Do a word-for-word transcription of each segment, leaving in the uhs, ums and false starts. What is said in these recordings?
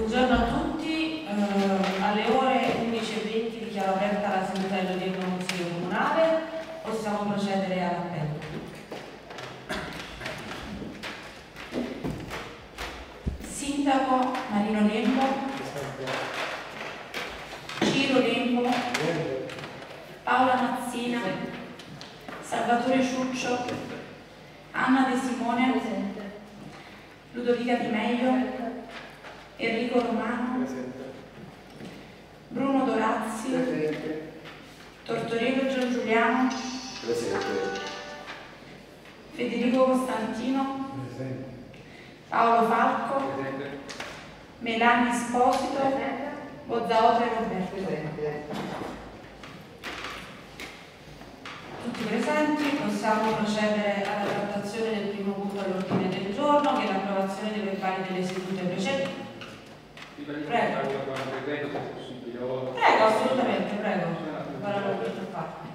Buongiorno a tutti, eh, alle ore undici e venti dichiaro aperta la seduta dell'odierno Consiglio Comunale, possiamo procedere all'appello. Sindaco Marino Lembo, Ciro Lembo, Paola Mazzina, Salvatore Ciuccio, Anna De Simone, Ludovica Di Meglio, Enrico Romano, Bruno Dorazzi, presente. Tortorello Giangiuliano, presente. Federico Costantino, presente. Paolo Falco, presente. Melani Esposito, presente. Bozzaotra e Roberto, presente. Tutti presenti, possiamo procedere alla trattazione del primo punto all'ordine del giorno, che è l'approvazione dei verbali delle sedute precedenti. Prego. Prego, assolutamente, prego. Parola per farlo.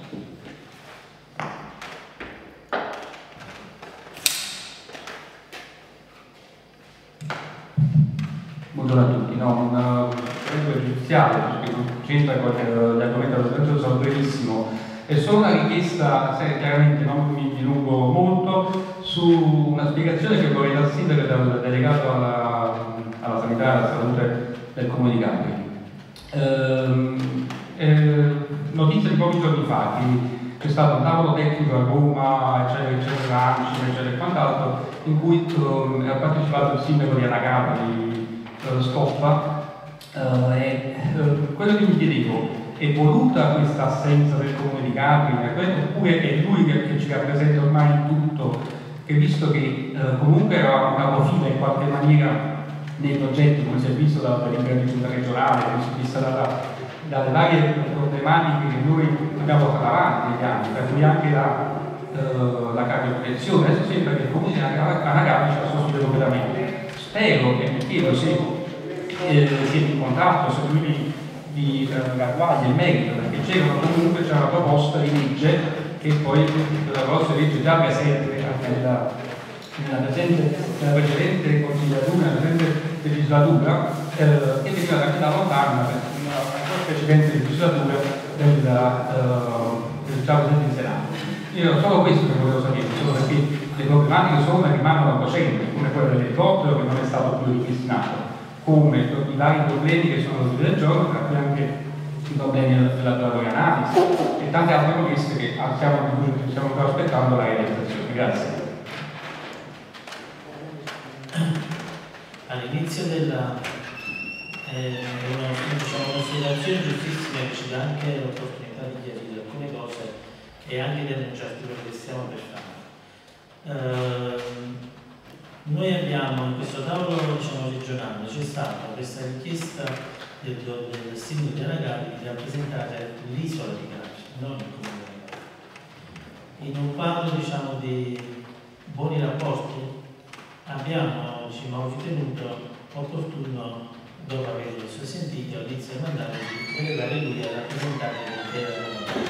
Buongiorno a tutti, no, un prego giudiziale, perché non c'entra con gli argomenti della sono brevissimo. È solo una richiesta, se chiaramente non mi dilungo molto, su una spiegazione che vorrei dal sindaco e dal delegato alla, alla sanità e alla salute del Comune di Capri. Ehm, eh, notizia di pochi giorni fa che c'è stato un tavolo tecnico a Roma, eccetera, eccetera, eccetera e quant'altro, in cui eh, ha partecipato il sindaco di Anacapri, eh, Stoppa, eh, e eh, quello che mi chiedevo, è voluta questa assenza del Comune di Capri, oppure è lui che, che ci rappresenta ormai in tutto, che visto che eh, comunque era una profila in qualche maniera nei progetti, come si è visto dalla delibera di giunta regionale, come si è vista dalla, dalle varie problematiche che noi abbiamo portato avanti negli anni, per cui anche la, eh, la cardioprotezione. Adesso sembra che il Comune di Anacapri ci ha sostituito completamente. Spero e mi chiedo se eh, siete in contatto, se lui di eh, Garguaglia e merito, perché c'era comunque c'era una proposta di legge che poi la proposta di legge già presente nella, nella, presente, nella precedente consigliatura, nella precedente legislatura, eh, che veniva da, da lontana nella precedente legislatura della, eh, del già presente in Senato. Io solo questo che volevo sapere, solo perché le problematiche sono e rimangono cocenti, come quella dell'elicottero che non è stato più ripristinato, come i vari problemi che sono all'ordine del giorno, tra cui anche i problemi della laboratorio analisi e tante altre promesse che stiamo, stiamo ancora aspettando la realizzazione. Grazie. All'inizio della eh, una, diciamo, considerazione giustissima che ci dà anche l'opportunità di chiarire alcune cose e anche di annunciarti quello che stiamo per fare. Uh, Noi abbiamo in questo tavolo, diciamo, regionale, c'è stata questa richiesta del, del sindaco di Anacapri di rappresentare l'isola di Capri, non il Comune di Capri. In un quadro, diciamo, di buoni rapporti abbiamo, diciamo, ritenuto opportuno, dopo averlo sentito all'inizio del mandato, di delegare lui a rappresentare l'intera comunità.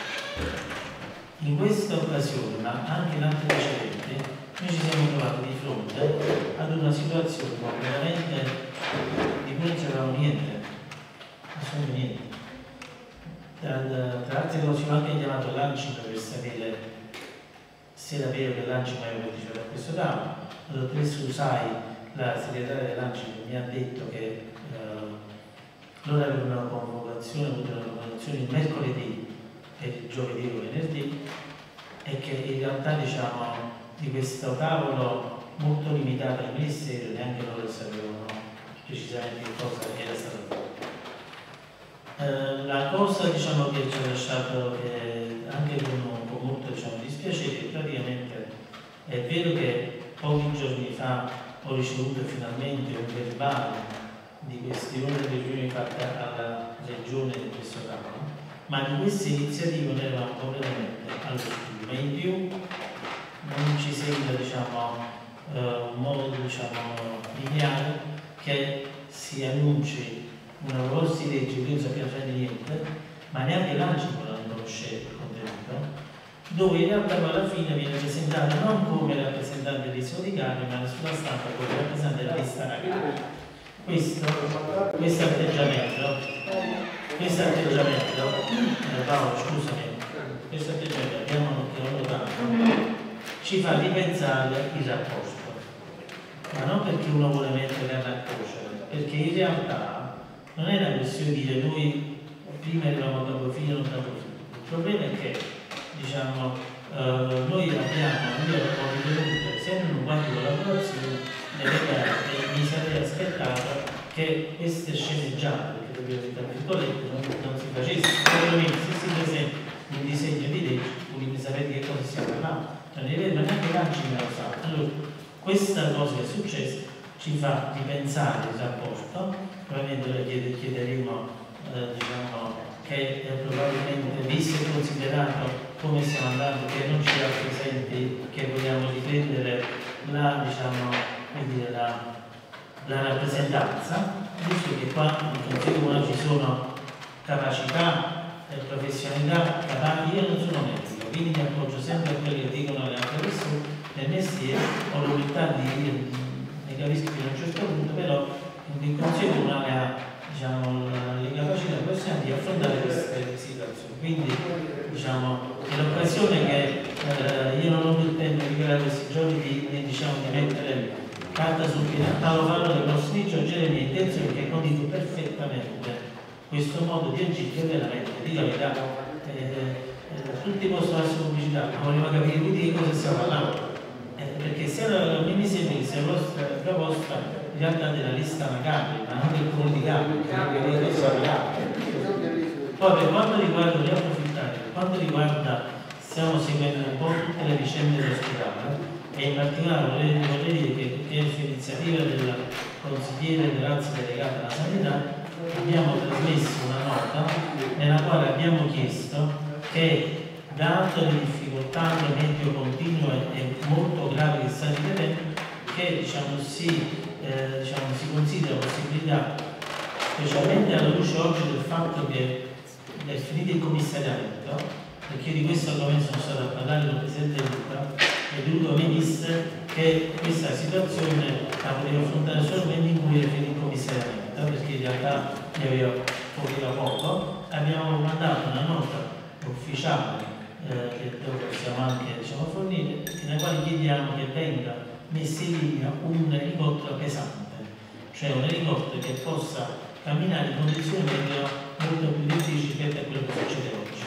In questa occasione, ma anche in altre precedenti, noi ci siamo trovati di fronte ad una situazione veramente di cui non c'eravamo niente, assolutamente niente. Tra, tra l'altro ci ho anche chiamato l'Ancim per sapere se era vero che l'Ancim aveva partecipato a questo tavolo. La dottoressa Usai, la segretaria dell'Ancim, mi ha detto che eh, loro avevano una convocazione, avuto una convocazione il mercoledì e il giovedì o venerdì, e che in realtà, diciamo, di questo tavolo molto limitato al Ministero, neanche loro sapevano precisamente che cosa era stato fatto. Eh, la cosa, diciamo, che ci ha lasciato eh, anche con, con molto, diciamo, dispiacere, praticamente è vero che pochi giorni fa ho ricevuto finalmente un verbale di questione delle riunioni fatte alla regione di questo tavolo, ma di queste iniziative non eravamo completamente allo studio, ma in più non ci sembra, diciamo, eh, un modo, diciamo, lineare che si annunci una proposta di legge che non sappiamo fare niente, ma neanche l'Ancim non conosce il contenuto, dove in realtà alla fine viene presentato non come rappresentante dell'isola di Capri, ma sulla stampa come rappresentante della lista Anacapri. questo, questo atteggiamento, questo atteggiamento, eh, Paolo scusami, questo atteggiamento abbiamo notato, ci fa ripensare il rapporto, ma non perché uno vuole mettere a cuocere, perché in realtà non è una questione di dire noi prima eravamo capofilo, non capofilo. Il problema è che diciamo, eh, noi abbiamo, io ho ritenuto, essendo un quadro di collaborazione, nelle carte mi sarei aspettato che queste sceneggiate, perché dobbiamo dire tra virgolette, non, non si facessero, perlomeno se si presenta un disegno di legge, quindi sapete che cosa stiamo parlando, non è vero, ma neanche l'Anci me lo sa. Allora, questa cosa che è successa ci fa ripensare il rapporto, probabilmente lo chied chiederemo eh, diciamo, che eh, probabilmente visto e considerato come stiamo andando, che non ci rappresenti, che vogliamo riprendere la, diciamo, dire, la, la rappresentanza, visto che qua in Consiglio Comunale ci sono capacità, eh, professionalità, capaci, io non sono medico, quindi mi appoggio sempre a quelli che dicono le altre persone, nel mestiere ho l'umiltà di dire, ne capisco fino a un certo punto, però in Consiglio Comunale ha diciamo, le capacità personali di affrontare queste situazioni. Quindi diciamo, è l'occasione che eh, io non ho più tempo di creare questi giorni di, di, diciamo, di mettere carta sul piano, ma lo farò nei prossimi giorni, le mie intenzioni perché condivido perfettamente questo modo di agire veramente, di la verità. Eh, eh, tutti possono essere pubblicità, ma volevo capire lui di che cosa stiamo parlando. Eh, perché se era, mi sembra che sia la vostra proposta in realtà della lista Macabri, ma non del comune di Capri, poi per quanto riguarda, voglio approfittare, per quanto riguarda, stiamo seguendo un po' tutte le vicende dell'ospedale e in particolare vorrei, vorrei dire che, che su iniziativa del consigliere Grazia delegata alla sanità abbiamo trasmesso una nota nella quale abbiamo chiesto che dato le difficoltà medio continue e molto gravi che stanno vivendo, che diciamo, si, eh, diciamo, si considera la possibilità, specialmente alla luce oggi del fatto che è finito il commissariamento, perché io di questo argomento sono stato a parlare con il Presidente Luca, e Luca mi disse che questa situazione la poteva affrontare solamente in cui era finito il commissariamento, perché in realtà ne aveva poco. Abbiamo mandato una nota ufficiale eh, che dove possiamo anche diciamo, fornire, nella quale chiediamo che venga messo in linea un elicottero pesante, cioè un elicottero che possa camminare in condizioni meteo molto più difficili rispetto a quello che succede oggi.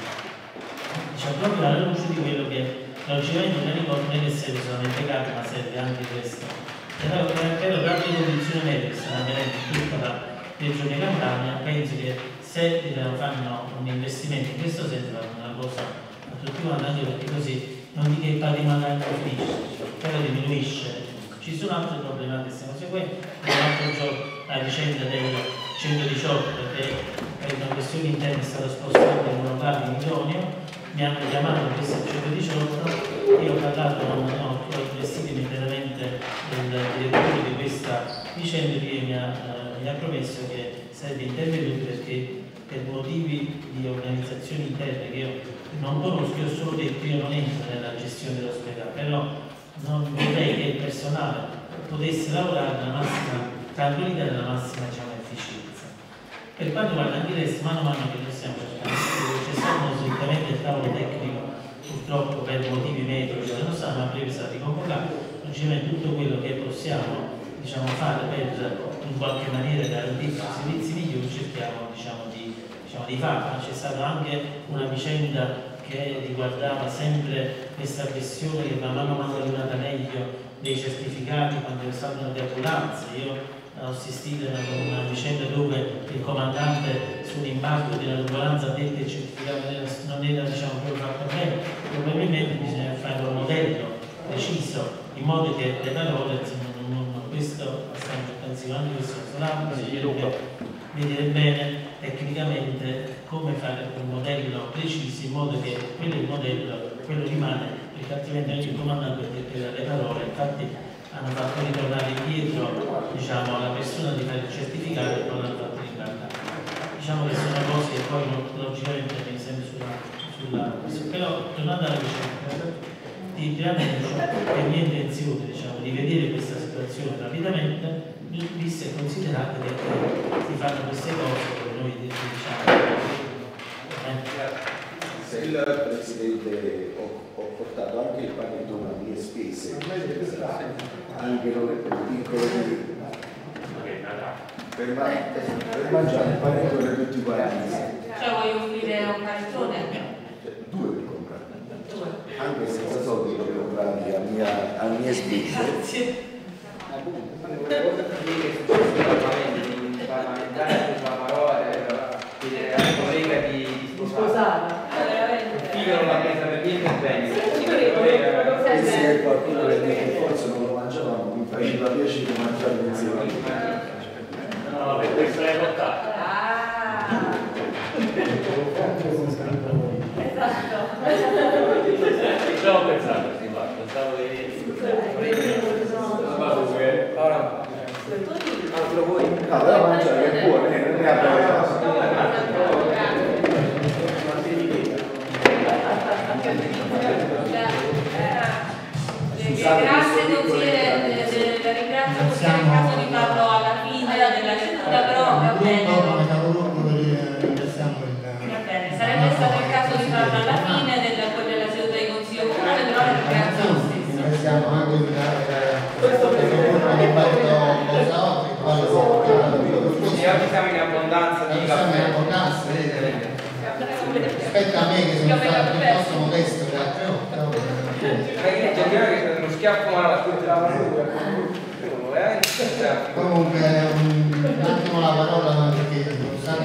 Diciamo proprio alla luce di quello che logicamente un elicottero non è che serve solamente carne, ma serve anche questo. Però per le condizioni meteo stanno avvenendo in tutta la regione Campania, penso che se fanno un investimento in questo senso fanno una cosa a tutti quanti, anche perché così non di che il patrimonio finisce, però diminuisce. Ci sono altre problematiche che stiamo seguendo, l'altro giorno la vicenda del centodiciotto che per una questione interna è stata spostata in un locale in idoneo, mi hanno chiamato questo centodiciotto, io ho parlato, non ho investito immediatamente del direttore di questa vicenda che mi ha, eh, mi ha promesso che sarebbe intervenuto perché per motivi di organizzazione interna che io non conosco, io ho solo detto io non entro nella gestione dell'ospedale, però non vorrei che il personale potesse lavorare nella massima tranquillità e nella massima diciamo, efficienza. Per quanto riguarda anche il resto, mano a mano che noi stiamo cercando, c'è stato solitamente il tavolo tecnico, purtroppo per motivi medici non stato, ma breve sarà riconvocato, logicamente tutto quello che possiamo diciamo, fare per in qualche maniera garantire servizi migliori cerchiamo diciamo, di, diciamo, di farlo. C'è stata anche una vicenda che riguardava sempre questa questione che man mano a mano è venuta meglio dei certificati quando è stata una deambulanza. Io ho assistito a una, una vicenda dove il comandante sull'imbarco dell'ambulanza ha detto che il certificato non era, non era diciamo, proprio fatto bene, probabilmente bisogna fare un modello preciso in modo che le parole non, non, questo stiamo cercando anche questo bisognerebbe vedere bene tecnicamente come fare un modello preciso in modo che quello il modello, quello rimane, perché altrimenti anche il comandante deve le parole, infatti hanno fatto ritornare indietro diciamo, alla persona di fare il certificato e non l'hanno fatto ribaltare. Diciamo che sono cose che poi logicamente mi sembra sulla, sulla però tornando alla vicenda, di veramente è mia intenzione diciamo, di vedere questa situazione rapidamente visto e considerato che si fanno queste cose come noi diciamo. Eh? Il Presidente, ho, ho portato anche il panettone a mie spese, anche noi per il piccolo di per, ma, per mangiare il panettone tutti quanti. Cioè vuoi offrire un panettone? Due per comprare, due. Anche senza soldi per comprarli a, mia, a mie spese. Grazie. parlamentare la parola chiedere alla collega di sposare. Io non l'ho presa per niente bene. E se qualcuno vede che forse non lo mangiavamo, mi faceva piacere mangiare insieme. No, per questo l'hai portato. Ah, esatto. Ci ho pensato, sì, ma pensavo che ora altro voi. No, però mangiare che è buono, non ne ha Grazie consigliere, la ringrazio perché è il caso di farlo alla fine della seduta, però va bene. Va bene, sarebbe stato il caso di farlo alla fine della, della seduta di consiglio comunale, però la ringrazio lo stesso. Ringraziamo anche il Oggi siamo in abbondanza di caffè. Aspetta a me che sono stato piuttosto modesto le altre volte. Perché che uno schiaffo male a tutti la parola. Comunque un attimo la parola perché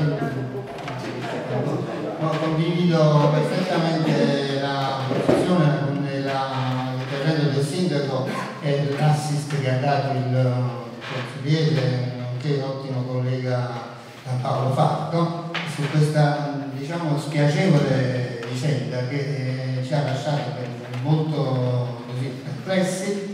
no, condivido perfettamente la posizione l'intervento del sindaco e l'assist che ha dato il consigliere nonché l'ottimo collega Paolo Fatto su questa diciamo spiacevole vicenda che eh, ci ha lasciato per molto così perplessi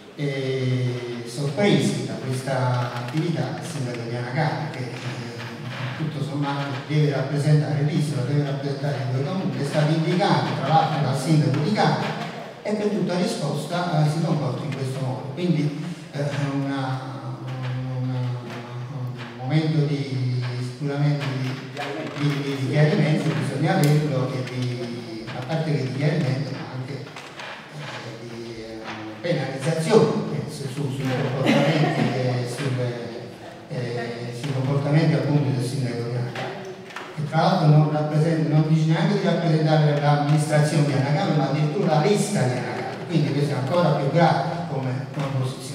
e sorpresi da questa attività del sindaco di Anagata che eh, tutto sommato deve rappresentare l'isola, deve rappresentare i due comuni, è stato indicato tra l'altro dal sindaco di Cava e per tutta risposta eh, si comporta in questo modo. Quindi eh, una, una, un momento di sicuramente di, di, di chiarimento bisogna averlo e di, a parte che di chiarimento ma anche eh, di eh, penalizzazione su, sui comportamenti e sulle, eh, sui comportamenti appunto del sindaco di Anagata. E tra l'altro non, non dice neanche di rappresentare l'amministrazione di Anagata ma addirittura la lista di Anagata, quindi questo è ancora più grave come, come posizione.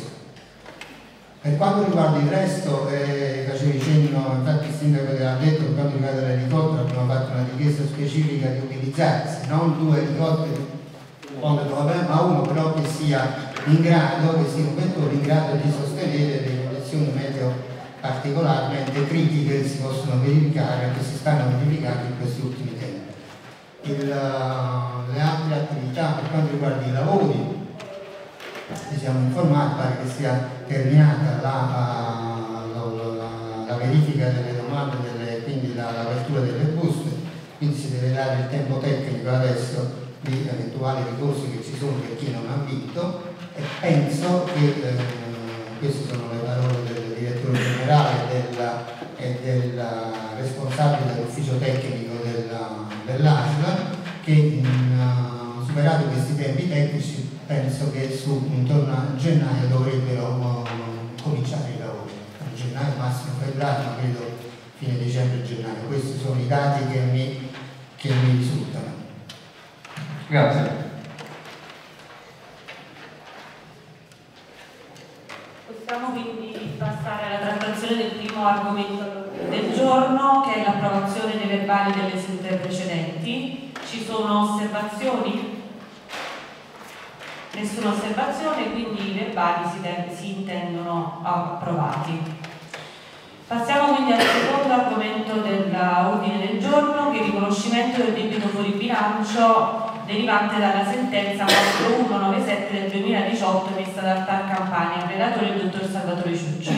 Per quanto riguarda il resto, eh, facevi cenno, infatti il sindaco ha detto per quanto riguarda l'elicottero abbiamo fatto una richiesta specifica di utilizzarsi, non due elicotteri, ma uno però che sia in grado, che sia un vettore in grado di sostenere le condizioni meteo particolarmente critiche che si possono verificare, che si stanno verificando in questi ultimi tempi. Il, le altre attività per quanto riguarda i lavori, ci siamo informati, pare che sia terminata la, la, la, la verifica delle domande, delle, quindi l'apertura delle buste, quindi si deve dare il tempo tecnico adesso di eventuali ricorsi che ci sono per chi non ha vinto e penso che eh, queste sono le parole del direttore generale della, e del responsabile dell'ufficio tecnico dell'A S L che in, uh, superato questi tempi tecnici penso che su intorno a gennaio dovrebbero uh, cominciare i lavori. A gennaio, massimo febbraio, ma credo fine dicembre-gennaio. Questi sono i dati che mi, che mi risultano. Grazie. Possiamo quindi passare alla trattazione del primo argomento del giorno, che è l'approvazione dei verbali delle sedute precedenti. Ci sono osservazioni? Nessuna osservazione, quindi i verbali si, si intendono approvati. Passiamo quindi al secondo argomento dell'ordine del giorno, che è il riconoscimento del debito fuori bilancio derivante dalla sentenza quattro uno nove sette del duemiladiciotto emessa dal T A R Campania. Il relatore è il dottor Salvatore Ciucci.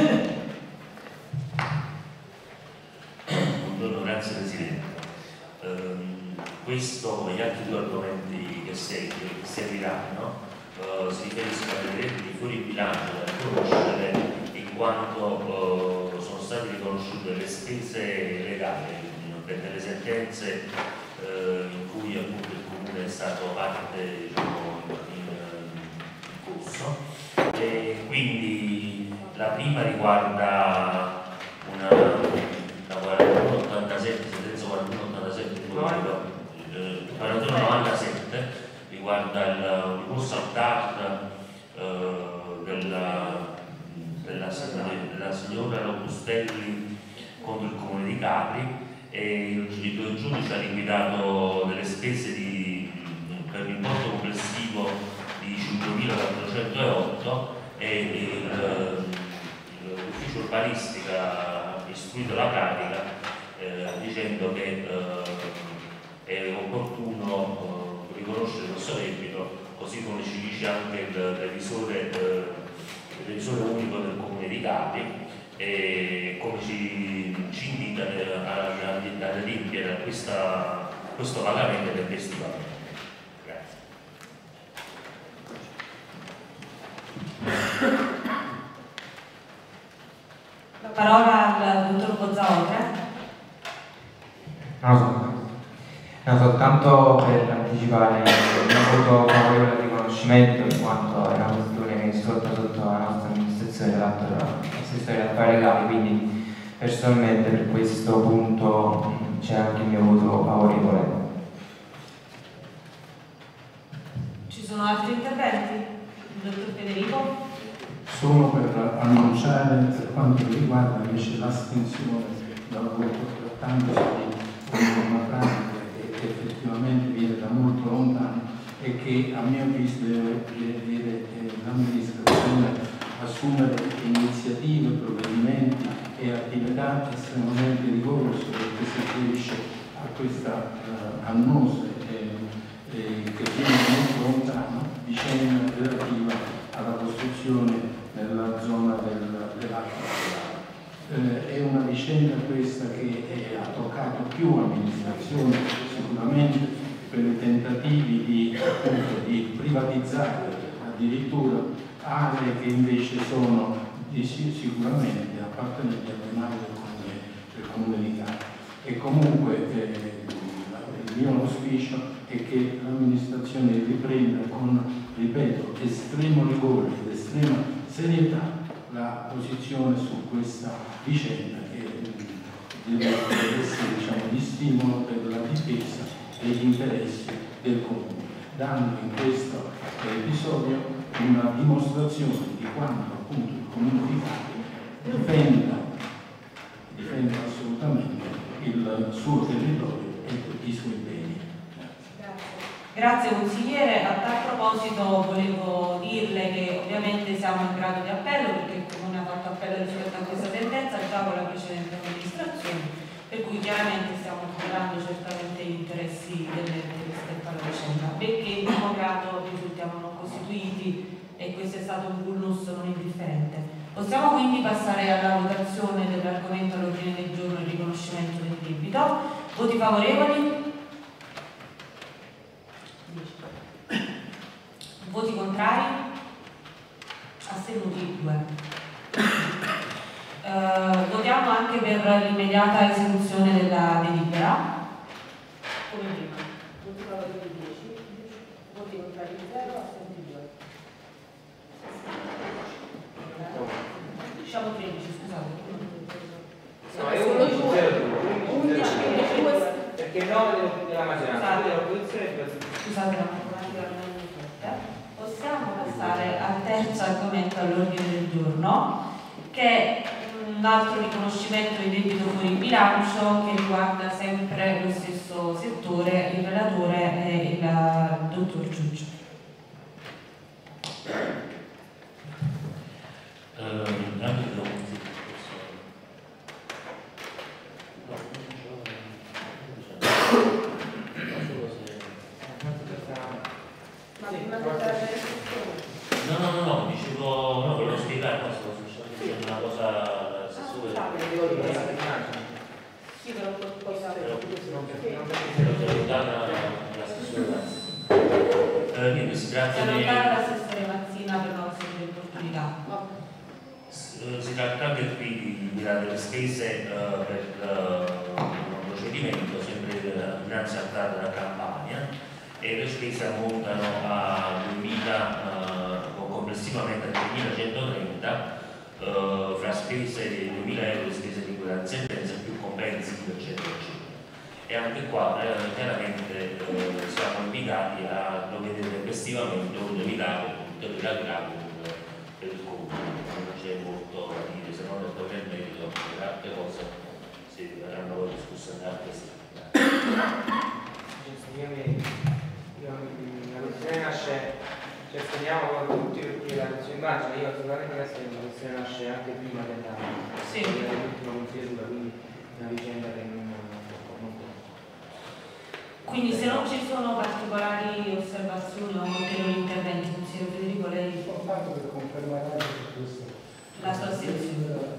Buongiorno, grazie Presidente. Um, questo e gli altri due argomenti che, segui, che seguiranno uh, si riferiscono ai redditi fuori bilancio da riconoscere in quanto eh, sono state riconosciute le spese legali per delle sentenze eh, in cui appunto il Comune è stato parte, diciamo, in, in corso. E quindi la prima riguarda una, la quarantuno ottantasette, sentenza quarantuno ottantasette, quarantuno novantasette, riguarda il ricorso al T A R eh, della, della, della signora Robustelli contro il Comune di Capri, e il giudice ha liquidato delle spese di, per un importo complessivo di cinquemilaquattrocentootto e l'ufficio urbanistica ha istruito la pratica eh, dicendo che eh, è opportuno eh, riconoscere questo debito, così come ci dice anche il revisore, eh, il revisore unico del Comune di Capri, e come ci, ci invita ad adempiere a questa, questo pagamento del testimone. Grazie. La parola al dottor Bozzaotre. No, no, soltanto per anticipare il voto favorevole al riconoscimento, in quanto è una questione che sotto sotto la nostra amministrazione l'assessore affari legali, quindi personalmente per questo punto c'è anche il mio voto favorevole. Ci sono altri interventi? Il dottor Federico? Solo per annunciare, per quanto riguarda invece l'astensione dal voto, trattandosi di una pratica che effettivamente viene da molto lontano e che a mio avviso deve vedere l'amministrazione assumere iniziative, provvedimenti e attività estremamente rigorose, perché si riferisce a questa uh, annosa e eh, che viene molto lontano vicenda relativa alla costruzione nella zona del, dell'acqua. Eh, è una vicenda questa che è, ha toccato più amministrazioni sicuramente, per i tentativi di, appunto, di privatizzare addirittura aree che invece sono di, sicuramente appartenenti alle mani del Comune, del Comune di Capri. E comunque eh, il mio auspicio è che l'amministrazione riprenda con, ripeto, estremo rigore ed estrema serietà la posizione su questa vicenda che deve essere, diciamo, di stimolo per la difesa degli interessi del Comune, dando in questo episodio una dimostrazione di quanto appunto il Comune di Capri difenda, difenda assolutamente il suo territorio e i suoi beni. Grazie consigliere. A tal proposito volevo dirle che ovviamente siamo in grado di appello, perché il Comune ha fatto appello rispetto a questa sentenza già con la precedente amministrazione, per cui chiaramente stiamo tutelando certamente gli interessi dell'ente rispetto alla vicenda, perché in primo grado risultiamo non costituiti e questo è stato un vulnus non indifferente. Possiamo quindi passare alla votazione dell'argomento all'ordine del giorno, il riconoscimento del debito. Voti favorevoli? Voti contrari? Astenuti due. Uh, votiamo anche per l'immediata esecuzione della delibera. Come prima. Voti favorevoli dieci, voti contrari zero, astenuti due. Diciamo tredici, scusate. No, è undici due, perché nove della maggioranza, dell'opposizione. Scusate la matematica non è perfetta. Possiamo passare al terzo argomento all'ordine del giorno, che è un altro riconoscimento di debito fuori bilancio che riguarda sempre lo stesso settore. Il relatore è il dottor Giuggio. Uh, anche io. No, no, no, no, dicevo, no, volevo spiegare, no, stavo dicendo una cosa l'assessore. Sì, però poi l'assessore. Eh, niente, si tratta di... l'assessore Mazzina Si tratta anche qui di mirare le spese uh, per uh, un procedimento sempre uh, dinanzi al T A R della Campania, e le spese ammontano a duemila, uh, complessivamente a duemilacentotrenta, uh, fra spese di duemila euro e spese di quella sentenza più compensi eccetera eccetera. E anche qua eh, chiaramente eh, siamo obbligati a provvedere tempestivamente un duemila gradi per il comune. Non c'è molto da dire, se non nel nel merito, per altre cose si verranno poi discusse in altre sedi. La questione nasce, ci asteniamo quando tutti perché la questione immagina, io assolutamente mi astengo, la questione nasce anche prima della sì. dell'ultima consigliatura, quindi una vicenda che non, non Quindi se non ci sono particolari osservazioni o ulteriori interventi, consigliere Federico, lei... Soltanto per confermare questo. La sua astensione.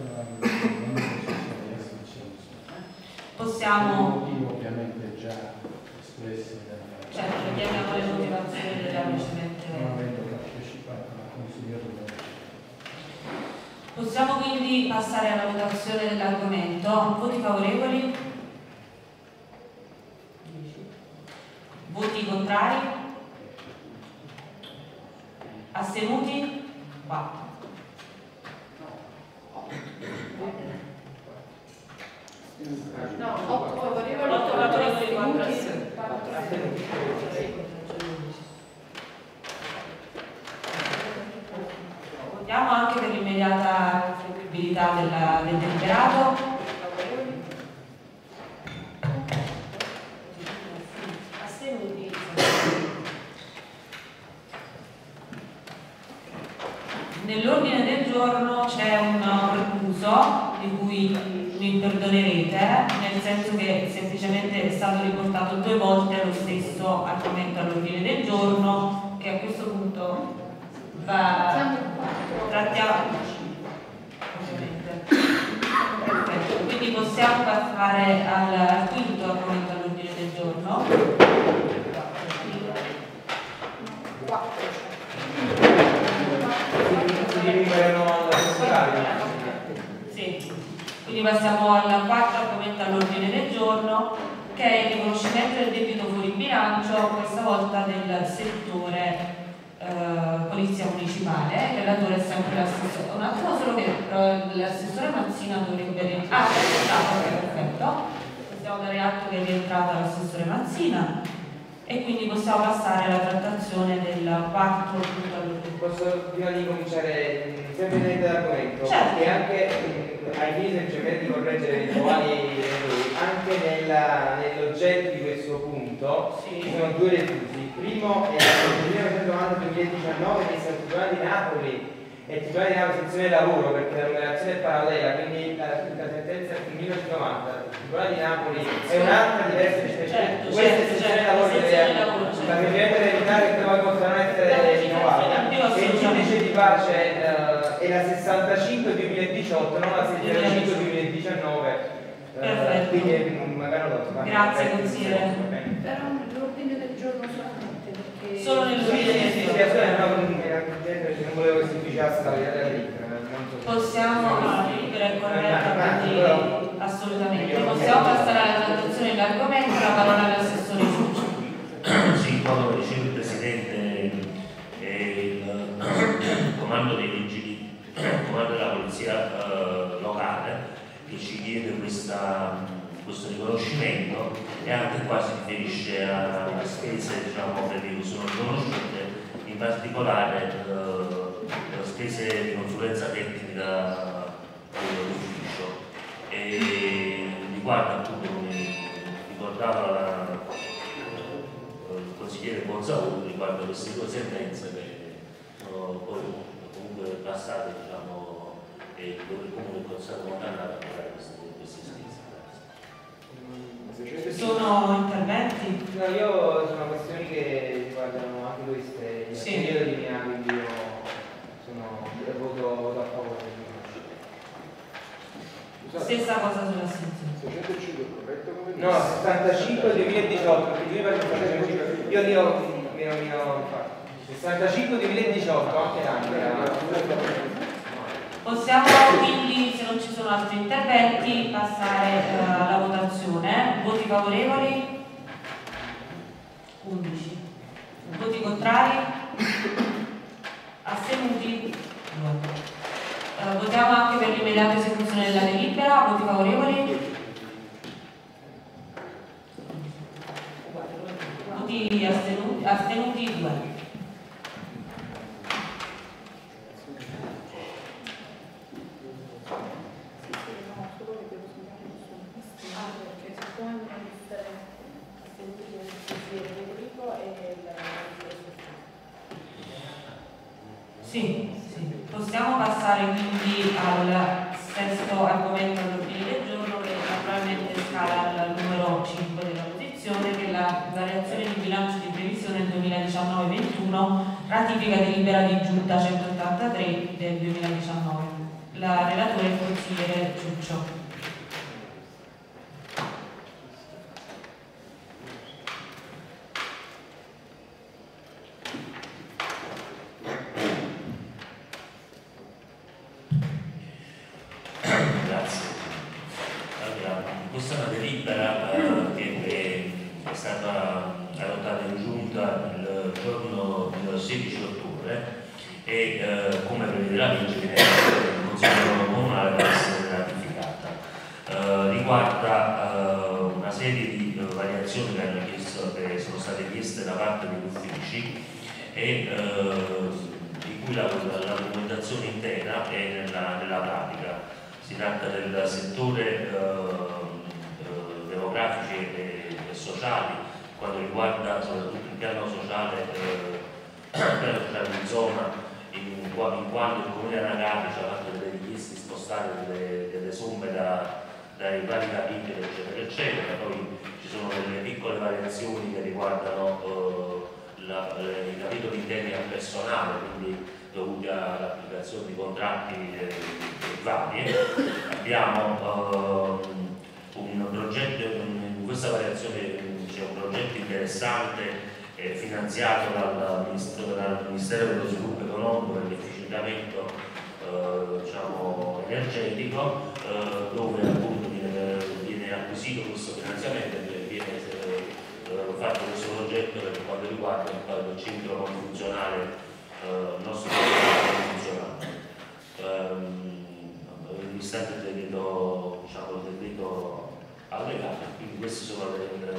Possiamo... motivo ovviamente già espressi dalla... Certo, chiamiamo le motivazioni della precedente... Non avendo partecipato alla consigliatura. Possiamo quindi passare alla votazione dell'argomento. Voti favorevoli? Voti contrari? Astenuti? quattro. No, otto favorevoli, otto favorevoli, quattro astenuti. Votiamo anche per l'immediata eseguibilità della- del deliberato. Nell'ordine del giorno c'è un recluso di cui mi perdonerete, nel senso che semplicemente è stato riportato due volte lo stesso argomento all'ordine del giorno, che a questo punto va trattiamo ovviamente. Perfetto, quindi possiamo passare al, al quinto argomento all'ordine del giorno. Sì, quindi passiamo al quarto argomento all'ordine del giorno, che è il riconoscimento del debito fuori bilancio, questa volta del settore eh, polizia municipale. Il relatore è sempre l'assessore. Un attimo solo che eh, l'assessore Mazzina dovrebbe... Ah, è rientrato, ok, perfetto. Possiamo dare atto che è rientrata l'assessore Mazzina. E quindi possiamo passare alla trattazione del quarto punto all'ordine. Posso prima di cominciare sempre dentro l'argomento? Certo. Che anche eh, ai fini semplicemente di correggere eventuali errori, anche nella- nell'oggetto di questo punto Sì. ci sono due reclusi. Il primo è il millenovecentonovanta duemiladiciannove che è il titolare di Napoli, è il titolare di Napoli sezione lavoro, perché la numerazione è parallela, quindi la, la sentenza del millenovecentonovanta, il titolare di Napoli è un'altra diversa rispetto a Certo, questa certo, sezione certo, lavoro sezione deve- lavoro, certo. ma semplicemente per evitare che poi possano essere rinnovate. E il giudice di pace eh, è la sessantacinque duemiladiciotto, non la sessantacinque duemiladiciannove. Perfetto. Quindi mm, magari lo so. Grazie, consigliere. Però l'ordine del giorno solamente perché... Solo nel Sì, sì, sì, sì, assolutamente, no, non volevo che si inficiasse la verità della lettera. Possiamo, no, libera e corretta, quindi assolutamente. Possiamo passare alla trattazione dell'argomento, la parola all'assessore Giucci. Sì, quando diceva il Presidente e il comando dei vigili, il comando della polizia eh, locale che ci chiede questa, questo riconoscimento, e anche qua si riferisce alle spese, diciamo, che sono riconosciute, in particolare eh, spese di consulenza tecnica dell'ufficio, e riguarda appunto, come ricordava la il consigliere Bonzauro, riguardo queste due sentenze che sono poi comunque passate, diciamo, e dove il comune è stato condannato a pagare queste, queste spese. Ci sono interventi? No, io sono questioni che riguardano anche queste, il Sì. periodo di mia, quindi io sono, voto, voto a favore. Stessa cosa sull'assenzione. No, sessantacinque duemiladiciotto, perché io per sessantacinque, io dico meno meno sessantacinque duemiladiciotto, anche l'anno era. Possiamo quindi, se non ci sono altri interventi, passare eh, alla votazione. Voti favorevoli? undici. Voti contrari? Astenuti? due. Uh, votiamo anche per l'immediata esecuzione della delibera. Voti favorevoli? Voti astenuti? Astenuti? due. Sì, sì, possiamo passare quindi al sesto argomento all'ordine del giorno, che naturalmente scala al numero cinque della posizione, che è la variazione di bilancio di previsione duemiladiciannove ventuno, ratifica delibera di giunta centottantatré del duemiladiciannove. La relatore è il consigliere Ciuccio. Questa è una delibera eh, che è stata adottata in giunta il giorno del sedici ottobre e eh, come prevede la legge viene il Consiglio Comunale per essere ratificata. Eh, riguarda eh, una serie di eh, variazioni che, hanno chiesto, che sono state chieste da parte degli uffici e eh, di cui la, la documentazione intera è nella, nella pratica. Si tratta del settore eh, demografici e, e sociali, quando riguarda soprattutto il piano sociale, eh, piano sociale di zona, in, in quanto il Comune di Anagati ci ha fatto delle richieste di spostare delle, delle somme da, dai vari capitoli eccetera eccetera, poi ci sono delle piccole variazioni che riguardano eh, la, le, i capitoli interni al personale, quindi dovuti all'applicazione di contratti eh, vari. Abbiamo eh, un progetto, in questa variazione c'è un progetto interessante eh, finanziato dal Ministero, dal Ministero dello Sviluppo Economico per l'efficientamento eh, diciamo, energetico, eh, dove appunto viene, viene acquisito questo finanziamento e viene eh, fatto questo progetto per quanto riguarda il centro non funzionale, eh, il nostro centro non funzionale. Um, l'istante del decreto, diciamo, il decreto allegato, quindi queste sono le, le,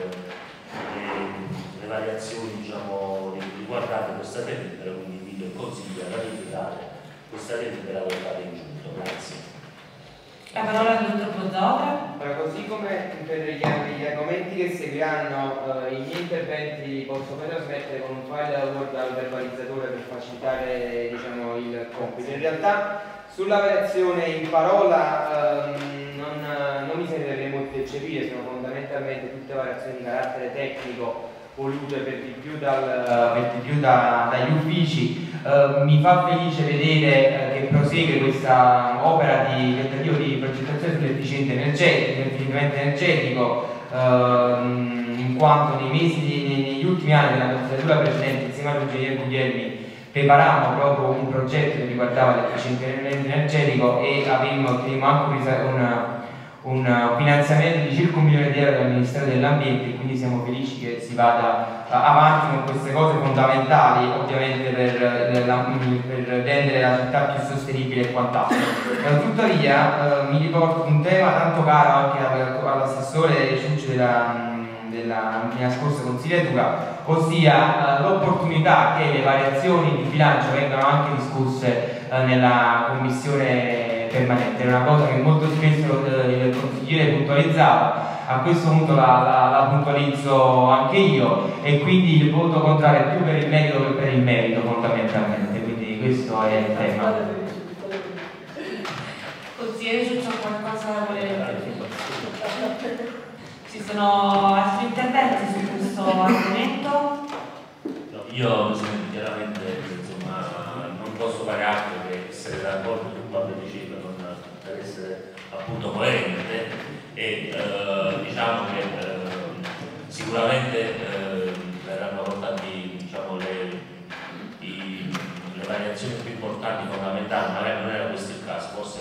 le, le variazioni diciamo, riguardanti questa delibera, quindi invito il Consiglio a ratificare questa delibera adottata in giunta. Grazie. La parola al dottor Bozzotra. Allora, così come per gli, gli argomenti che seguiranno, eh, i miei interventi posso poi trasmettere con un file Word al verbalizzatore per facilitare diciamo, il compito. In realtà sulla variazione in parola ehm, non, non mi servirebbe molto eccepire, sono fondamentalmente tutte variazioni di carattere tecnico volute per di più, dal, per di più da, dagli uffici. Uh, mi fa felice vedere uh, che prosegue questa opera di tentativo di progettazione sull'efficienza energetica, sull'efficientamento energetico, uh, in quanto nei mesi, nei, negli ultimi anni della legislatura precedente, insieme all'ingegner Guglielmi, preparammo proprio un progetto che riguardava l'efficientamento energetico e avevamo, ottenimmo anche una un finanziamento di circa un milione di euro dal Ministero dell'Ambiente, quindi siamo felici che si vada avanti con queste cose fondamentali ovviamente per, per rendere la città più sostenibile e quant'altro. Eh, tuttavia eh, mi riporto un tema tanto caro anche all'assessore Ciucci della, della mia scorsa consigliatura, ossia eh, l'opportunità che le variazioni di bilancio vengano anche discusse eh, nella commissione permanente. È una cosa che molto spesso eh, il consigliere puntualizzava, a questo punto la, la, la puntualizzo anche io e quindi il voto contrario è più per il merito che per il merito fondamentalmente, quindi questo è il tema. Consigliere Ciuccio, qualcosa da volere? Ci sono altri interventi su questo argomento? No, io chiaramente insomma, non posso fare altro che essere d'accordo su quanto diceva, per essere appunto coerente e eh, diciamo che eh, sicuramente eh, verranno portati diciamo, le, i, le variazioni più importanti fondamentali, magari non era questo il caso, forse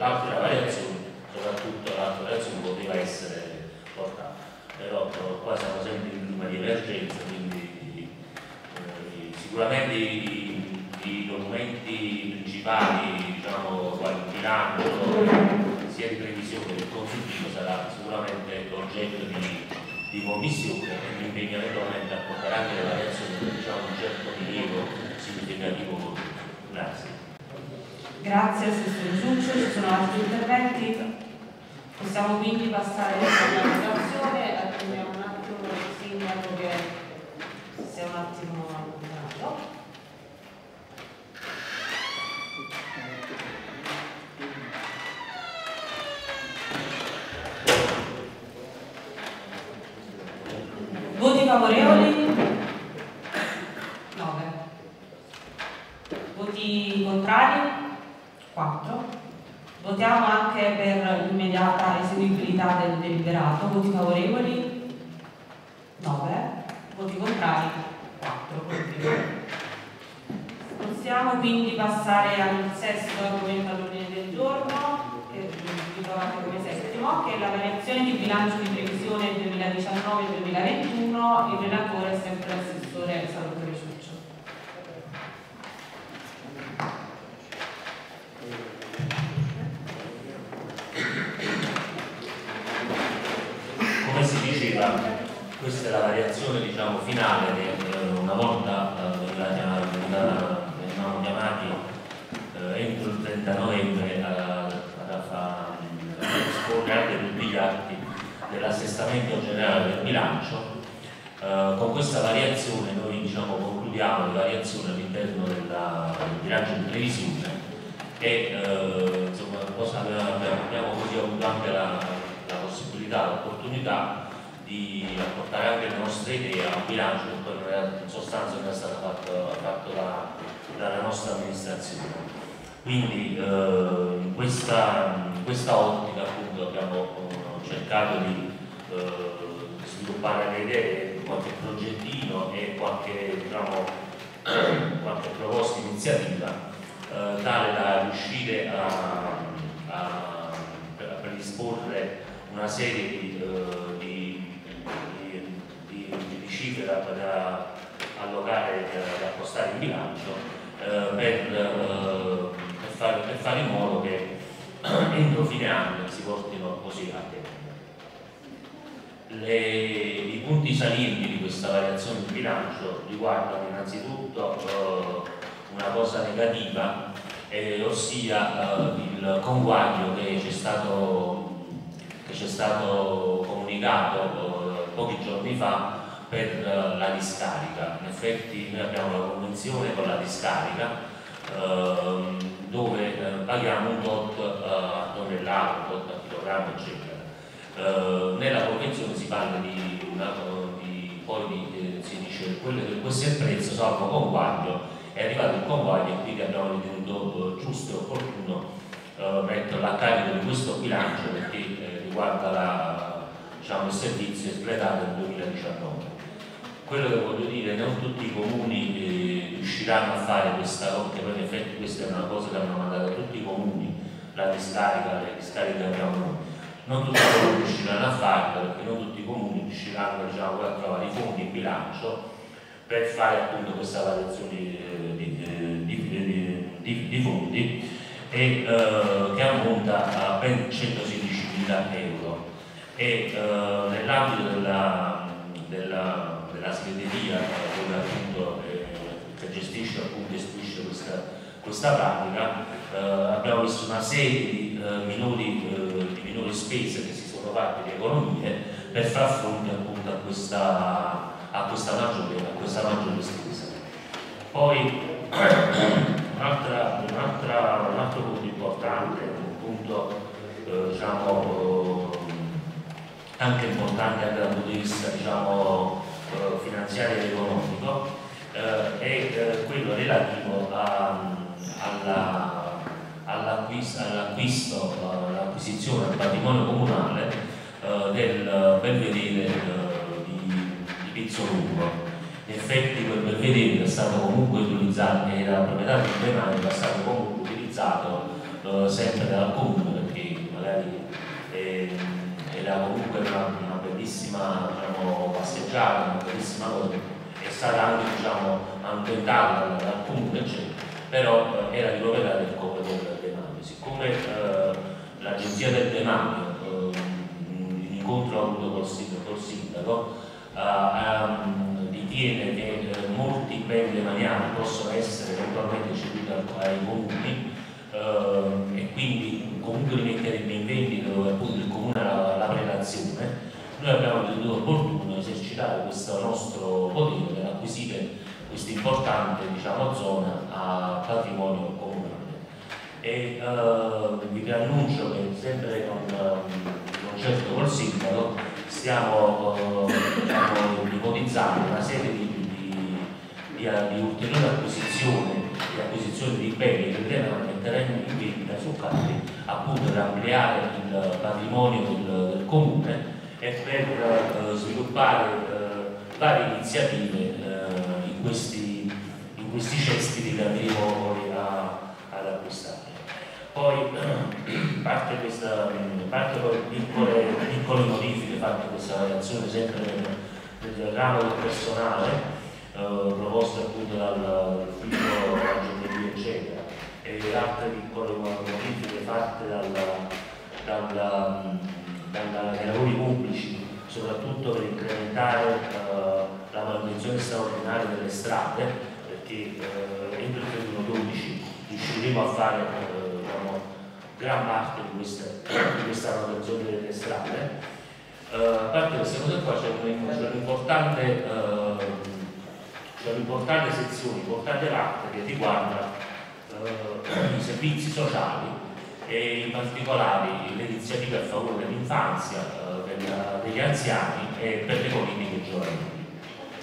l'altra variazione, soprattutto l'altra variazione poteva essere portata, però qua siamo sempre in clima di emergenza, quindi eh, sicuramente i, i documenti principali, diciamo, quali il bilancio, sia di previsione che consuntivo sarà sicuramente oggetto di, di commissione e mi impegno eventualmente a portare anche le variazioni, diciamo, un certo rilievo significativo. Grazie. Grazie Assessore Ciuccio, ci sono altri interventi? Possiamo quindi passare alla votazione, attendiamo un attimo il sindaco che si è un attimo allontanato. Voti favorevoli? nove. Voti contrari? quattro. Votiamo anche per l'immediata eseguibilità del deliberato. Voti favorevoli? nove. Voti contrari? quattro. Possiamo quindi passare al sesto argomento all'ordine del giorno, che vi trovate come settimo, che è la variazione di bilancio di previsione duemiladiciannove duemilaventuno. Il relatore è sempre l'assessore Salvatore Ciuccio. Come si diceva, questa è la variazione, diciamo, finale che eh, una volta eh, venivamo chiamati eh, entro il trenta novembre a, a, a disporre anche tutti gli atti dell'assestamento generale del bilancio. Eh, con questa variazione noi, diciamo, concludiamo le variazioni all'interno del bilancio di previsione e eh, insomma, abbiamo così avuto anche la, la possibilità, l'opportunità di apportare anche le nostre idee a un bilancio che poi in sostanza non è stato fatto, fatto da, dalla nostra amministrazione. Quindi eh, in, questa, in questa ottica appunto abbiamo eh, cercato di eh, sviluppare le idee, qualche progettino e qualche, diciamo, qualche proposta iniziativa eh, tale da riuscire a, a, a predisporre una serie di, uh, di, di, di, di cifre da, da allocare, da appostare in bilancio uh, per, uh, per, fare, per fare in modo che entro fine anno si portino così a tempo. Le, I punti salienti di questa variazione di bilancio riguardano innanzitutto uh, una cosa negativa, eh, ossia uh, il conguaglio che c'è stato che ci è stato comunicato eh, pochi giorni fa per eh, la discarica. In effetti noi abbiamo una convenzione con la discarica eh, dove eh, paghiamo un tot eh, a tonnellata, un tot a chilogrammo, eccetera. Eh, nella convenzione si parla di, una, di poi di, eh, si dice quello che questo è il prezzo salvo conguaglio. È arrivato il conguaglio e quindi abbiamo ritenuto eh, giusto e opportuno eh, metterlo a carico di questo bilancio perché eh, riguarda la, diciamo, il servizio espletato nel duemiladiciannove. Quello che voglio dire, non tutti i comuni eh, riusciranno a fare questa cosa, perché poi in effetti questa è una cosa che hanno mandato tutti i comuni, la discarica, le discariche che abbiamo noi. Non tutti i comuni riusciranno a farlo perché non tutti i comuni riusciranno, diciamo, a trovare i fondi in bilancio per fare appunto questa variazione di, di, di, di, di fondi e, eh, che ammonta a ben centosedici euro e uh, nell'ambito della, della, della segreteria dove appunto eh, che gestisce appunto e istruisce questa, questa pratica uh, abbiamo visto una serie di, uh, minori, uh, di minori spese che si sono fatte di economie per far fronte appunto a questa, a questa maggiore, a questa maggiore spesa. Poi un'altra, un'altra, un altro punto importante, un punto Eh, diciamo, eh, anche importante anche dal punto di vista, diciamo, eh, finanziario ed economico, eh, è eh, quello relativo a, alla, all'acquisto, all'acquisto uh, all'acquisizione del patrimonio comunale uh, del belvedere uh, di, di Pizzolungo. In effetti quel belvedere è stato comunque utilizzato, era proprietà del Demani, è stato comunque utilizzato eh, sempre dal comune, perché magari eh, era comunque una, una bellissima, diciamo, passeggiata, una bellissima cosa, è stata anche, diciamo, ambientata dal, dal comune, eccetera, però eh, era di proprietà del comune del demanio. Siccome eh, l'agenzia del demanio, eh, in incontro avuto col sindaco, col sindaco eh, um, ritiene che eh, molti beni demaniali possono essere eventualmente ceduti ai comuni, Uh, e quindi comunque li metterebbe in vendita dove appunto il comune ha la, la prelazione, noi abbiamo ritenuto opportuno esercitare questo nostro potere per acquisire questa importante, diciamo, zona a patrimonio comunale. E uh, vi preannuncio che sempre con il concerto col sindaco stiamo uh, diciamo, ipotizzando una serie di, di, di, di ulteriori acquisizioni di acquisizione di beni che vengono metteremo in vendita su carri appunto per ampliare il patrimonio del, del comune e per uh, sviluppare uh, varie iniziative uh, in, questi, in questi cesti che andremo poi ad acquistare. Poi uh, parte questa parte poi piccole, piccole modifiche fatte questa variazione sempre nel, nel ramo del personale. Uh, proposte appunto dall'ufficio ragioneria eccetera, e altre piccole modifiche fatte dalla, dalla, dalla, dai lavori pubblici, soprattutto per incrementare uh, la manutenzione straordinaria delle strade, perché uh, entro il trentuno dodici riusciremo a fare uh, diciamo, gran parte di, queste, di questa manutenzione delle strade. Uh, a parte queste cose qua c'è un'importante uh, C'è un'importante sezione, un'importante parte che riguarda eh, i servizi sociali e in particolare le iniziative a favore dell'infanzia, eh, degli anziani e per le politiche giovanili.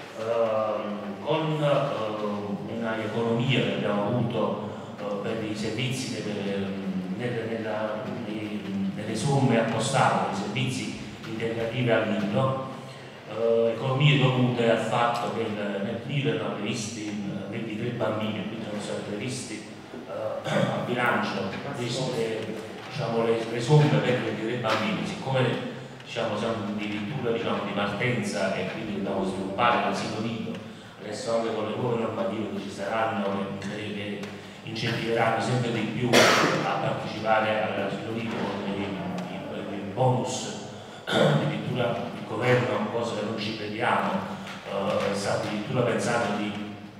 Eh, con eh, una economia che abbiamo avuto eh, per i servizi nelle, nelle, nella, nelle somme appostate, i servizi integrativi al nido, Uh, economie dovute al fatto che nel, nel nido erano previsti uh, ventitré bambini, quindi erano stati previsti uh, a bilancio queste, diciamo, le, le somme per ventitré bambini. Siccome diciamo, siamo addirittura diciamo, di partenza e quindi dobbiamo sviluppare l'asilo nido, adesso anche con le nuove normative che ci saranno che, che incentiveranno sempre di più a partecipare all'asilo nido con i, i, i bonus addirittura il governo, cosa che non ci crediamo, eh, sta addirittura pensando di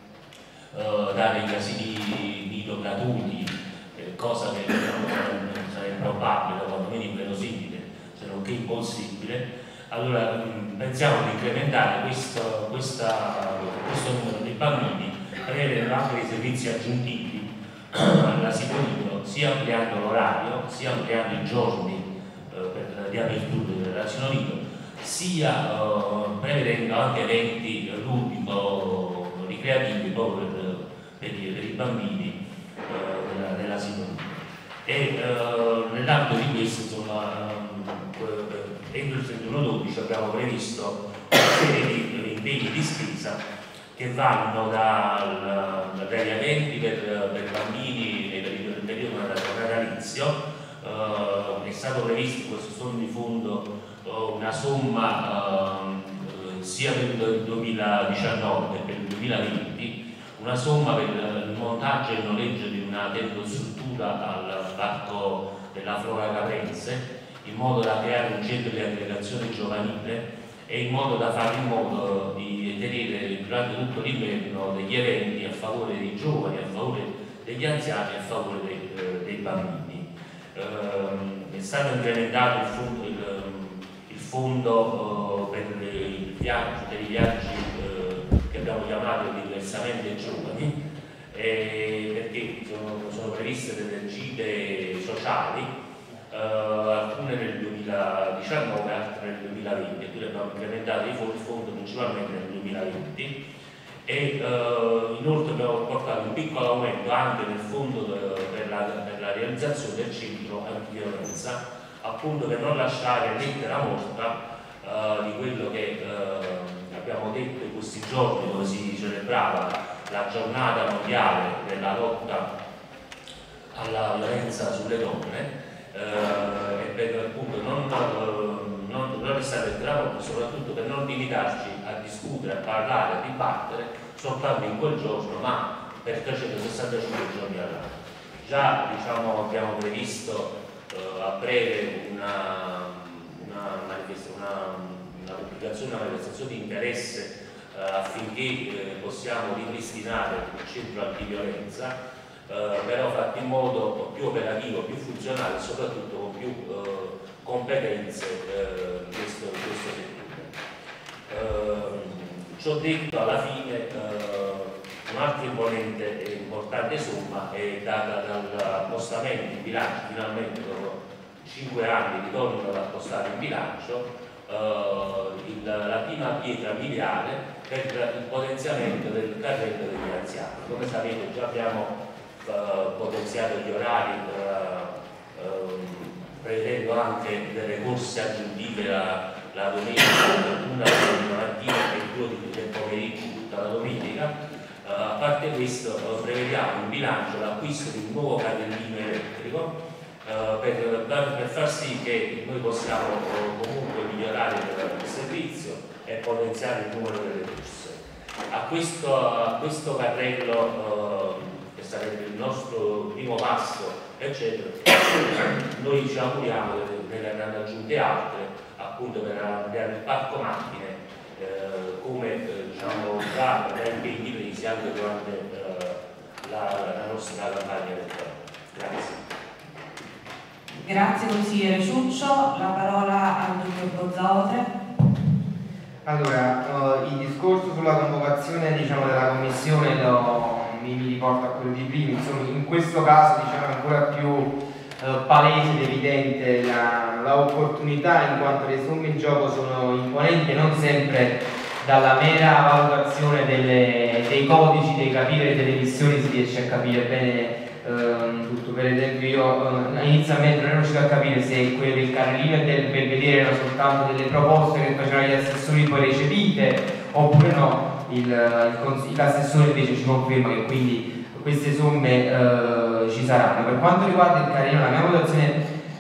eh, dare gli asili nido gratuiti, eh, cosa che diciamo, sarebbe improbabile, quantomeno inverosimile, se non che impossibile. Allora mh, pensiamo di incrementare questo, questa, questo numero di bambini, prevedendo anche dei servizi aggiuntivi all'asilo nido, sia ampliando l'orario, sia ampliando i giorni eh, per, di apertura dell'asilo nido, sia uh, prevedendo anche eventi ludico-ricreativi proprio per, per, per i bambini uh, dell'asilo nido. E uh, nell'ambito di questo, insomma, uh, entro il trentuno dodici abbiamo previsto una serie di impegni di spesa che vanno dal, dagli eventi per, per bambini e per il periodo natalizio. Uh, è stato previsto in questo fondo di fondo una somma uh, sia per il duemiladiciannove che per il duemilaventi, una somma per il montaggio e il noleggio di una tendostruttura al parco della Flora Caprense, in modo da creare un centro di aggregazione giovanile e in modo da fare in modo di tenere durante tutto l'inverno degli eventi a favore dei giovani, a favore degli anziani e a favore dei, eh, dei bambini. Uh, è stato incrementato il fondo, il, il fondo uh, per, il viaggio, per i viaggi uh, che abbiamo chiamato diversamente giovani, eh, perché sono, sono previste delle gite sociali, uh, alcune nel duemiladiciannove, altre nel duemilaventi, e quindi abbiamo incrementato il fondo principalmente nel duemilaventi. E uh, inoltre abbiamo portato un piccolo aumento anche nel fondo de, per, la, per la realizzazione del centro antiviolenza, appunto per non lasciare lettera morta uh, di quello che uh, abbiamo detto in questi giorni, dove si celebrava la giornata mondiale della lotta alla violenza sulle donne eh, e per appunto non, eh, non, non restare travolti, soprattutto per non limitarci a discutere, a parlare, a dibattere soltanto in quel giorno, ma per trecentosessantacinque giorni all'anno. Già diciamo, abbiamo previsto eh, a breve una, una, una, una pubblicazione, una manifestazione di interesse eh, affinché eh, possiamo ripristinare il centro antiviolenza, eh, però fatto in modo più operativo, più funzionale e soprattutto con più eh, competenze eh, in questo, in questo settore. Eh, ciò detto, alla fine eh, un'altra imponente e importante somma è data dall'appostamento in bilancio, finalmente dopo cinque anni ritornano ad appostare in bilancio eh, il, la prima pietra miliare per il potenziamento del carrello degli anziani. Come sapete già abbiamo eh, potenziato gli orari eh, eh, prevedendo anche delle corse aggiuntive la, la domenica, una la mattina e due del pomeriggio tutta la domenica. Uh, a parte questo uh, prevediamo in bilancio l'acquisto di un nuovo carrellino elettrico uh, per, per far sì che noi possiamo uh, comunque migliorare il, il servizio e potenziare il numero delle corse. A questo, a questo carrello, uh, che sarebbe il nostro primo passo, eccetera, noi ci auguriamo che ne andranno aggiunte altre, appunto per ampliare il parco macchine, Eh, come eh, diciamo già da impegni presi anche durante eh, la, la nostra campagna elettorale. Grazie. Grazie consigliere Ciuccio, la parola al dottor Bozzaotre. Allora, uh, il discorso sulla convocazione diciamo, della commissione lo, mi, mi riporta a quello di prima, insomma in questo caso diciamo ancora più Uh, palese ed evidente l'opportunità in quanto le somme in gioco sono imponenti e non sempre dalla mera valutazione delle, dei codici, dei capire delle missioni si riesce a capire bene uh, tutto. Per esempio io uh, inizialmente non ero riuscito a capire se quello del carrellino e del belvedere erano soltanto delle proposte che facevano gli assessori poi recepite oppure no, l'assessore invece ci conferma che quindi queste somme eh, ci saranno. Per quanto riguarda il carrellino, la mia valutazione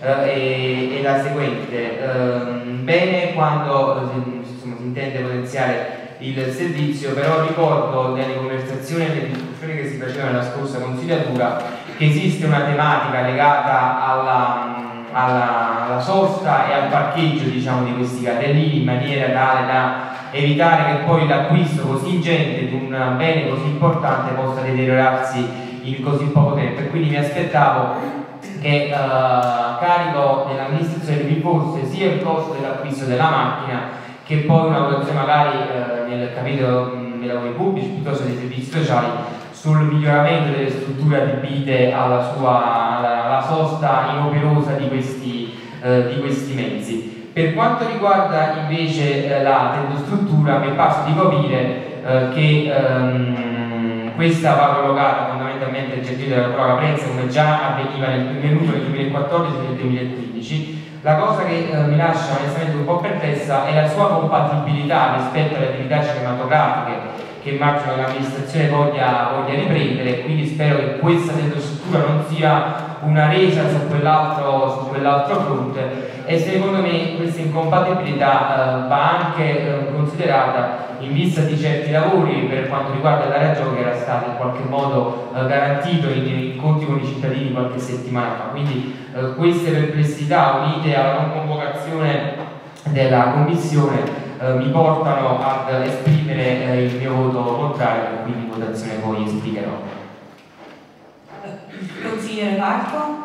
eh, è, è la seguente: eh, bene quando eh, insomma, si intende potenziare il servizio, però ricordo nelle conversazioni e nelle discussioni che si facevano nella scorsa consigliatura che esiste una tematica legata alla, alla, alla sosta e al parcheggio diciamo, di questi carrellini in maniera tale da evitare che poi l'acquisto così ingente di un bene così importante possa deteriorarsi in così poco tempo e quindi mi aspettavo che uh, a carico dell'amministrazione vi fosse sia il costo dell'acquisto della macchina che poi una valutazione magari uh, nel capitolo dei lavori pubblici piuttosto dei servizi sociali sul miglioramento delle strutture adibite alla, sua, alla, alla sosta inoperosa di questi, uh, di questi mezzi. Per quanto riguarda invece eh, la tendostruttura, mi passa di capire eh, che ehm, questa va prorogata fondamentalmente il gestito della proroga prezzi come già avveniva nel pervenuto nel duemilaquattordici e nel duemilaquindici. La cosa che eh, mi lascia onestamente un po' perplessa è la sua compatibilità rispetto alle attività cinematografiche che immagino che l'amministrazione voglia, voglia riprendere, quindi spero che questa tendostruttura non sia una resa su quell'altro su quell'altro fronte e secondo me questa incompatibilità eh, va anche eh, considerata in vista di certi lavori per quanto riguarda l'area giochi che era stato in qualche modo eh, garantito in incontri con i cittadini qualche settimana fa. Quindi eh, queste perplessità unite alla non convocazione della commissione eh, mi portano ad esprimere eh, il mio voto contrario e quindi in votazione poi esplicherò. Consigliere Marco.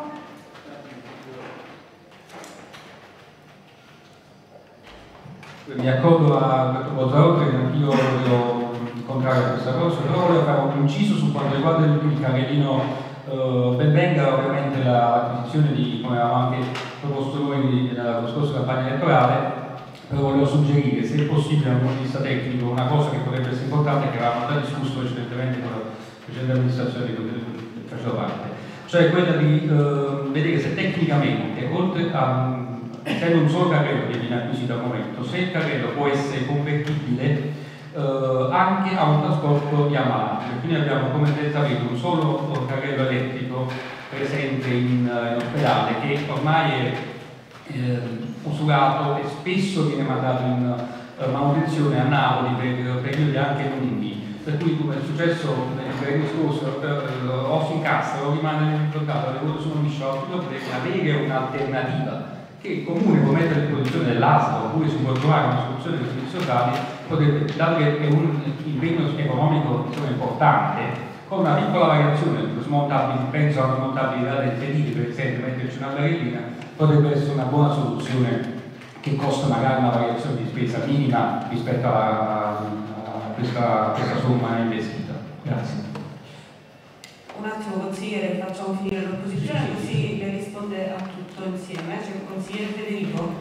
Mi accodo a questo Bozzaotre, che anch'io voglio contrario a questa cosa, però voglio fare un inciso su quanto riguarda il carrellino. Uh, ben venga ovviamente l'acquisizione di, come avevamo anche proposto noi nella scorsa campagna elettorale, però volevo suggerire, se è possibile dal punto di vista tecnico, una cosa che potrebbe essere importante, che avevamo già discusso precedentemente con la precedente amministrazione di cui facevo parte, cioè quella di uh, vedere se tecnicamente, oltre a essendo un solo carrello che viene acquisito al momento, se il carrello può essere convertibile Uh, anche a un trasporto di ammalato, quindi abbiamo come detto un solo carrello elettrico presente in, in ospedale, che ormai è eh, usurato e spesso viene mandato in eh, manutenzione a Napoli per periodi anche lunghi. Per cui, come è successo nel periodo scorso, eh, o si incastra o rimane bloccato, le cose sono lisciate, potrebbe avere un'alternativa che il comune può mettere a disposizione dell'A S A, oppure si può trovare una soluzione dei servizi sociali, potrebbe, dato che è un impegno economico insomma, importante, con una piccola variazione, smontabili, penso a smontabilità del sedile, per esempio, metterci una barellina, potrebbe essere una buona soluzione che costa magari una variazione di spesa minima rispetto a, a, questa, a questa somma investita. Grazie. Un attimo consigliere, facciamo finire l'opposizione così le risponde a tutto insieme. C'è il consigliere Federico.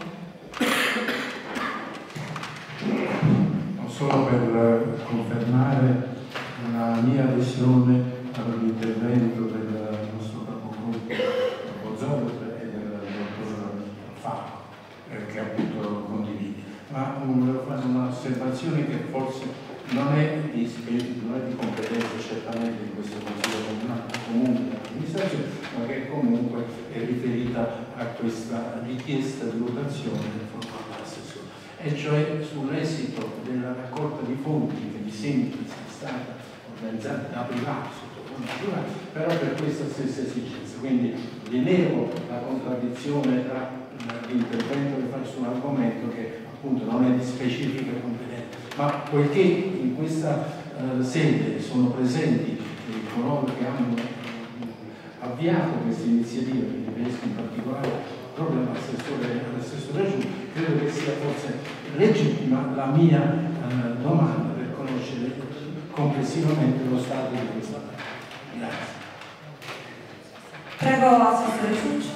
Non solo per confermare la mia adesione all'intervento del nostro capogruppo Bozzolo e del dottor Fabio, eh, che appunto condivide. Ma volevo fare un'osservazione che forse non è di, non è di competenza certamente di questo Consiglio Comunale, comunque dell'amministrazione, ma che comunque è riferita a questa richiesta di votazione formata dall'assessore, e cioè sull'esito della raccolta di fondi che mi sembra sia stata organizzata da privati, sotto forma privata, però per questa stessa esigenza. Quindi rilevo la contraddizione tra l'intervento che fai su un argomento che appunto non è di specifica competenza, ma poiché in questa eh, sede sono presenti eh, coloro che hanno eh, avviato questa iniziativa, mi riferisco in particolare proprio all'assessore Giù, credo che sia forse legittima la mia eh, domanda per conoscere complessivamente lo stato di questa parte. Grazie. Prego, assessore Ciuccio.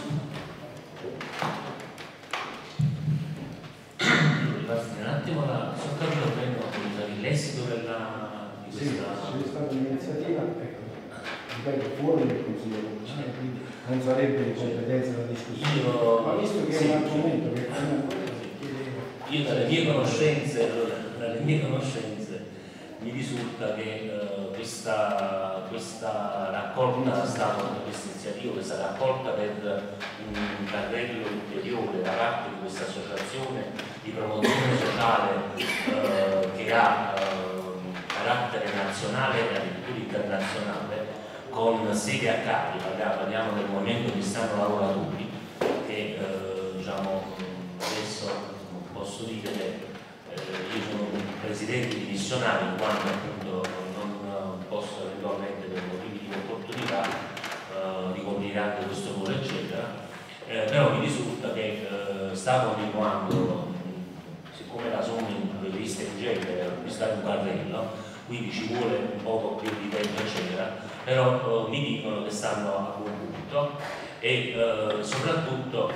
Un attimo, la, sono capito bene l'esito della di questa... Sì, c'è stata un'iniziativa, ecco, ripeto, fuori del Consiglio Comunale, quindi non sarebbe di competenza della discussione. Io, ma visto che sì, è un argomento che comunque chiedevo... Io dalle mie conoscenze, dalle mie conoscenze mi risulta che uh, questa, questa raccolta stata, questa iniziativa, questa raccolta per un carrello ulteriore da parte di questa associazione di promozione sociale uh, che ha uh, carattere nazionale e addirittura internazionale, con sede a Capri, parliamo del Movimento Cristiano Lavoratori, che uh, diciamo, adesso posso dire che io sono un presidente dimissionario in quanto appunto non posso eventualmente per motivi di opportunità eh, ricoprire anche questo ruolo eccetera, eh, però mi risulta che eh, sta continuando, siccome la somma prevista in genere per acquistare un carrello, quindi ci vuole un poco più di tempo eccetera, però eh, mi dicono che stanno a buon punto e eh, soprattutto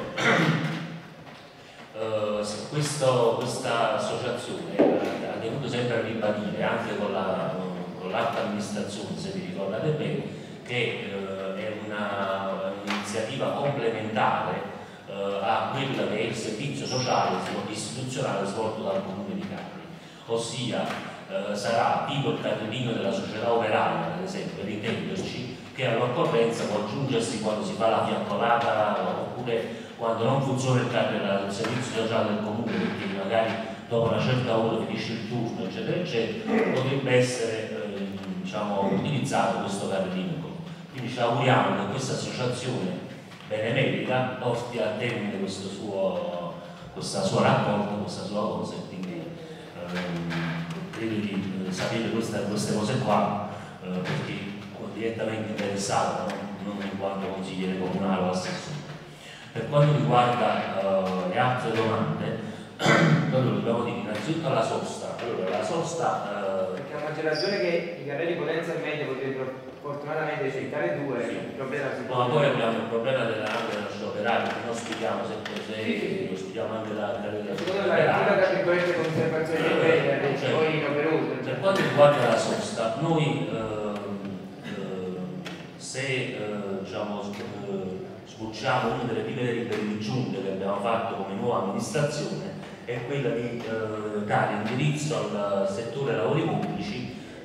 Uh, questo, questa associazione ha tenuto sempre a ribadire anche con l'alta la, amministrazione, se vi ricordate bene, che uh, è un'iniziativa complementare uh, a quella che è il servizio sociale istituzionale svolto dal Comune di Capri, ossia uh, sarà tipo il cartellino della società operaia, per esempio, per intenderci, che all'occorrenza può aggiungersi quando si fa la fiaccolata oppure quando non funziona il carrello del servizio sociale del comune, perché magari dopo una certa ora finisce il turno eccetera eccetera, potrebbe essere eh, diciamo, utilizzato questo carrellino. Quindi ci auguriamo che questa associazione benemerita porti a termine questo suo, questa sua raccolta, questa sua cosa, e quindi ehm, credo di eh, sapere queste, queste cose qua eh, perché direttamente interessato, no? Non in quanto consigliere comunale o assessore. Per quanto riguarda uh, le altre domande, noi dobbiamo dire innanzitutto la sosta. Allora, la sosta... Uh... Perché a maggior ragione che i carrelli potenzialmente potrebbero fortunatamente accettare due, sì. Il problema si no, ma poi abbiamo il problema della anche della nostra operaria, che non studiamo sempre se sì. Lo studiamo anche la carriera secondo la lettura tra virgolette conservazione di quella, cioè, poi in operoso. Per quanto riguarda la sosta, noi uh, uh, se uh, diciamo uh, sbucciamo una delle prime delibere di giunta che abbiamo fatto come nuova amministrazione è quella di eh, dare indirizzo al settore lavori pubblici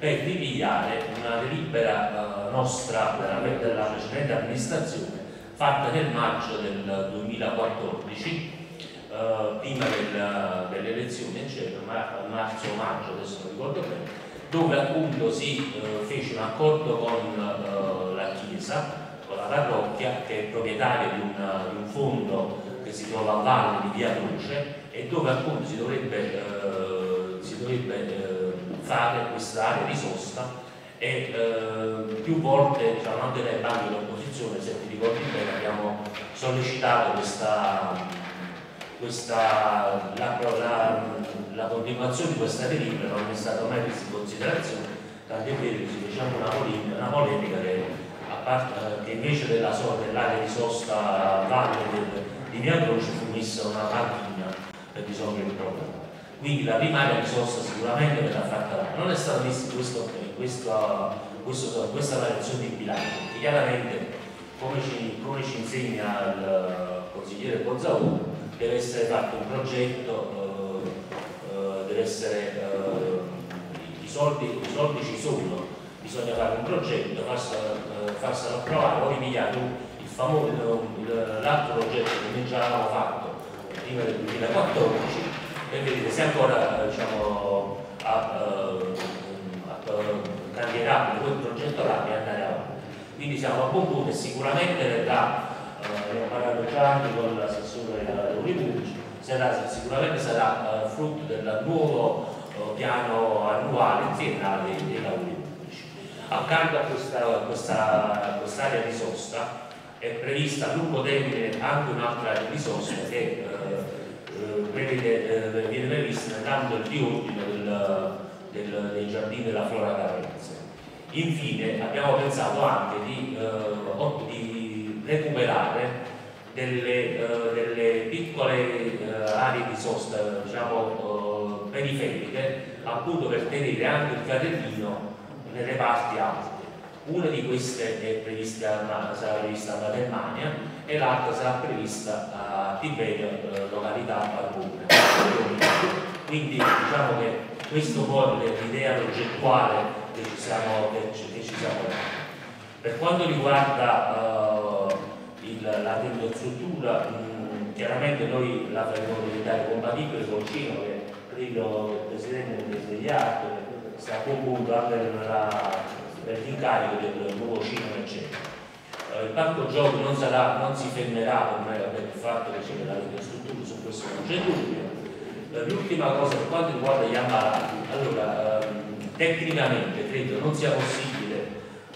per ripigliare una delibera eh, nostra della, della precedente amministrazione fatta nel maggio del duemilaquattordici, eh, prima del, delle elezioni, eccetera, ma marzo-maggio, adesso non ricordo bene, dove appunto si eh, fece un accordo con eh, la Chiesa, con la parrocchia, che è proprietaria di, una, di un fondo che si trova a valle di Via Croce, e dove appunto si dovrebbe, eh, si dovrebbe eh, fare questa area di sosta. E eh, più volte, diciamo, anche dai banchi dell'opposizione, se ti ricordi bene, abbiamo sollecitato questa, questa la, la, la continuazione di questa delibera. Non è stata mai presa in considerazione, tant'è vero che si faceva una polemica, una polemica che, a parte, che invece della dell'area di sosta valle di Via Croce fu messa una macchina per risolvere il problema. Quindi la primaria di sosta sicuramente verrà fatta là. Non è stato messo questo, questo, questo, questa variazione di bilancio, perché chiaramente, come ci, come ci insegna il consigliere Bozzaù, deve essere fatto un progetto, eh, eh, deve essere, eh, i, soldi, i soldi ci sono, bisogna fare un progetto, farselo, eh, farselo approvare, poi ripigliare il famoso, l'altro progetto che noi già avevamo fatto prima del duemilaquattordici, e vedete se ancora diciamo, candidabile quel progetto là e andare avanti. Quindi siamo a buon punto e sicuramente verrà, eh, abbiamo parlato già anche con l'assessore dei lavori pubblici, sarà, sicuramente sarà eh, frutto del nuovo eh, piano annuale triennale dei lavori pubblici. Accanto a questa, questa quest'area di sosta è prevista a lungo termine anche un'altra area di sosta che eh, Prevede, eh, viene prevista tanto il riordino del, del, dei giardini della Flora Carense. Infine abbiamo pensato anche di, eh, di recuperare delle, eh, delle piccole eh, aree di sosta, diciamo, eh, periferiche, appunto per tenere anche il carrellino nelle parti alte. Una di queste è prevista, sarà prevista a Matermania e l'altra sarà prevista a Tiberio, eh, località Arbone. Quindi diciamo che questo poi è l'idea progettuale che ci siamo, che ci, che ci siamo dati. Per quanto riguarda uh, il, la termostruttura, mh, chiaramente noi la faremo diventare compatibile col cinema, che credo il Presidente degli Atti sta a buon punto anche nella per l'incarico del nuovo cinema, eccetera. Eh, il parco giochi non, sarà, non si fermerà per il fatto che c'è la struttura, su questo non c'è dubbio. Eh, l'ultima cosa per quanto riguarda gli ammalati, allora ehm, tecnicamente credo non sia possibile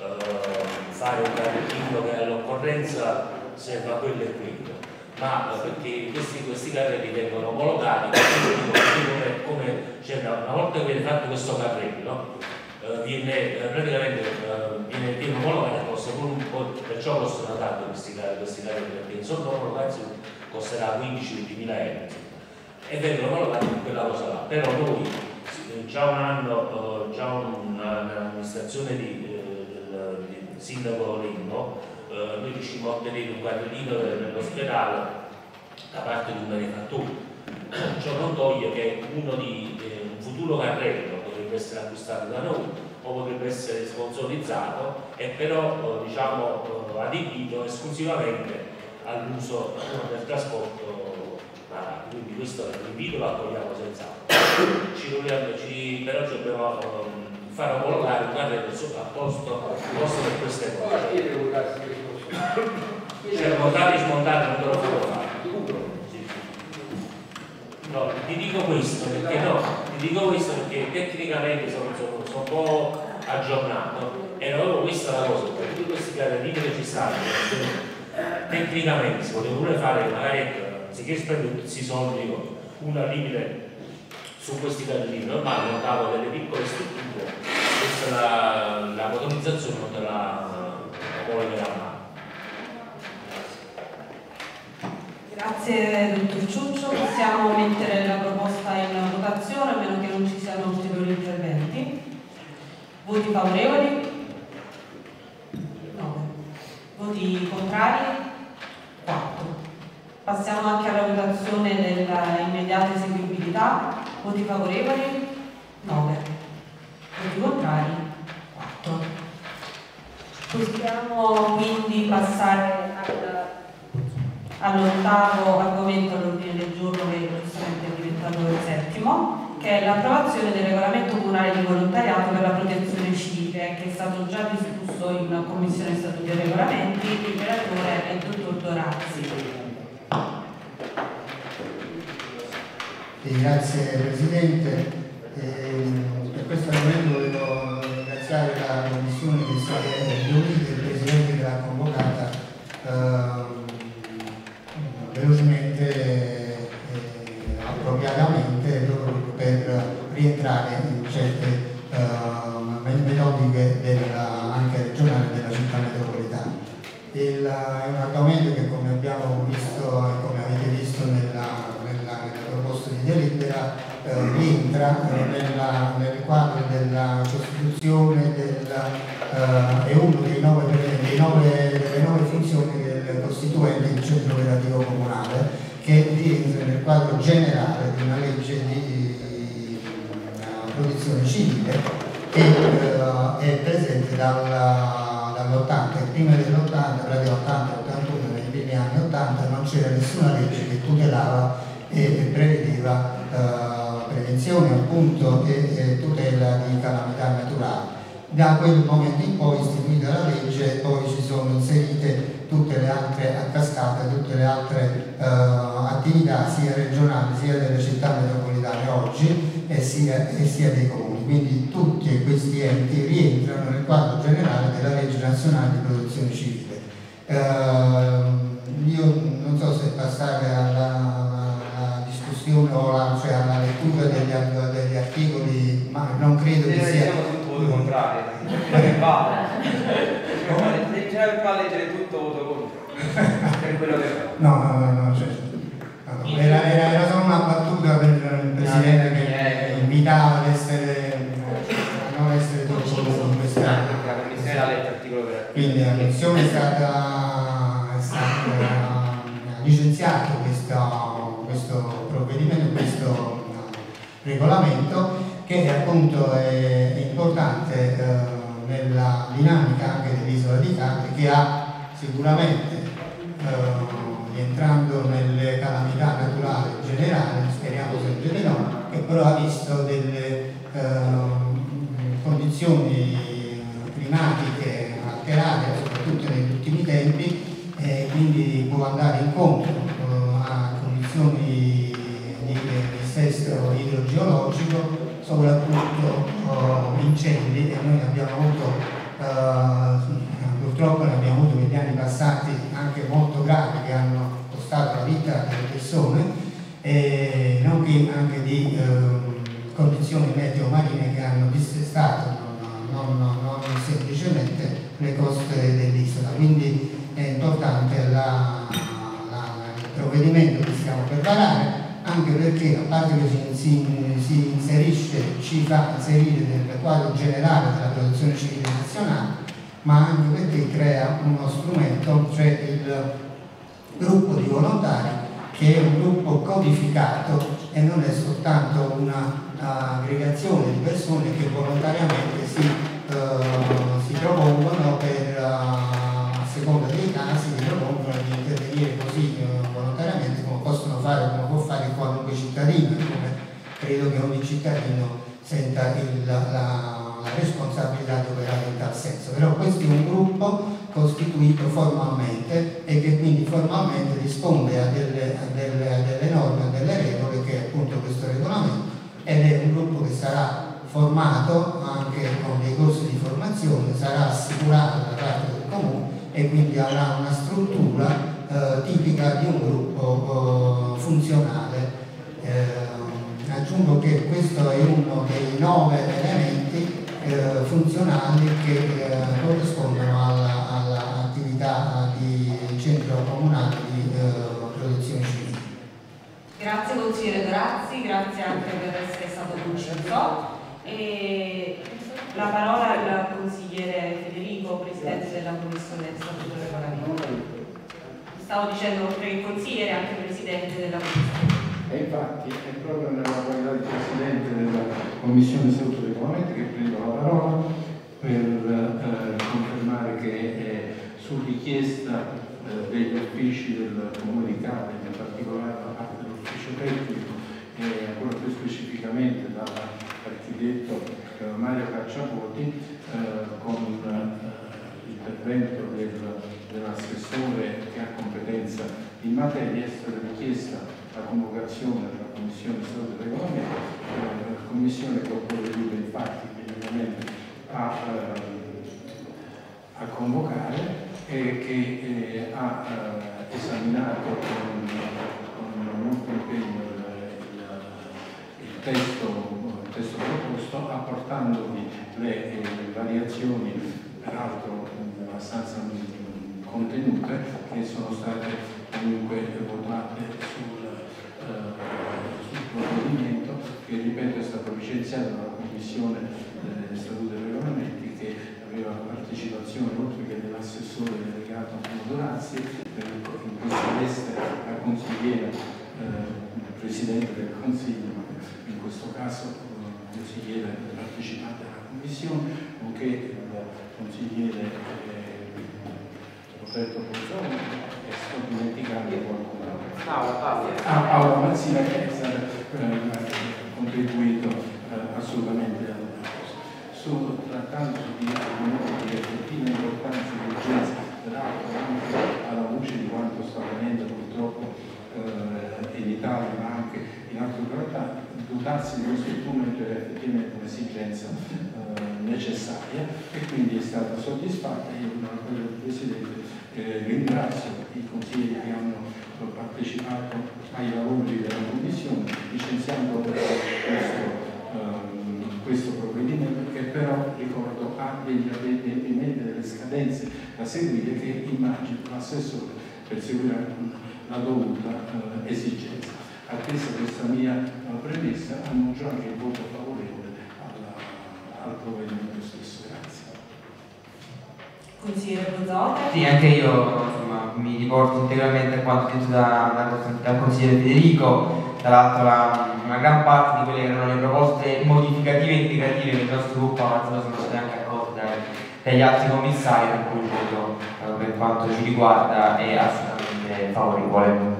eh, fare un carrellino che all'occorrenza serva quello e quello, ma eh, perché questi, questi carrelli vengono omologati come, come cioè, una volta che viene fatto questo carrello viene praticamente viene, viene omologato e costa pure un po', perciò costano tanto questi questi carrelli, perché in sotto omologazione costerà quindici venti mila euro e vengono omologati in quella cosa là. Però noi già un anno, già un'amministrazione di, del, del sindaco Lemmo, noi riuscimmo a ottenere un carrellino nell'ospedale da parte di un manifattore. Ciò non toglie che uno di eh, un futuro carrello potrebbe essere acquistato da noi o potrebbe essere sponsorizzato e però eh, diciamo eh, adibito esclusivamente all'uso eh, del trasporto navale. Quindi questo l'invito lo accogliamo senz'altro. Ci dobbiamo, ci, però ci dobbiamo eh, fare omologare un carrello a posto, posto per queste cose. Cioè montare e smontare non te lo può fare. No, ti dico questo perché no, ti dico questo perché tecnicamente sono, sono, sono un po' aggiornato e proprio questa è la cosa, per tutti questi carrellini che ci stanno, tecnicamente si poteva pure fare magari anziché spendere tutti questi soldi una limite su questi carrellini, normali montavo delle piccole strutture, questa la, la motorizzazione non te la omologherà mai. Grazie dottor Ciuccio, possiamo mettere la proposta in votazione a meno che non ci siano ulteriori interventi. Voti favorevoli? nove. Voti contrari? quattro. Passiamo anche alla votazione della immediata eseguibilità. Voti favorevoli? nove. Voti contrari? Possiamo quindi passare al, all'ottavo argomento all'ordine del giorno, che giustamente è diventato il settimo, che è l'approvazione del regolamento comunale di volontariato per la protezione civile, che è stato già discusso in Commissione Statuti e Regolamenti. Il relatore è il dottor Dorazzi. E grazie Presidente. E per questo argomento volevo ringraziare la Commissione che si è riunita, il Presidente che l'ha convocata eh, velocemente e appropriatamente proprio per rientrare in certe eh, metodiche della, anche regionali della città metropolitana. Il, è un argomento che, come abbiamo visto e come avete visto nella, nella, nella proposta di delibera, eh, rientra eh, nella, nel quadro della Costituzione, della, eh, è uno dei nove, dei nove, delle nove funzioni del Costituente del Centro Operativo Comunale, che rientra nel quadro generale di una legge di uh, protezione civile che uh, è presente dalla dall'ottanta, prima dell'ottanta, praticamente ottanta ottantuno, nei primi anni ottanta non c'era nessuna legge che tutelava e prevedeva eh, prevenzione appunto e, e tutela di calamità naturali. Da quel momento in poi, istituita la legge, poi ci sono inserite tutte le altre a cascata, tutte le altre eh, attività sia regionali sia delle città metropolitane oggi e sia, e sia dei comuni. Quindi tutti questi enti rientrano nel quadro generale della legge nazionale di protezione civile. Eh, io non so se passare alla, alla discussione o alla, cioè alla lettura degli, degli articoli, ma non credo che sia... Siamo tutto voto contrario, che vale. C'è da leggere tutto voto contro. Per quello che no, no, no, no, cioè, no, no. Era, era, era solo una battuta per il Presidente che invitava ad essere a non essere troppo lungo in questa. La Commissione ha letto l'articolo per articolo. Quindi la Commissione è stata, è stata licenziato questo, questo provvedimento, questo regolamento, che appunto è, è importante eh, nella dinamica anche dell'isola di Capri, che ha sicuramente eh, rientrando nelle calamità naturali generali, speriamo sempre di no, che però ha visto delle eh, condizioni climatiche alterate soprattutto negli ultimi tempi e quindi può andare incontro eh, a condizioni di, di dissesto idrogeologico, soprattutto eh, incendi, e noi abbiamo avuto eh, purtroppo ne abbiamo avuto negli anni passati anche molto gravi che hanno costato la vita delle persone, e nonché anche di eh, condizioni meteo marine che hanno dissestato non, non, non semplicemente le coste dell'isola. Quindi è importante la, la, il provvedimento che stiamo per varare, anche perché a parte che si, si, si inserisce, ci fa inserire nel quadro generale della protezione civile nazionale, ma anche perché crea uno strumento, cioè il gruppo di volontari, che è un gruppo codificato e non è soltanto una aggregazione di persone che volontariamente si, uh, si propongono per, uh, a seconda dei casi, si propongono di intervenire così uh, volontariamente come possono fare, come può fare qualunque cittadino, come credo che ogni cittadino senta il, la, la responsabilità di operare in tal senso. Però questo è un gruppo costituito formalmente e che quindi formalmente risponde a delle, a delle, a delle norme, a delle regole che è appunto questo regolamento, ed è un gruppo che sarà formato anche con dei corsi di formazione, sarà assicurato da parte del comune e quindi avrà una struttura eh, tipica di un gruppo eh, funzionale. Eh, aggiungo che questo è uno dei nove elementi eh, funzionali che eh, corrispondono all'attività di centro comunale di eh, protezione civile. Grazie consigliere Dorazzi, grazie anche per essere stato conciso. E la parola al consigliere Federico, presidente della Commissione Statuto e Regolamento. Stavo dicendo oltre che consigliere anche presidente della Commissione. E infatti è proprio nella qualità di presidente della Commissione Statuto e Regolamento che prendo la parola per eh, confermare che eh, su richiesta eh, degli uffici del Comune di Capri, in particolare da parte dell'ufficio tecnico e ancora più specificamente dall'architetto eh, Mario Cacciapoti, eh, con eh, l'intervento del, dell'assessore che ha competenza in materia, è stata richiesta la convocazione della Commissione Stato del Regolamento, eh, la Commissione che ho provveduto infatti immediatamente a, eh, a convocare e che eh, ha eh, esaminato con, con molto impegno il, il, il, testo, il testo proposto, apportandovi le, eh, le variazioni, peraltro abbastanza contenute, che sono state comunque votate sul, eh, sul provvedimento, che ripeto è stato licenziato dalla Commissione eh, Statuto e Regolamenti, che aveva la partecipazione oltre che dell'assessore delegato Modorazzi, in questa veste la consigliera, eh, Presidente del Consiglio, in questo caso eh, consigliere partecipante alla Commissione, nonché il consigliere eh, Roberto Pozzoni, e sto dimenticando qualcuno. Ah, Paolo Mazzina, che è stato eh, contribuito eh, assolutamente alla cosa. Solo trattandosi di argomenti di effettiva importanza e urgenza, peraltro anche alla luce di quanto sta avvenendo purtroppo eh, in Italia ma anche in altre realtà, dotarsi di questo strumento è effettivamente un'esigenza eh, necessaria e quindi è stata soddisfatta. Io, come Presidente, eh, ringrazio i consiglieri che hanno partecipato ai lavori della Commissione, licenziando questo, um, questo provvedimento, che però, ricordo, ha degli adempimenti, delle scadenze da seguire che immagino l'assessore perseguirà la dovuta uh, esigenza. Attesa questa mia uh, premessa, annuncio anche il voto favorevole alla, al provvedimento stesso. Grazie. Consigliere Bozzotti? Sì, anche io insomma, mi riporto integralmente a quanto detto da, da, dal consigliere Federico. Tra l'altro una gran parte di quelle che erano le proposte modificative e integrative che il nostro gruppo ha avanzato sono state anche accolte dagli altri commissari, per cui il voto eh, per quanto ci riguarda è assolutamente favorevole.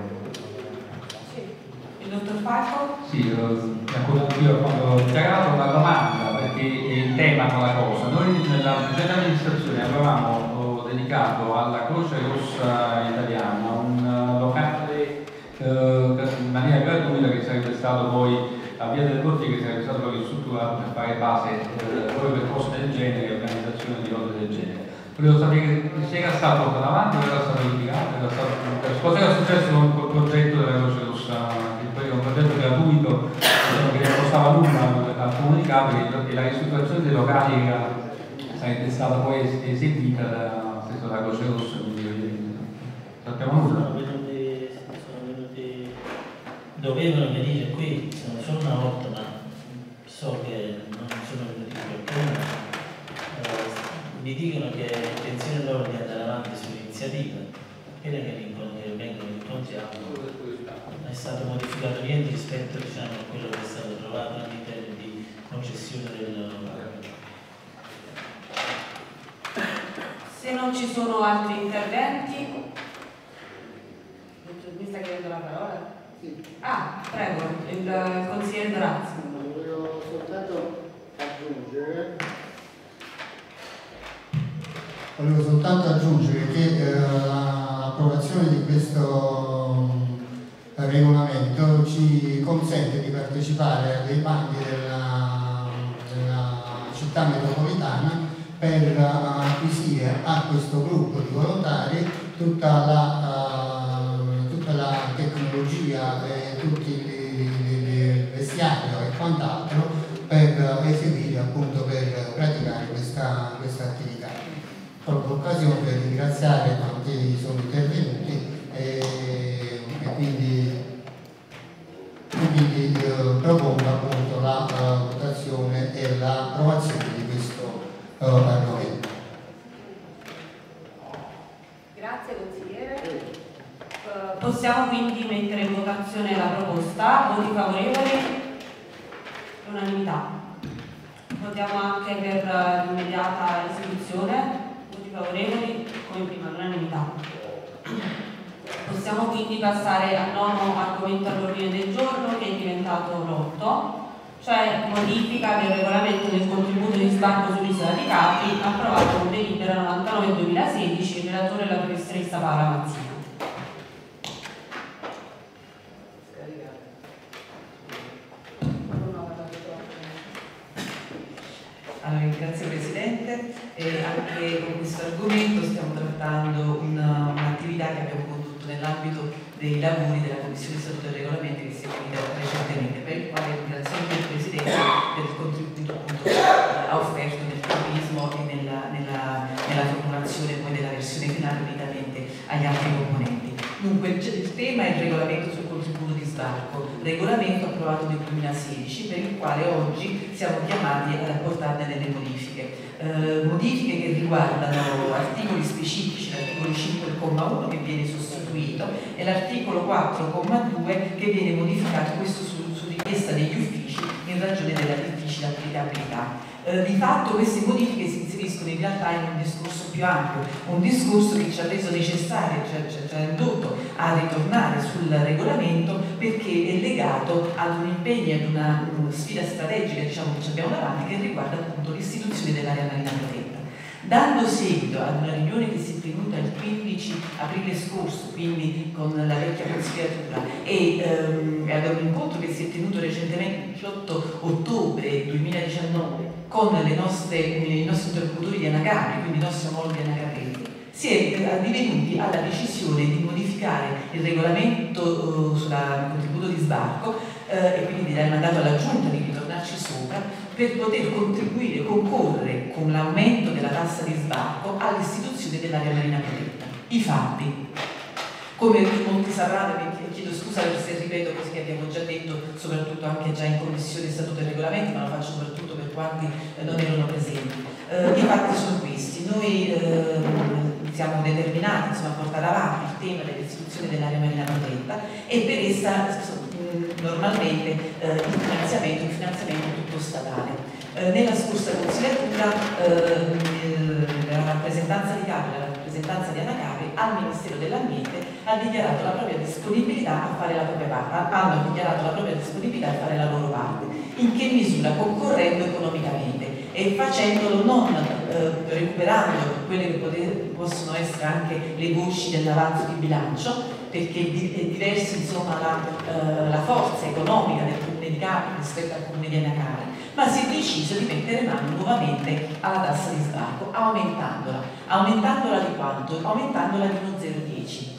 Il dottor Falco? Sì, io ho dichiarato una domanda perché è il tema con la cosa. Noi nella precedente amministrazione avevamo dedicato alla Croce Rossa Italiana un locale eh, in maniera gratuita che sarebbe stato poi a Via del Corti, che sarebbe stato ristrutturato per fare base eh, proprio per cose del genere e organizzazione di cose del genere. Volevo sapere se era stato portato avanti o era stato ritirato, era stato... cosa era successo con quel progetto della Croce Rossa? Era un progetto gratuito che non costava nulla al Comune di Capri e la ristrutturazione dei locali era, sarebbe stata poi eseguita da stesso da Croce Rossa, quindi sappiamo nulla. Sono venuti, sono venuti, dovevano venire qui, sono solo una volta, ma so che non sono venuti qualcuno. Eh, mi dicono che è intenzione loro di andare avanti sull'iniziativa, appena che vengono incontriamo. Non è stato modificato niente rispetto, diciamo, a quello che è stato trovato all'interno di concessione del locale. Se non ci sono altri interventi, mi sta chiedendo la parola? Sì. Ah, prego, il, il consigliere Dorazzi. Volevo soltanto aggiungere volevo soltanto aggiungere che eh, l'approvazione di questo regolamento ci consente di partecipare a dei bandi della, della città metropolitana per uh, acquisire a questo gruppo di volontari tutta la, uh, tutta la tecnologia e tutti il vestiario e quant'altro per uh, eseguire, appunto, per praticare questa, questa attività. Proprio l'occasione per ringraziare quanti sono intervenuti e, e quindi, quindi uh, propongo appunto la uh, votazione e l'approvazione di questo uh, argomento. Grazie consigliere. Uh, possiamo quindi mettere in votazione la proposta. Voti favorevoli? Unanimità. Votiamo anche per l'immediata esecuzione. Voti favorevoli, come prima, all'unanimità. Possiamo quindi passare al nono argomento all'ordine del giorno, che è diventato l'otto, cioè modifica del regolamento del contributo di sbarco sull'isola di Capri, approvato con delibera novantanove duemilasedici, il relatore è la professoressa Paola Mazzina. Allora, grazie Presidente, e anche con questo argomento stiamo trattando un'attività che abbiamo condotto nell'ambito dei lavori della Commissione Statuto e Regolamenti che si è finita recentemente, per il quale ringrazio anche il Presidente per il contributo appunto che ha offerto nel tempismo e nella, nella, nella formulazione poi della versione finale unitamente agli altri componenti. Dunque il, il tema è il regolamento sul contributo di sbarco, regolamento approvato nel duemilasedici, per il quale oggi siamo chiamati ad apportarne delle modifiche. Eh, modifiche che riguardano articoli specifici, l'articolo cinque comma uno che viene sostituito e l'articolo quattro comma due che viene modificato, questo su, su richiesta degli uffici in ragione della difficile applicabilità. Eh, di fatto queste modifiche si inseriscono in realtà in un discorso più ampio, un discorso che ci ha reso necessario, cioè, cioè, ci ha indotto a ritornare sul regolamento, perché è legato ad un impegno, ad una, una sfida strategica, diciamo, che ci abbiamo davanti, che riguarda appunto l'istituzione dell'area marina protetta. Dando seguito ad una riunione che si è tenuta il quindici aprile scorso, quindi con la vecchia consigliatura, e ehm, ad un incontro che si è tenuto recentemente il diciotto ottobre duemiladiciannove con le nostre, i nostri interlocutori di Anacapri, quindi i nostri omologhi anacapresi, si è addivenuti alla decisione di modificare il regolamento uh, sul contributo di sbarco uh, e quindi di dare mandato alla Giunta di ritornarci sopra per poter contribuire, concorrere con l'aumento della tassa di sbarco all'istituzione dell'area marina protetta. I fatti, come molti sapranno, e chiedo scusa se ripeto così che abbiamo già detto, soprattutto anche già in commissione statuto e regolamenti, ma lo faccio soprattutto per quanti eh, non erano presenti. Eh, I fatti sono questi: noi eh, siamo determinati insomma, a portare avanti il tema dell'istituzione dell'area marina protetta e per essa mh, normalmente eh, il finanziamento, il finanziamento è tutto statale. Eh, nella scorsa consigliatura eh, la rappresentanza di Capri, la rappresentanza di Anacapri al Ministero dell'Ambiente ha dichiarato la propria disponibilità a fare la propria parte, hanno dichiarato la propria disponibilità a fare la loro parte. In che misura? Concorrendo economicamente e facendolo non eh, recuperando quelle che poter, possono essere anche le voci dell'avanzo di bilancio, perché è diversa insomma la, eh, la forza economica del Comune di Capri rispetto al Comune di Anacapri, ma si è deciso di mettere mano nuovamente alla tassa di sbarco, aumentandola. Aumentandola di quanto? Aumentandola di uno zero virgola dieci.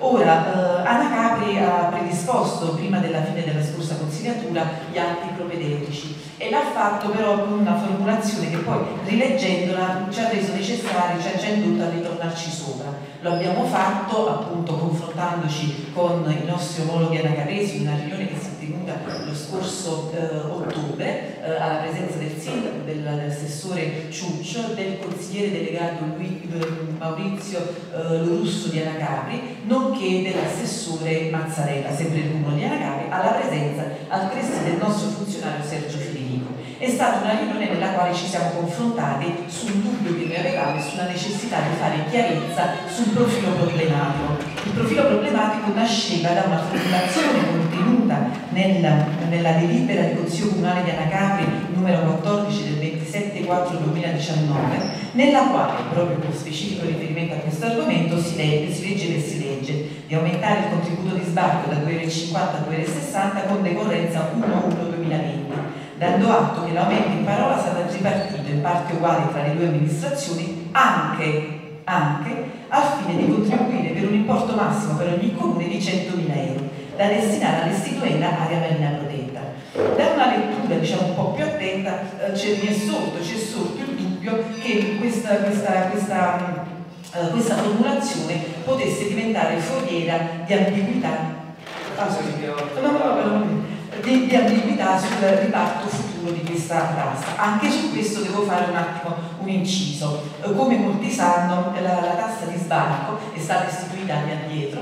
Ora, eh, Anacapri ha predisposto prima della fine della scorsa consigliatura gli atti propedeutici e l'ha fatto però con una formulazione che poi, rileggendola, ci ha reso necessario, ci ha già indotto a ritornarci sopra. Lo abbiamo fatto appunto confrontandoci con i nostri omologhi anacapresi in una riunione che si è tenuta lo scorso eh, ottobre eh, alla presenza del sindaco, del, dell'assessore Ciuccio, del consigliere delegato lui, Maurizio eh, Lorusso di Anacapri, nonché dell'assessore Mazzarella, sempre il comune di Anacapri, alla presenza altresì del nostro funzionario Sergio Federico. È stata una riunione nella quale ci siamo confrontati sul dubbio che noi avevamo e sulla necessità di fare chiarezza sul profilo problematico. Il profilo problematico nasceva da una formulazione contenuta nella, nella delibera del Consiglio Comunale di Anacapri numero quattordici del ventisette quattro duemiladiciannove, nella quale, proprio con specifico riferimento a questo argomento, si legge, si legge e si legge di aumentare il contributo di sbarco da due virgola cinquanta a due virgola sessanta con decorrenza uno uno duemilaventi, dando atto che l'aumento in parola sarà ripartito in parti uguali tra le due amministrazioni anche, anche al fine di contribuire per un importo massimo per ogni comune di centomila euro da destinare all'istituenda area marina protetta. Da una lettura diciamo un po' più attenta eh, c'è, mi è sorto, c'è sorto il dubbio che questa, questa, questa, uh, questa formulazione potesse diventare foriera di ambiguità. Ah, no, no, no, no. Di, di ambiguità sul riparto futuro di questa tassa. Anche su questo devo fare un attimo un inciso. Come molti sanno, la, la tassa di sbarco è stata istituita anni addietro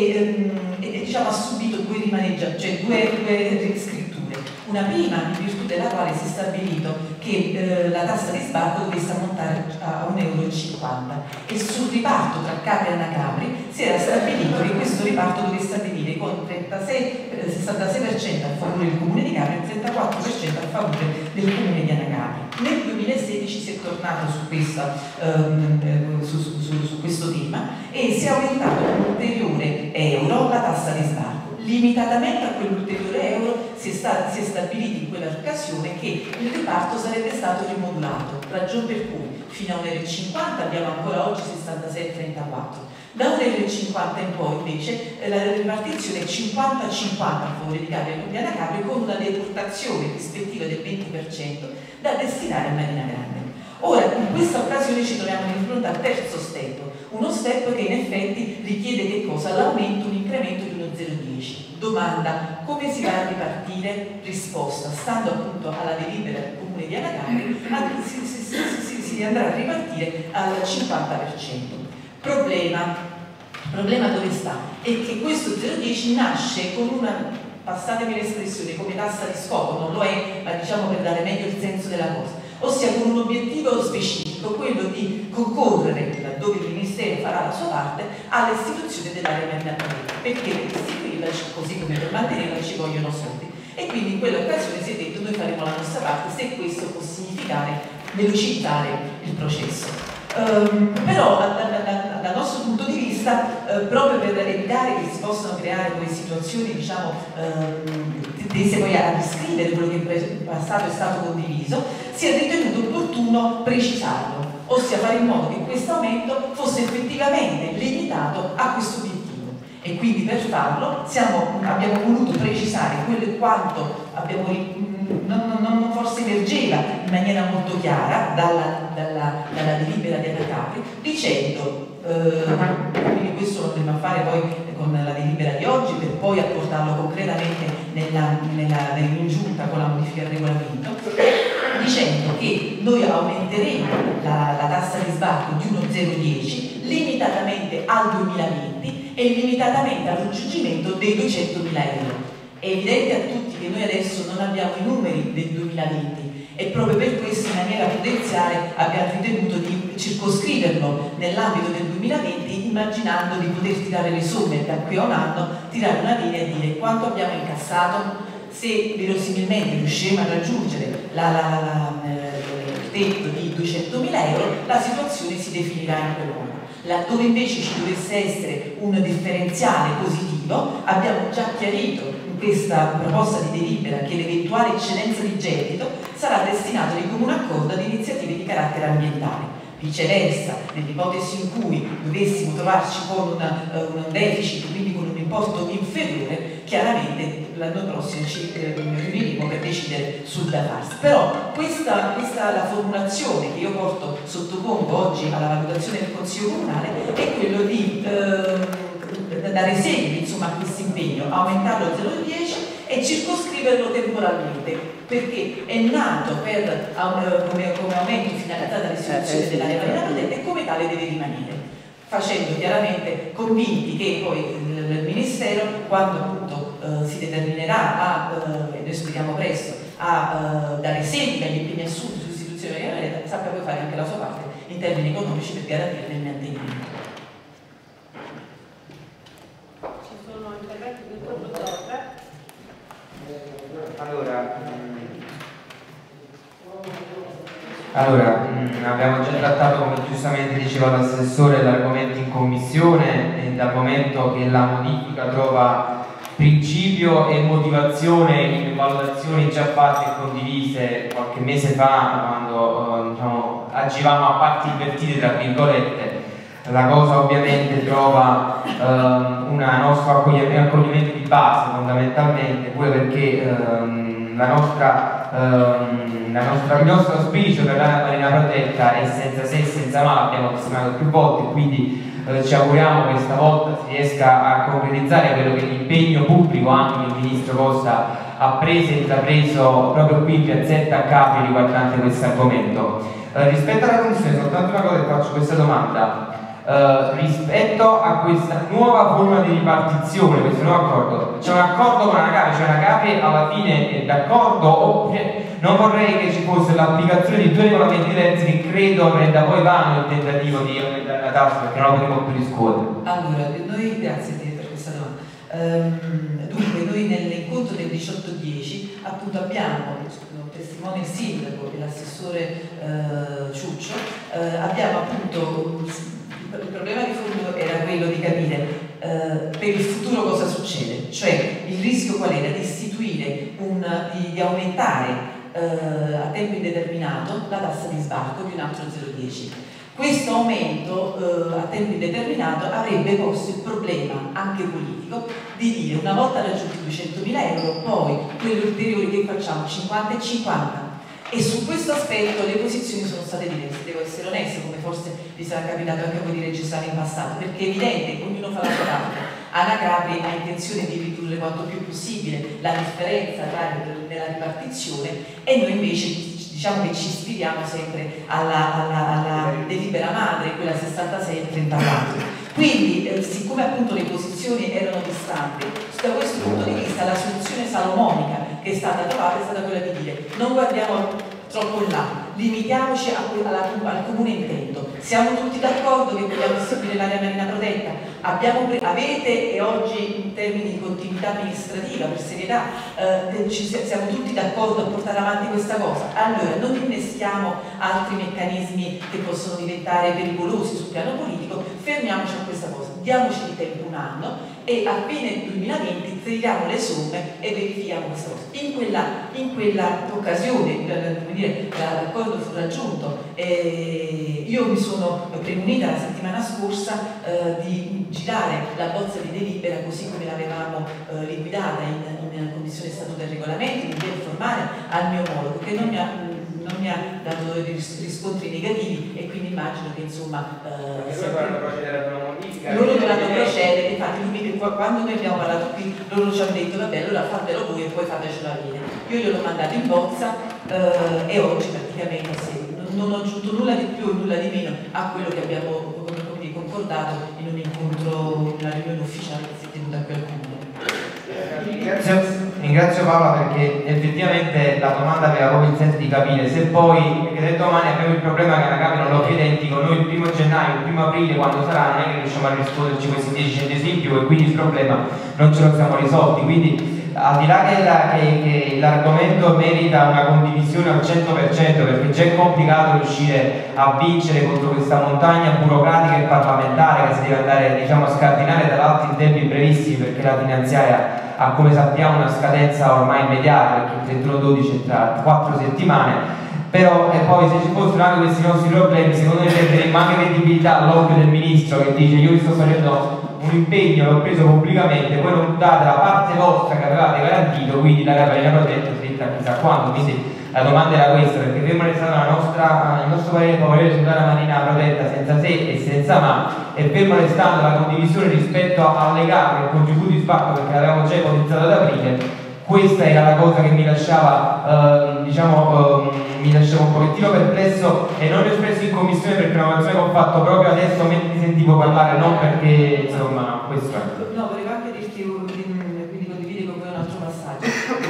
e, e, e diciamo, ha subito due rimaneggiamenti, cioè due, due riscritture. Una prima in virtù della quale si è stabilito che eh, la tassa di sbarco dovesse ammontare a un euro e cinquanta e sul riparto tra Capri e Anacapri si era stabilito che questo riparto dovesse avvenire con trentasei, eh, sessantasei per cento a favore del comune di Capri e trentaquattro per cento a favore del comune di Anacapri. Nel duemilasedici si è tornato su, questa, ehm, su, su, su, su questo tema e si è aumentato un ulteriore euro la tassa di sbarco. Limitatamente a quell'ulteriore euro si è, sta, si è stabilito in quella occasione che il riparto sarebbe stato rimodulato, ragion per cui fino a un euro e cinquanta abbiamo ancora oggi sessantasei e trentaquattro. Da un euro e cinquanta in poi invece la ripartizione è cinquanta cinquanta a favore di Capri e di Anacapri con una deportazione rispettiva del venti per cento da destinare a Marina Grande. Ora, in questa occasione ci troviamo di fronte al terzo step, uno step che in effetti richiede che cosa? L'aumento, un incremento di uno zero virgola dieci. Domanda, come si va a ripartire? Risposta, stando appunto alla delibera del comune di Anacapri, si, si, si, si, si andrà a ripartire al cinquanta per cento. Problema, problema dove sta? È che questo zero virgola dieci nasce con una, passatemi l'espressione, come tassa di scopo, non lo è, ma diciamo per dare meglio il senso della cosa, ossia con un obiettivo specifico, quello di concorrere, laddove il Ministero farà la sua parte, all'istituzione dell'area marina protetta, perché per istituirla, così come per mantenerla, ci vogliono soldi. E quindi in quell'occasione si è detto noi faremo la nostra parte se questo può significare velocizzare il processo. Um, però da, da, da, dal nostro punto di vista, uh, proprio per evitare che si possano creare quelle situazioni, diciamo, uh, tese poi a descrivere quello che in passato è stato condiviso, si è ritenuto opportuno precisarlo, ossia fare in modo che questo aumento fosse effettivamente limitato a questo obiettivo. E quindi per farlo siamo, abbiamo voluto precisare quello e quanto abbiamo non, non, non forse emergeva in maniera molto chiara dalla, dalla, dalla delibera di Anacapri, dicendo, eh, quindi questo lo dobbiamo fare poi con la delibera di oggi per poi apportarlo concretamente nella, nella, in giunta con la modifica del regolamento, dicendo che noi aumenteremo la, la tassa di sbarco di uno zero virgola dieci limitatamente al duemilaventi e limitatamente al raggiungimento dei duecentomila euro. È evidente a tutti che noi adesso non abbiamo i numeri del duemilaventi e proprio per questo in maniera prudenziale abbiamo ritenuto di circoscriverlo nell'ambito del duemilaventi, immaginando di poter tirare le somme da qui a un anno, tirare una linea e dire quanto abbiamo incassato. Se verosimilmente riusciremo a raggiungere la, la, la, il tetto di duecentomila euro, la situazione si definirà in quel modo. Laddove invece ci dovesse essere un differenziale positivo, abbiamo già chiarito in questa proposta di delibera che l'eventuale eccedenza di gettito sarà destinato di comune accordo ad iniziative di carattere ambientale. Viceversa, nell'ipotesi in cui dovessimo trovarci con una, uh, un deficit, quindi con un importo inferiore, chiaramente l'anno prossimo ci eh, riuniremo per decidere sul da farsi. Però questa, questa la formulazione che io porto, sottopongo oggi alla valutazione del Consiglio Comunale è quello di eh, dare seguito insomma, a questo impegno, aumentarlo a zero virgola dieci e circoscriverlo temporalmente, perché è nato per, um, come, come aumento finalizzato all'istituzione dell'area marina protetta e come tale deve rimanere, facendo chiaramente convinti che poi il, il Ministero, quando appunto uh, si determinerà a, uh, e noi speriamo presto, a uh, dare seguito agli impegni assunti sull'istituzione della marina protetta, sappia poi fare anche la sua parte in termini economici per garantirne il mantenimento. Ci sono interventi del gruppo Zorra. Allora, allora mh, abbiamo già trattato, come giustamente diceva l'assessore, l'argomento in commissione e dal momento che la modifica trova principio e motivazione in valutazioni già fatte e condivise qualche mese fa, quando eh, diciamo, agivamo a parti invertite tra virgolette, la cosa ovviamente trova eh, un nostro accoglimento di base fondamentalmente, pure perché ehm, la nostra, ehm, la nostra, il nostro auspicio per l'area marina protetta è senza se e senza ma, l'abbiamo estimato più volte, quindi eh, ci auguriamo che stavolta si riesca a concretizzare quello che è l'impegno pubblico anche che il Ministro Costa ha preso e intrapreso proprio qui in piazzetta a Capri riguardante questo argomento. Eh, rispetto alla Commissione, soltanto una cosa, e faccio questa domanda. Uh, rispetto a questa nuova forma di ripartizione, questo nuovo accordo, c'è un accordo con Anacapi, cioè Anacapi alla fine è d'accordo, oppure non vorrei che ci fosse l'applicazione di due regolamenti diversi che credo renda poi vano il tentativo di aumentare la tassa perché non lo potremo più riscuotere. Allora, noi, grazie per questa domanda. Um, dunque, noi nell'incontro del diciotto dieci appunto abbiamo, testimone il sindaco e l'assessore uh, Ciuccio, uh, abbiamo appunto il problema di fondo era quello di capire uh, per il futuro cosa succede, cioè il rischio qual era? Di istituire, un, di, di aumentare uh, a tempo indeterminato la tassa di sbarco di un altro zero virgola dieci. Questo aumento uh, a tempo indeterminato avrebbe posto il problema anche politico di dire una volta raggiunti duecentomila euro poi quelli ulteriori che facciamo cinquanta e cinquanta. E su questo aspetto le posizioni sono state diverse, devo essere onesta, come forse vi sarà capitato anche a voi di registrare in passato, perché è evidente che ognuno fa la sua parte. Anacapi ha intenzione di ridurre quanto più possibile la differenza tra, nella ripartizione e noi invece diciamo che ci ispiriamo sempre alla, alla, alla delibera madre, quella sessantasei e trentaquattro. Quindi, eh, siccome appunto le posizioni erano distanti, da questo punto di vista la soluzione salomonica che è stata trovata è stata quella di dire non guardiamo troppo in là, limitiamoci a, alla, al comune intento. Siamo tutti d'accordo che vogliamo istituire l'area marina protetta, abbiamo avete e oggi in termini di continuità amministrativa, per serietà, eh, ci, siamo tutti d'accordo a portare avanti questa cosa. Allora non inneschiamo altri meccanismi che possono diventare pericolosi sul piano politico, fermiamoci a questa cosa, diamoci di tempo un anno e a fine duemilaventi tiriamo le somme e verifichiamo questa cosa. In quella, in quella occasione, come dire, l'accordo fu raggiunto, eh, io mi sono premunita la settimana scorsa eh, di girare la bozza di delibera così come l'avevamo eh, liquidata in, in Commissione Statuto e Regolamenti, di informare al mio omologo che non mi ha non mi ha dato riscontri negativi e quindi immagino che insomma eh, loro dovranno procedere ad una modifica, loro dovranno procedere, infatti quando noi abbiamo parlato qui loro ci hanno detto vabbè allora fatelo voi e poi fatecelo avere. Io gliel'ho mandato in bozza eh, e oggi praticamente sì, non ho aggiunto nulla di più e nulla di meno a quello che abbiamo come, come concordato in un incontro, in una riunione ufficiale che si è tenuta qui al comune. Ringrazio, ringrazio Paola perché effettivamente la domanda aveva proprio il senso di capire se poi, perché se domani abbiamo il problema che Anacapi non lo fa identico, noi il primo gennaio, il primo aprile quando sarà non è che riusciamo a risponderci questi dieci centesimi in più e quindi il problema non ce lo siamo risolti, quindi al di là che, la, che, che l'argomento merita una condivisione al cento per cento perché già è complicato riuscire a vincere contro questa montagna burocratica e parlamentare che si deve andare diciamo, a scardinare tra l'altro in tempi brevissimi perché la finanziaria ha come sappiamo una scadenza ormai immediata perché il trentuno dodici è tra quattro settimane, però e poi se ci fossero anche questi nostri problemi secondo me perderemmo anche credibilità all'occhio del ministro che dice io vi sto facendo un impegno, l'ho preso pubblicamente, voi non date la parte vostra che avevate garantito, quindi la Marina protetta si detta chissà quando, quindi la domanda era questa, perché fermo restando la nostra, il nostro parere favorevole sulla Marina protetta senza se e senza ma, e fermo restando la condivisione rispetto alle gare e al contributo di sbarco perché l'avevamo già ipotizzato ad aprile, questa era la cosa che mi lasciava, eh, diciamo, eh, mi lasciava un pochettino perplesso e non l'ho espresso in commissione perché è una cosa che ho fatto proprio adesso mentre ti sentivo parlare, non perché insomma questo è. No, volevo anche dirti, quindi condividere con voi un altro passaggio,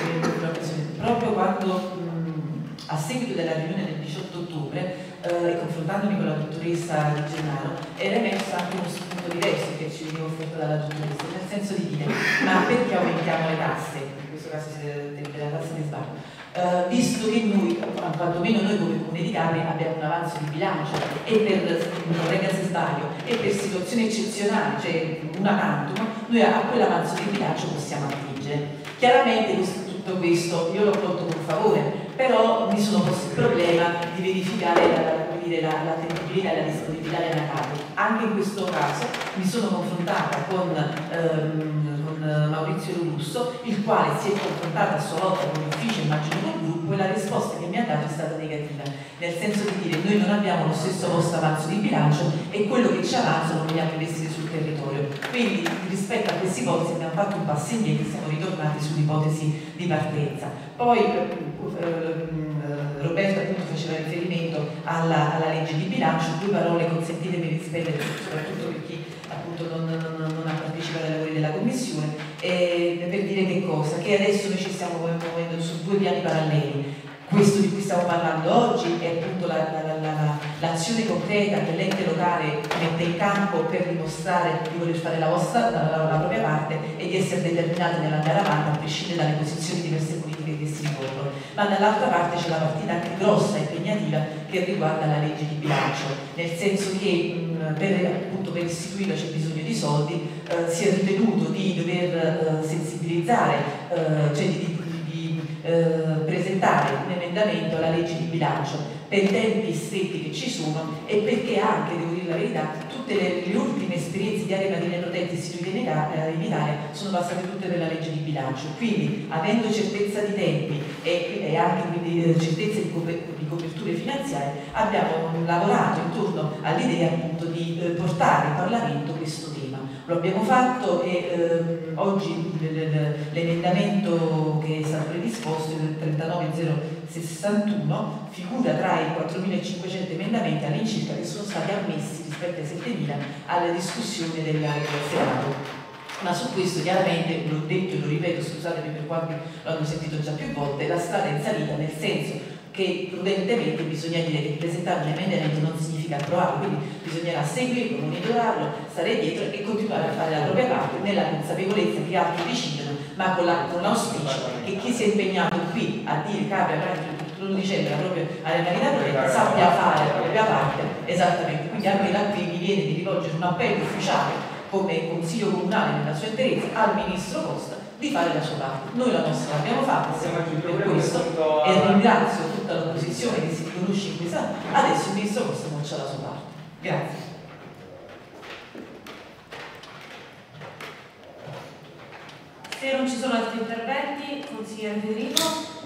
proprio quando mh, a seguito della riunione del diciotto ottobre eh, e confrontandomi con la dottoressa Di Gennaro era emerso anche uno spunto diverso che ci veniva offerto dalla dottoressa, nel senso di dire ma perché aumentiamo le tasse? Caso della tassa di sbarco, uh, visto che noi, quantomeno noi come Comune di Capri abbiamo un avanzo di bilancio e per, corregga se sbaglio, e per situazioni eccezionali, cioè una tantum, noi a quell'avanzo di bilancio possiamo attingere. Chiaramente questo, tutto questo io l'ho colto con favore, però mi sono posto il problema di verificare la, la, la, la tempibilità e la disponibilità della Anacapi. Anche in questo caso mi sono confrontata con ehm, Maurizio Russo, il quale si è confrontato a sua volta con l'ufficio, immagino col gruppo, e la risposta che mi ha dato è stata negativa, nel senso di dire noi non abbiamo lo stesso vostro avanzo di bilancio e quello che ci avanza lo vogliamo investire sul territorio. Quindi rispetto a questa ipotesi abbiamo fatto un passo indietro e siamo ritornati sull'ipotesi di partenza. Poi eh, Roberto appunto faceva riferimento alla, alla legge di bilancio, due parole consentitemi di spendere soprattutto per chi appunto non, non, non ha partecipato ai lavori della Commissione, eh, per dire che cosa? Che adesso noi ci stiamo muovendo su due piani paralleli. Questo di cui stiamo parlando oggi è appunto l'azione la, la, la, concreta che l'ente locale mette in campo per dimostrare di voler fare la, vostra, la, la, la propria parte e di essere determinati nell'andare avanti a prescindere dalle posizioni diverse politiche che si ricorrono. Ma dall'altra parte c'è la partita anche grossa e impegnativa che riguarda la legge di bilancio, nel senso che mh, per, appunto, per istituirla c'è bisogno di soldi, eh, si è ritenuto di dover eh, sensibilizzare, eh, cioè di, Eh, presentare un emendamento alla legge di bilancio per i tempi stretti che ci sono e perché anche, devo dire la verità, tutte le, le ultime esperienze di aree marine protette istituite in Italia, in Italia sono passate tutte per la legge di bilancio. Quindi, avendo certezza di tempi e, e anche quindi certezza di, coper di coperture finanziarie, abbiamo lavorato intorno all'idea appunto di eh, portare in Parlamento questo tema. Lo abbiamo fatto e ehm, oggi l'emendamento che è stato predisposto, il trentanove zero sessantuno, figura tra i quattromilacinquecento emendamenti all'incirca che sono stati ammessi rispetto ai settemila alla discussione del, del Senato. Ma su questo chiaramente, l'ho detto e lo ripeto, scusatemi per quanti l'hanno sentito già più volte, la strada è in salita, nel senso che prudentemente bisogna dire che presentare un emendamento non significa approvarlo, quindi bisognerà seguirlo, monitorarlo, stare dietro e continuare a fare la propria parte nella consapevolezza che altri decidono, ma con l'auspicio che chi si è impegnato qui a dire che apre il trentuno dicembre la propria area marina protetta sappia fare la propria parte esattamente. Quindi anche da qui mi viene di rivolgere un appello ufficiale come Consiglio Comunale nella sua interezza al Ministro Costa di fare la sua parte. Noi la nostra l'abbiamo fatta, siamo qui per questo e ringrazio tutta l'opposizione che si riconosce in questa. Adesso il Ministro Costa non c'ha la sua parte. Grazie. Se non ci sono altri interventi, consigliere Federico.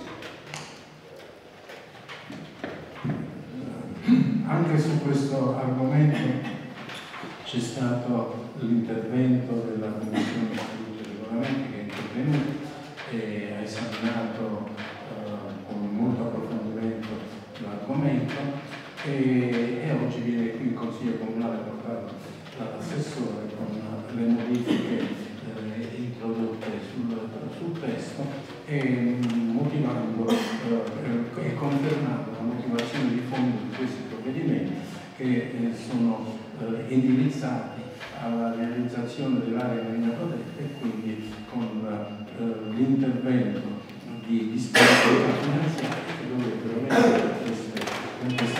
Anche su questo argomento c'è stato l'intervento della Commissione di Salute e Regolamenti che è intervenuta e ha esaminato eh, con molto approfondimento l'argomento e, e oggi viene qui in Consiglio Comunale portato dall'assessore con le modifiche eh, introdotte sul, sul testo e motivando eh, e confermando la motivazione di fondo di questi provvedimenti che eh, sono eh, indirizzati alla realizzazione dell'area marina protetta e quindi con eh, l'intervento di disponibilità finanziaria che dovrebbero venire queste, queste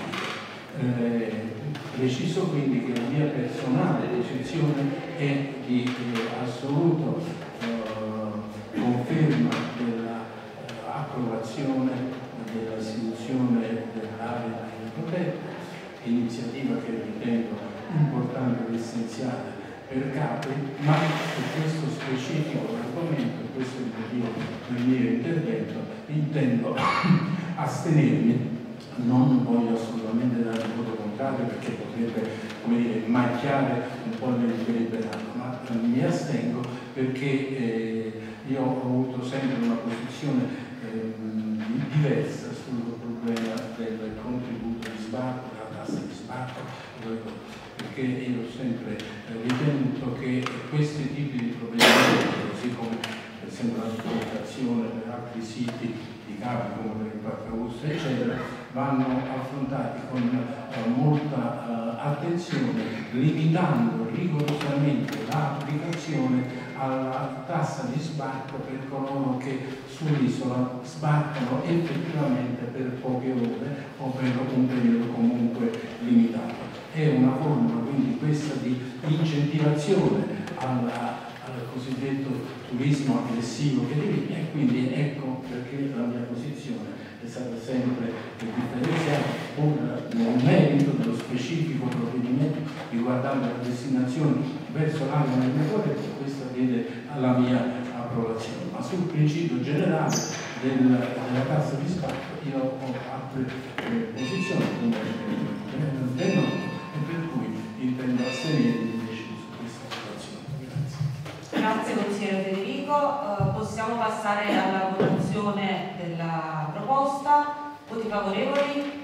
eh, preciso quindi che la mia personale posizione è di eh, assoluto eh, conferma dell'approvazione eh, dell'istituzione dell'area marina protetta, iniziativa che ritengo importante ed essenziale per Capri, ma su questo specifico argomento, questo è il motivo del mio intervento, intendo astenermi. Non voglio assolutamente dare un voto contrario perché potrebbe, come dire, macchiare un po' il deliberato, ma mi astengo perché eh, io ho avuto sempre una posizione eh, diversa sul problema del contributo di sbarco, della tassa di sbarco, perché io ho sempre ritenuto che questi tipi di provvedimenti, così come per esempio la supportazione per altri siti di Capri come per il Parco Augusto eccetera, vanno affrontati con uh, molta uh, attenzione, limitando rigorosamente l'applicazione alla tassa di sbarco per coloro che sull'isola sbarcano effettivamente per poche ore o per un periodo comunque limitato. È una forma quindi questa di incentivazione alla, al cosiddetto turismo aggressivo che diventa e quindi ecco perché la mia posizione è stata sempre differenziata nel merito dello specifico provvedimento riguardante la destinazione verso l'area marina protetta. Questa vede la mia approvazione, ma sul principio generale del, della tassa di scarto io ho altre eh, posizioni come eh, del no, e per cui intendo astenermi invece su questa situazione. Grazie. Grazie consigliere Federico. Uh, possiamo passare alla votazione della proposta. Voti favorevoli?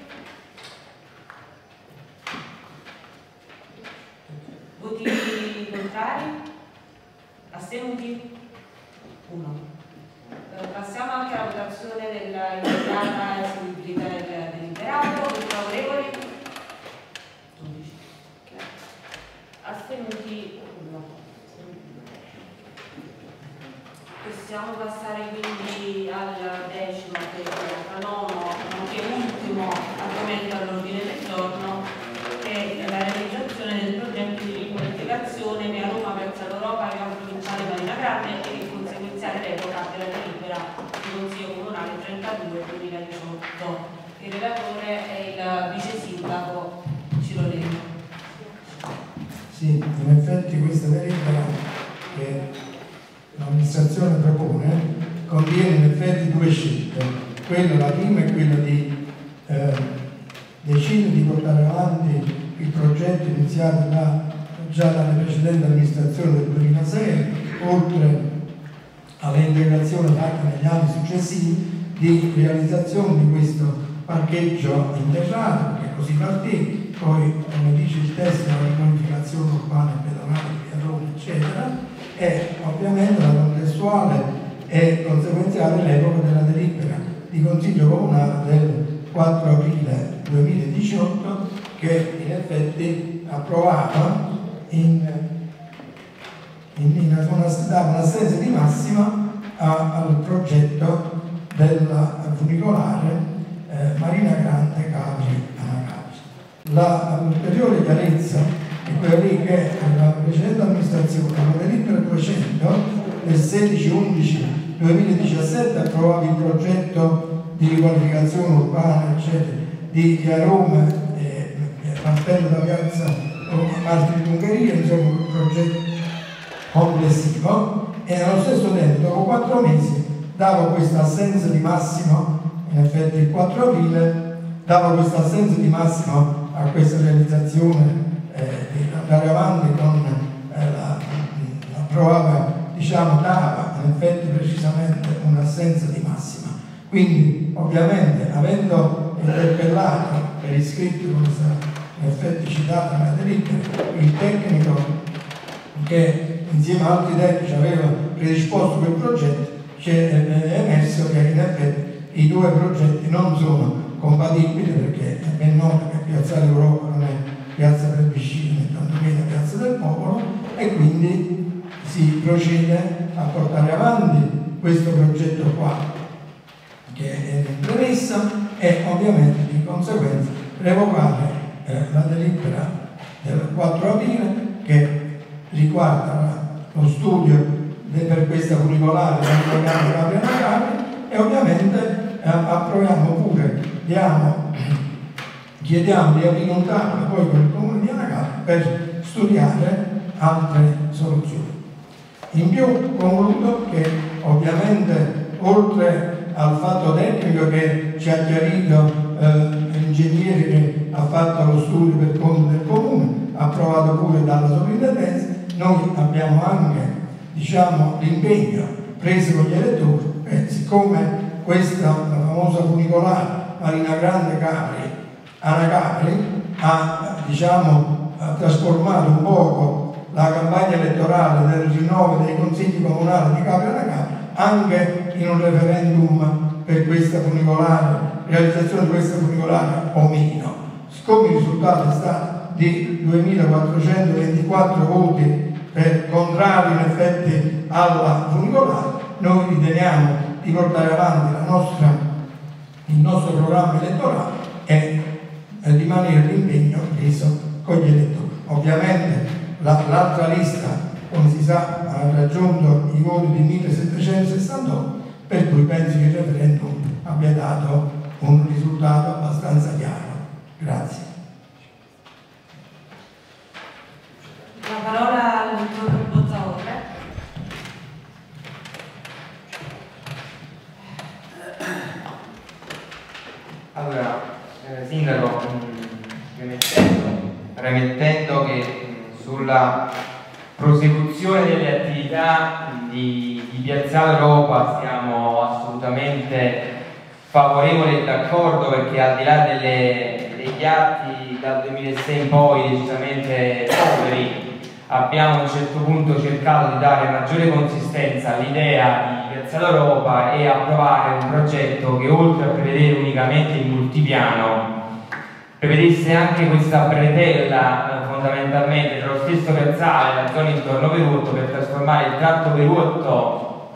Voti contrari? Astenuti? uno. Uh, passiamo anche alla votazione dell'immediata eseguibilità del deliberato. Voti favorevoli? dodici. Astenuti? uno. Possiamo passare quindi al decimo, che è il nono, nonché ultimo argomento all'ordine del giorno, che è la realizzazione del progetto di riqualificazione via Roma Piazza d'Europa, via provinciale Marina Grande e il conseguenziale revoca della delibera del Consiglio Comunale trentadue duemiladiciotto. Il relatore è il vice sindaco Cirolino. Sì, in effetti questa delibera che l'amministrazione propone contiene in effetti due scelte, quella la prima è quella di eh, decidere di portare avanti il progetto iniziato da, già dalle precedenti amministrazioni del duemilasei, oltre alle integrazioni fatte negli anni successivi di realizzazione di questo parcheggio interrato, che così partì, poi come dice il testo la riqualificazione urbana e pedonale via Roma eccetera, e ovviamente la contestuale e conseguenziale revoca della delibera di Consiglio Comunale del quattro aprile duemiladiciotto, che in effetti approvava in, in, in una, dava un'assenza di massima a, al progetto della funicolare eh, Marina Grande Capri Anacapri. La ulteriore chiarezza è quella lì che la precedente amministrazione, la delibera duecento del sedici undici duemiladiciassette approvava il progetto di riqualificazione urbana eccetera di via Roma e partendo da piazza Martiri di Ungheria, insomma un progetto complessivo, e allo stesso tempo dopo quattro mesi dava questa assenza di massimo, in effetti il quattro aprile dava questa assenza di massimo a questa realizzazione eh, di andare avanti con eh, la, approvava, diciamo, dava in effetti precisamente un'assenza di massima. Quindi ovviamente avendo interpellato per iscritto, come sta in effetti citata nella delibera, il tecnico che insieme a altri tecnici aveva predisposto quel progetto, c'è emerso che in effetti i due progetti non sono compatibili, perché è ben noto che Piazza d'Europa non è piazza per piscine, tantomeno piazza del popolo, e quindi si procede a portare avanti questo progetto qua che è in premessa e ovviamente di conseguenza revocare eh, la delibera del quattro aprile che riguarda lo studio de, per questa funicolare del programma Capri Anacapri, e ovviamente eh, approviamo pure, diamo, chiediamo di appilontare poi con il comune di Anacapri per studiare altre soluzioni. In più concludo che ovviamente oltre al fatto tecnico che ci ha chiarito eh, l'ingegnere che ha fatto lo studio per conto del comune, approvato pure dalla sovrintendenza, noi abbiamo anche, diciamo, l'impegno preso con gli elettori, eh, siccome questa la famosa funicolare Marina Grande Capri Anacapri ha, diciamo, ha trasformato un poco la campagna elettorale del rinnovo dei consigli comunali di Capri Anacapri anche in un referendum per questa funicolare, realizzazione di questa funicolare o meno. Siccome il risultato è stato di duemilaquattrocentoventiquattro voti per contrari in effetti alla funicolare, noi riteniamo di portare avanti la nostra, il nostro programma elettorale e eh, rimanere l'impegno preso con gli elettori. Ovviamente la, l'altra lista, come si sa, ha raggiunto i voti di millesettecentosessantotto, per cui penso che il referendum abbia dato un risultato abbastanza chiaro. Grazie. La parola al dottor Bozzaore. Sindaco, premettendo, premettendo che mh, sulla prosecuzione delle attività di, di Piazzale Europa siamo assolutamente favorevoli e d'accordo, perché al di là delle, degli atti dal duemilasei in poi decisamente poveri, abbiamo a un certo punto cercato di dare maggiore consistenza all'idea di Piazzale Europa e approvare un progetto che, oltre a prevedere unicamente il multipiano, prevedesse anche questa bretella eh, fondamentalmente tra lo stesso piazzale e la zona intorno a Perotto, per trasformare il tratto Perotto,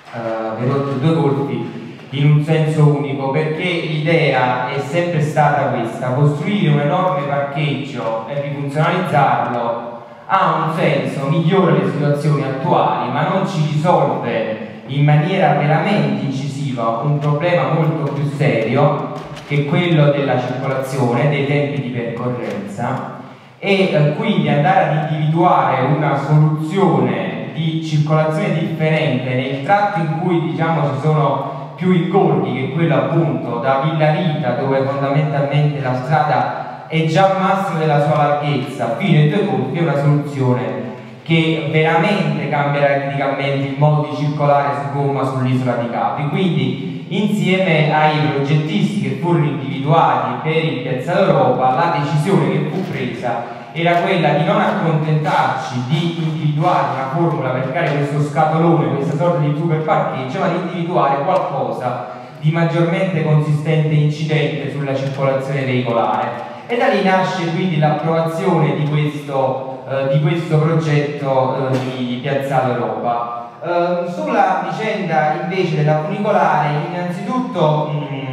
eh, Perotto due colpi in un senso unico, perché l'idea è sempre stata questa: costruire un enorme parcheggio e rifunzionalizzarlo ha un senso, migliora le situazioni attuali, ma non ci risolve in maniera veramente incisiva un problema molto più serio, che è quello della circolazione, dei tempi di percorrenza, e eh, quindi andare ad individuare una soluzione di circolazione differente nel tratto in cui, diciamo, ci sono più ingorghi, che è quello appunto da Villa Rita, dove fondamentalmente la strada è già al massimo della sua larghezza, fino ai due colpi, è una soluzione che veramente cambierà radicalmente il modo di circolare su gomma sull'isola di Capri. Quindi, insieme ai progettisti che furono individuati per il Piazzale Europa, la decisione che fu presa era quella di non accontentarci di individuare una formula per creare questo scatolone, questa sorta di super parcheggio, ma di individuare qualcosa di maggiormente consistente e incidente sulla circolazione veicolare. E da lì nasce quindi l'approvazione di questo, eh, di questo progetto eh, di Piazzale Europa. Eh, sulla vicenda invece della funicolare, innanzitutto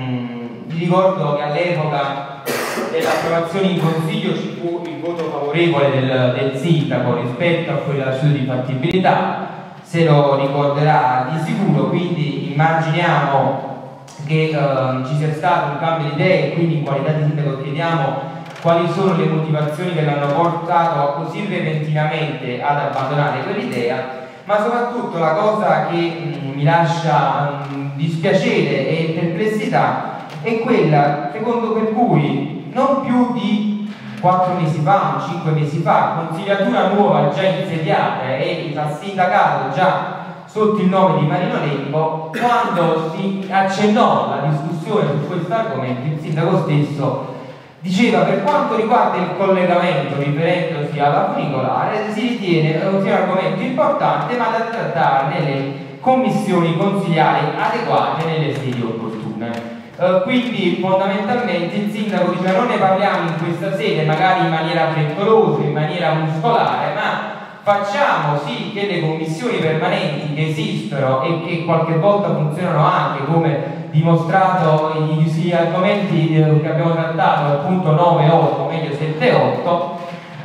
mh, vi ricordo che all'epoca dell'approvazione in consiglio ci fu il voto favorevole del, del sindaco rispetto a quella studio di fattibilità, se lo ricorderà di sicuro, quindi immaginiamo che uh, ci sia stato un cambio di idee, e quindi in qualità di sindaco chiediamo quali sono le motivazioni che l'hanno portato così repentinamente ad abbandonare quell'idea, ma soprattutto la cosa che mh, mi lascia mh, dispiacere e perplessità è quella secondo per cui non più di quattro mesi fa, cinque mesi fa, consigliatura nuova già insediata e il sindacato già sotto il nome di Marino Lembo, quando si accennò la discussione su questo argomento, il sindaco stesso diceva: per quanto riguarda il collegamento riferendosi alla funicolare, si ritiene un argomento importante, ma da trattare nelle commissioni consigliari adeguate nelle sedi opportune. Uh, quindi fondamentalmente il sindaco dice: non ne parliamo in questa sede, magari in maniera frettolosa, in maniera muscolare, ma facciamo sì che le commissioni permanenti che esistono e che qualche volta funzionano anche, come dimostrato gli argomenti che abbiamo trattato, appunto nove e otto, meglio sette e otto,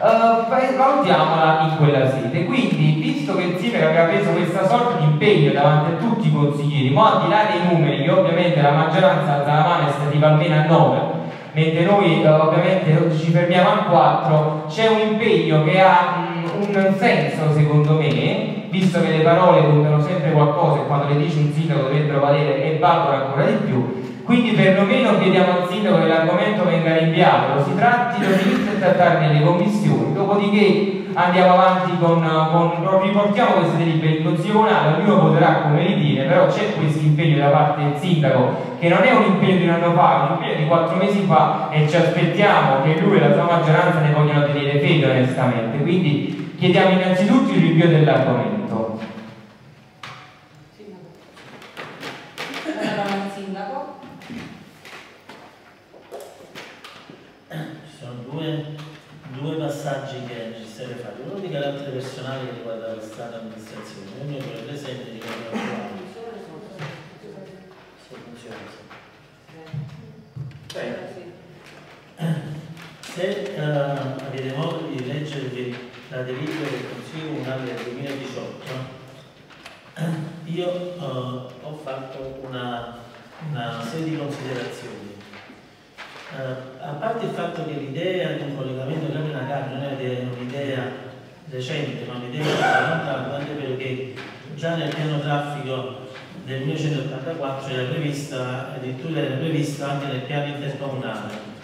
eh, valutiamola in quella sede. Quindi, visto che il sindaco aveva preso questa sorta di impegno davanti a tutti i consiglieri, ma al di là dei numeri, che ovviamente la maggioranza alza la mano e si arriva almeno a nove, mentre noi eh, ovviamente ci fermiamo a quattro, c'è un impegno che ha mh, un senso secondo me, visto che le parole contano sempre qualcosa e quando le dice un sindaco dovrebbero valere e valgono ancora di più. Quindi perlomeno chiediamo al sindaco che l'argomento venga rinviato, lo si tratti, lo si inizia a trattare nelle commissioni, dopodiché andiamo avanti con, con riportiamo queste delibere in consiglio comunale, ognuno voterà come ritiene, però c'è questo impegno da parte del sindaco che non è un impegno di un anno fa, è un impegno di quattro mesi fa, e ci aspettiamo che lui e la sua maggioranza ne vogliano tenere fede onestamente. Quindi chiediamo innanzitutto il rinvio dell'argomento. Sindaco. Ci sono due, due passaggi che è necessario fare, uno di carattere personale che riguarda la strada amministrazione, uno che è presente di riguarda se uh, avete modo di leggere la delibera del Consiglio Comunale del duemiladiciotto, io uh, ho fatto una, una serie di considerazioni. Uh, a parte il fatto che l'idea di un collegamento Capri-Nacari non è un'idea recente, ma un'idea lontana, anche perché già nel piano traffico del millenovecentottantaquattro era prevista, addirittura era prevista anche nel piano intercomunale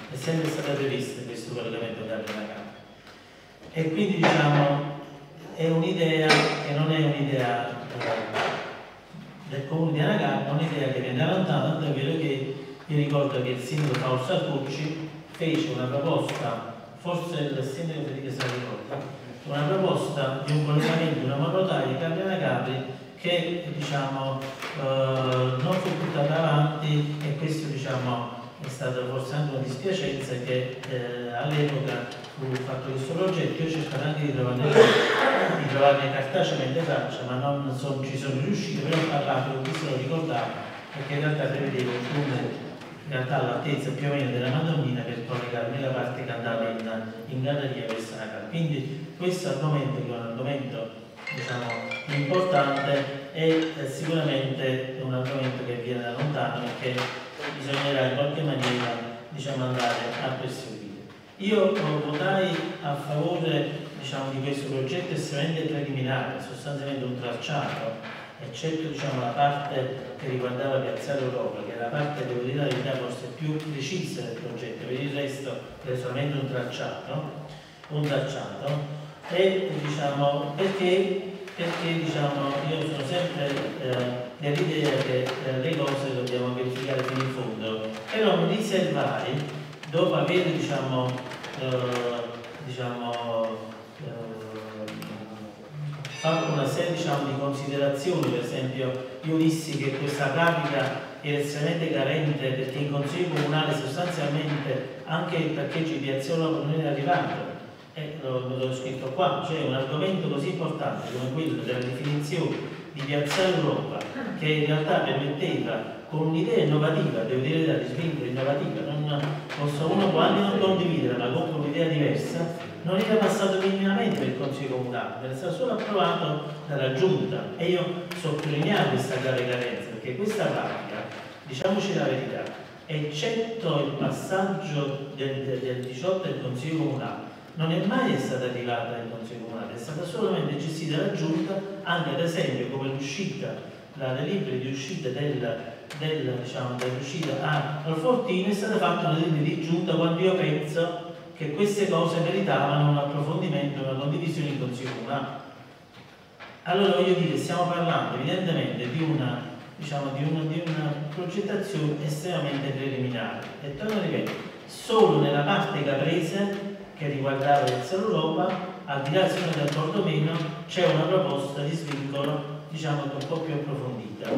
è sempre stata prevista questo collegamento Carli-Nacala. E quindi diciamo è un'idea che non è un'idea eh, del comune di Anacapa, è un'idea che viene da lontano, tanto è vero che io ricordo che il sindaco Paolo Sartucci fece una proposta, forse il sindaco Federico se la ricorda, una proposta di un collegamento di una mototaia di Carli-Nacapri che diciamo eh, non fu portata avanti, e questo diciamo è stata forse anche una dispiacenza che eh, all'epoca fu fatto questo progetto. Io ho cercato anche di trovarne, di trovarne cartacemente traccia, ma non son, ci sono riuscito, però ho parlato, ho visto, lo ricordavo, perché in realtà prevedevo un tunnel in realtà all'altezza più o meno della Madonnina per collegarmi la parte che andava in, in galleria verso Nacala. Quindi questo argomento, che è un argomento diciamo importante, è eh, sicuramente un argomento che viene da lontano e che bisognerà in qualche maniera diciamo, andare a perseguire. Io votai a favore diciamo, di questo progetto estremamente preliminare, sostanzialmente un tracciato, eccetto diciamo, la parte che riguardava Piazzale Europa, che è la parte, devo dire la verità, forse più precisa del progetto. Per il resto è solamente un tracciato, un tracciato e diciamo, perché, perché diciamo, io sono sempre eh, dell'idea che eh, le cose le dobbiamo verificare fino in fondo, però mi riservai, dopo aver diciamo, eh, diciamo, fatto una serie diciamo, di considerazioni. Per esempio io dissi che questa pratica era estremamente carente perché in Consiglio Comunale sostanzialmente anche il parcheggio di Piazzale Europa non era arrivato, e lo, l'ho scritto qua, cioè un argomento così importante come quello della definizione di Piazzale Europa, che in realtà permetteva con un'idea innovativa, devo dire da svincolo innovativa, non posso uno può anche non condividere, ma con un'idea diversa, non era passato minimamente per il Consiglio Comunale, era stato solo approvato dalla Giunta. E io sottolineavo questa grave carenza, perché questa pratica, diciamoci la verità, eccetto il passaggio del, del, del diciotto del Consiglio Comunale, non è mai stata arrivata nel Consiglio Comunale, è stata solamente gestita dalla Giunta, anche ad esempio come l'uscita, la delibera di uscita del, del, diciamo, dell'uscita a Alfortino è stata fatta una delibera di Giunta, quando io penso che queste cose meritavano un approfondimento, una condivisione in Consiglio Comunale. Allora voglio dire, stiamo parlando evidentemente di una, diciamo, di una, di una progettazione estremamente preliminare, e torno a ripetere, solo nella parte caprese che riguardava Piazzale Europa, al di là del signore del Portomeno, c'è una proposta di svincolo diciamo un po' più approfondita.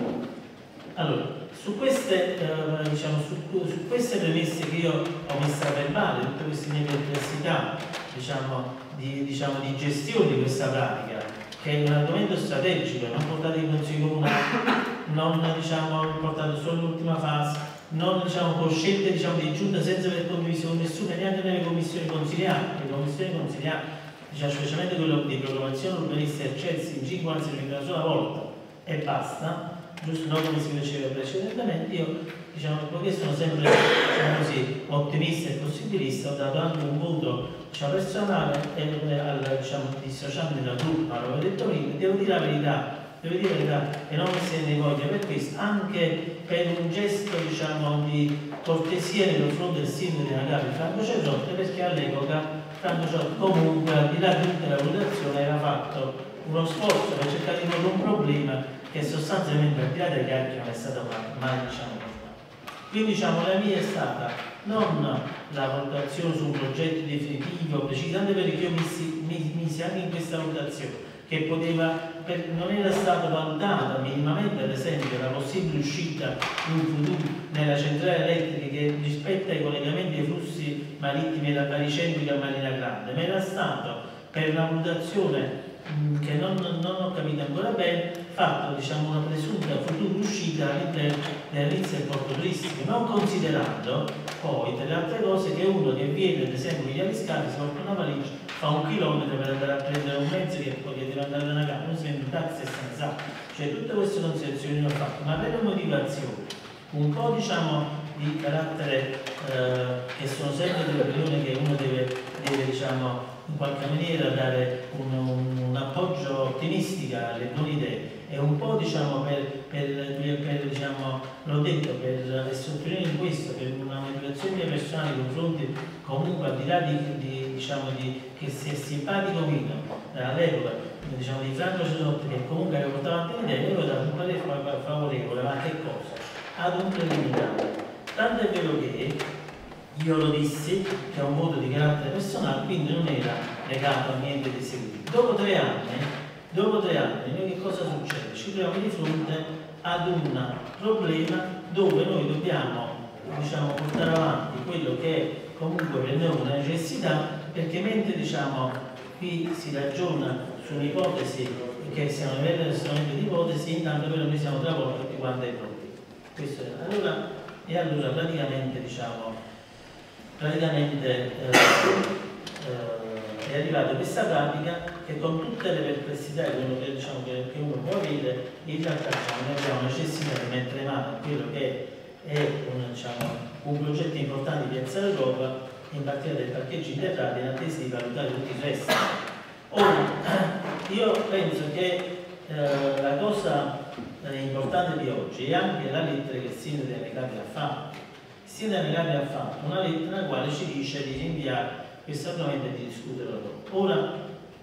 Allora, su queste, eh, diciamo, su, su queste premesse che io ho messo a verbale, tutte queste mie perplessità diciamo, di, diciamo, di gestione di questa pratica, che è un argomento strategico, non portato in Consiglio Comunale, non diciamo, portato solo all'ultima fase, non diciamo, con scelte diciamo, di giunta senza aver condiviso con nessuno, neanche nelle commissioni consigliari. Le commissioni consigliari, diciamo, specialmente quello di programmazione urbanistica e accesso in cinquanta si riuniva una sola volta e basta, giusto non come si faceva precedentemente. Io diciamo, poiché sono sempre diciamo così, ottimista e possibilista, ho dato anche un voto diciamo, personale e al, diciamo, dissociandomi dal gruppo, ma l'avevo detto prima, devo dire la verità, devo dire la verità e non mi se ne voglia per questo, anche per un gesto diciamo, di cortesia nei confronti del sindaco di Nacala, Franco Cesotti, perché all'epoca Franco Cesotti comunque al di là di tutta la valutazione aveva fatto uno sforzo per cercare di risolvere un problema che sostanzialmente al di là dei chiacchiere non è stato mai diciamo, portato. Quindi diciamo, la mia è stata non la valutazione su un progetto definitivo, preciso, anche perché io misi, misi anche in questa valutazione che poteva, per, non era stata valutata minimamente ad esempio la possibile uscita in futuro nella centrale elettrica che rispetto ai collegamenti dei flussi marittimi da Baricentrica a Marina Grande, ma era stato per una valutazione mh, che non, non ho capito ancora bene, fatto diciamo, una presunta futura uscita all'interno dell'inizio del porto turistico, non considerando poi tra le altre cose che uno che viene ad esempio in Viale Scali si porta una valigia, fa un chilometro per andare a prendere un mezzo che poi deve andare da una casa, non si vende un taxi e senza, cioè tutte queste considerazioni le ho fatte, ma per motivazioni un po' diciamo di carattere eh, che sono sempre delle opinioni che uno deve, deve diciamo in qualche maniera dare un, un, un appoggio ottimistico alle buone idee e un po' diciamo per, per, per, per diciamo l'ho detto per sottolineare in questo per una motivazione considerazioni mie personali nei confronti, comunque al di là di, di, diciamo, di che sia simpatico meno all'epoca, diciamo, di Franco Cesotti, che comunque aveva portato avanti l'idea, io ho dato un parere favorevole, ma che cosa? Ad un preliminare. Tanto è vero che io lo dissi che è un voto di carattere personale, quindi non era legato a niente di seguito. Dopo tre anni, dopo tre anni, noi che cosa succede? Ci troviamo di fronte ad un problema dove noi dobbiamo, diciamo, portare avanti quello che è comunque per noi una necessità, perché mentre, diciamo, qui si ragiona su un'ipotesi che siamo a livello solamente di ipotesi, intanto però noi siamo travolti tutti quanti ai problemi. Questo è. Allora, e allora praticamente, diciamo, praticamente eh, eh, è arrivata questa pratica che con tutte le perplessità e quello che, diciamo, che, che uno può avere, in realtà, diciamo, noi abbiamo necessità di mettere mano a quello che è un, diciamo, un progetto importante di Piazza Europa, in particolare del parcheggio integrato, in attesa di valutare tutti i resti. Ora, io penso che eh, la cosa eh, importante di oggi è anche la lettera che il sindaco della Capita ha fatto. Il sindaco della Capita ha fatto una lettera nella quale ci dice di rinviare questo argomento e di discuterlo dopo. Ora,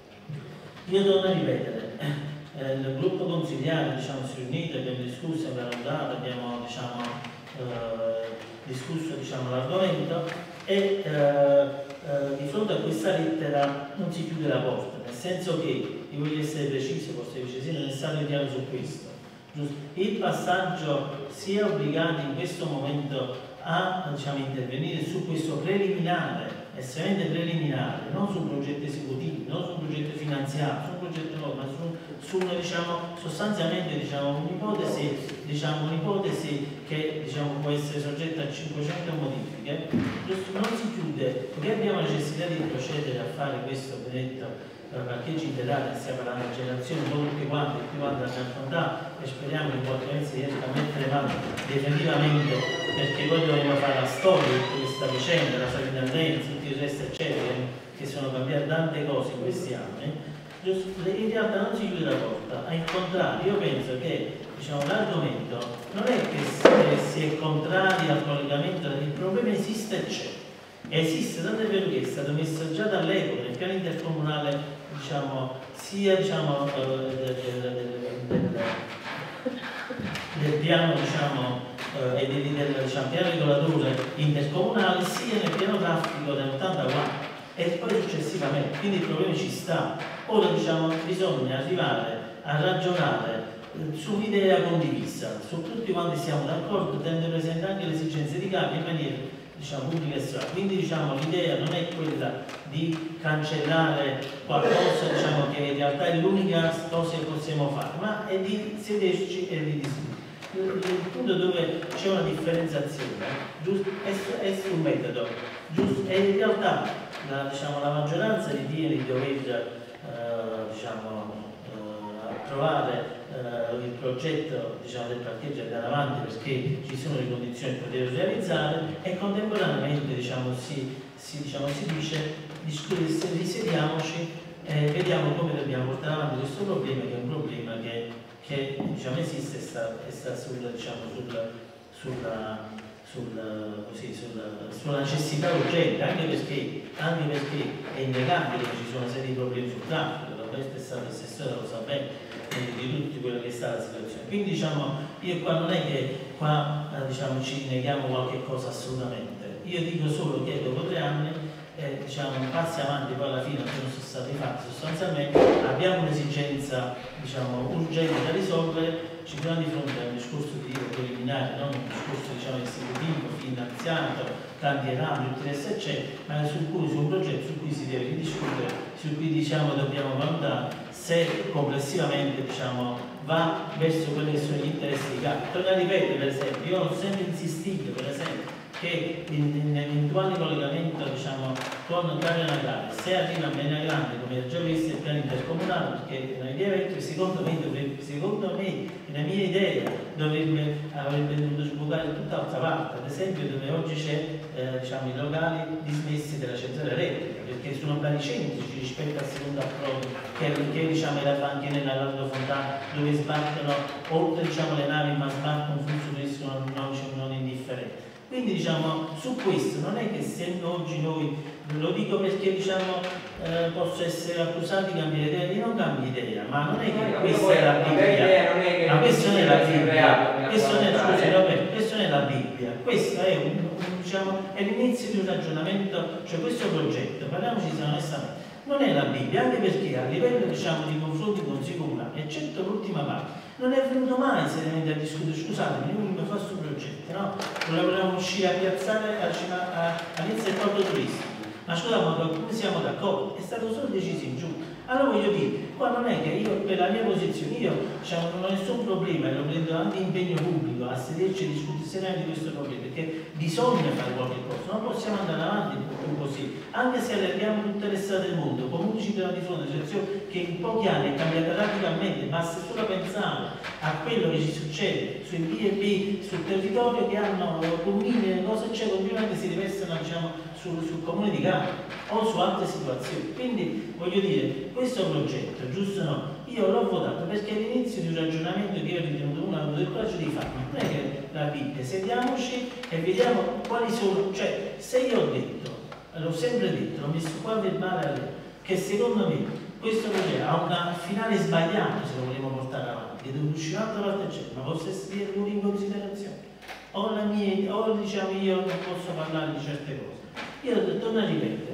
io torno a ripetere, eh, il gruppo consigliare, diciamo, si è riunito, abbiamo discusso, abbiamo dato, abbiamo, diciamo, eh, discusso, diciamo, l'argomento e eh, eh, di fronte a questa lettera non si chiude la porta, nel senso che, io voglio essere preciso, forse vice non è stato chiaro su questo, giusto? Il passaggio si è obbligato in questo momento a, diciamo, intervenire su questo preliminare, estremamente preliminare, non su progetti esecutivi, non su progetti finanziari, su un progetto nuovo, ma su, su una, diciamo, sostanzialmente, diciamo, un'ipotesi, diciamo, un'ipotesi che, diciamo, può essere soggetta a cinquecento modifiche, non si chiude, perché abbiamo necessità di procedere a fare questo benedetto parcheggio integrale, stiamo parlando di generazioni, non tutti quanti, tutti quanti l'abbiamo affrontato e speriamo che in qualche mese si riesca a mettere mano definitivamente, perché poi dovremo fare la storia di questa vicenda, la sovrintendenza, tutti i resti eccetera, che sono cambiate tante cose in questi anni. In realtà non si chiude la porta, al contrario, io penso che, diciamo, l'argomento non è che si è contrari al collegamento, il problema esiste e c'è. Esiste, tanto è vero che è stato messo già dall'epoca nel piano intercomunale, diciamo, sia, diciamo, del, del, del, del, del piano, diciamo, eh, e del, del diciamo, piano regolatore intercomunale, sia nel piano traffico del ottantaquattro e poi successivamente, quindi il problema ci sta. Ora, diciamo, bisogna arrivare a ragionare su un'idea condivisa, su tutti quanti siamo d'accordo, tenendo presente anche le esigenze di cambio in maniera, diciamo, pubblica e strana. Quindi, diciamo, l'idea non è quella di cancellare qualcosa, diciamo, che in realtà è l'unica cosa che possiamo fare, ma è di sederci e di discutere. Il punto dove c'è una differenziazione, giusto, è, è sul metodo, giusto, e in realtà la, diciamo, la maggioranza ritiene di dover eh, diciamo, eh, approvare Uh, il progetto, diciamo, del parcheggio andare avanti perché ci sono le condizioni per poterlo realizzare e contemporaneamente, diciamo, si, si, diciamo, si dice risediamoci e vediamo come dobbiamo portare avanti questo problema, che è un problema che, che diciamo, esiste e sta, e sta sul, diciamo, sul, sulla, sul, così, sulla, sulla necessità urgente, anche perché, anche perché è innegabile che ci sono una serie di problemi sul traffico, questo è stato l'assessore, lo sa bene di tutti quello che è stata la situazione. Quindi, diciamo, io qua non è che qua eh, diciamo, ci neghiamo qualche cosa assolutamente, io dico solo che dopo tre anni eh, diciamo, passi avanti, poi alla fine non sono stati fatti sostanzialmente, abbiamo un'esigenza, diciamo, urgente da risolvere, ci troviamo di fronte a un discorso di tipo preliminare, non un discorso, diciamo, esecutivo, finanziato, cantierano, interesse eccetera, ma su cui, su un progetto su cui si deve ridiscutere, su cui, diciamo, dobbiamo valutare se complessivamente, diciamo, va verso quelli che sono gli interessi di campo. Torno a ripetere, per esempio, io ho sempre insistito, per esempio, che in, in eventuale collegamento, diciamo, con Carena Grande, se arriva a Mena Grande, come già visto il piano intercomunale, perché è un'idea vecchia, secondo me, dovrebbe, secondo me, la mia idea dovrebbe, avrebbe dovuto sbucare tutt'altra parte, ad esempio dove oggi c'è, eh, diciamo, i locali dismessi della centrale elettrica, perché sono baricentrici rispetto al secondo approdo, che, che diciamo, è la banchinella all'Alto Fontana, dove sbarcano, oltre, diciamo, le navi, ma sbarcano un flusso turistico non, non, non indifferente. Quindi quindi diciamo su questo non è che se oggi noi, lo dico perché diciamo eh, posso essere accusato di cambiare idea, io non cambio idea, ma non è che no, questa è la Bibbia, ma questa non è la Bibbia, questo non è, scusi, Roberto, questo non è la Bibbia, questo è un, un, diciamo, è l'inizio di un ragionamento, cioè questo progetto, parliamoci onestamente, non è la Bibbia, anche perché a livello diciamo di confronti con Sicula, eccetto l'ultima parte, non è venuto mai seriamente a discutere, scusatemi, io mi faccio questo progetto, no? Volevamo uscire a piazzare all'inizio del porto turistico, ma scusate, ma come siamo d'accordo? È stato solo deciso in giù. Allora voglio dire, qua non è che io per la mia posizione, io diciamo, non ho nessun problema e lo prendo anche impegno pubblico a sederci e discutere seriamente di questo problema, perché bisogna fare qualche cosa, non possiamo andare avanti più così, anche se allarghiamo tutte le strade del mondo, comunque ci troviamo di fronte a una situazione che in pochi anni è cambiata radicalmente, basta solo pensare a quello che ci succede sui B e B, sul territorio che hanno comuni e cose c'è, continuamente si riversano diciamo, sul, sul comune di Campo o su altre situazioni. Quindi voglio dire, questo progetto, giusto o no, io l'ho votato perché all'inizio di un ragionamento che io ho ritenuto uno avuto il coraggio di farlo, non è che la Bibbia, sediamoci e vediamo quali sono, cioè se io ho detto, l'ho sempre detto, l'ho messo qua verbale a lei, che secondo me questo progetto ha un finale sbagliato se lo vogliamo portare avanti, che deve uscire un'altra parte eccetera, ma possa essere tenuto in considerazione. O, la mia, o diciamo io non posso parlare di certe cose. Io torno a ripetere,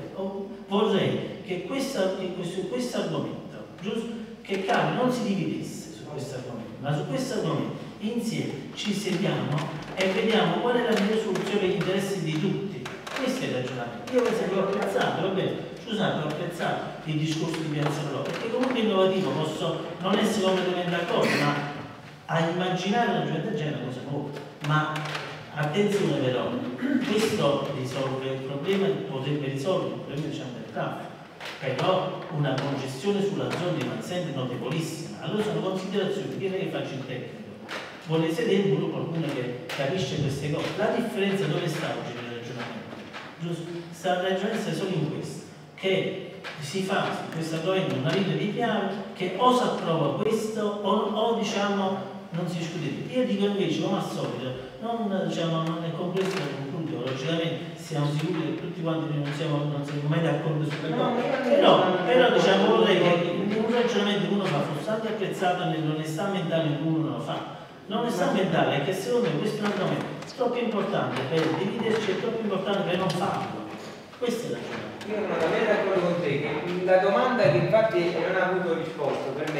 vorrei che questo, che questo, questo argomento, giusto? Che Cali non si dividesse su questo argomento, ma su questo argomento insieme ci sediamo e vediamo qual è la migliore soluzione per gli interessi di tutti. Questo è il ragionamento. Io per esempio ho apprezzato, va bene, scusate, ho apprezzato il discorso di Piazza Europa, perché comunque è innovativo, posso non essere completamente d'accordo, ma a immaginare una giornata del genere è una cosa nuova. Ma attenzione però, questo risolve il problema, potrebbe risolvere il problema diciamo, del traffico, però una congestione sulla zona rimane sempre notevolissima. Allora sono considerazioni, io non è che faccio il tecnico, vuole sedere pure qualcuno che capisce queste cose. La differenza dove sta oggi nel ragionamento? Giusto? Sta il ragionamento solo in questo, che si fa su questo argomento una linea di chiave che o si approva questo o, o diciamo non si discute. Io dico invece, come al solito, non, diciamo, non è complesso da concludere, logicamente siamo sicuri che tutti quanti non siamo, non siamo mai d'accordo su quelle cose, però, però diciamo vorrei che un ragionamento che uno fa fosse anche apprezzato nell'onestà mentale in cui uno lo fa. L'onestà mentale è che secondo me questo è un argomento troppo importante per dividerci, è troppo importante per non farlo. Questo è il ragionamento. Io sono davvero d'accordo con te, che la domanda che infatti non ha avuto risposta per me,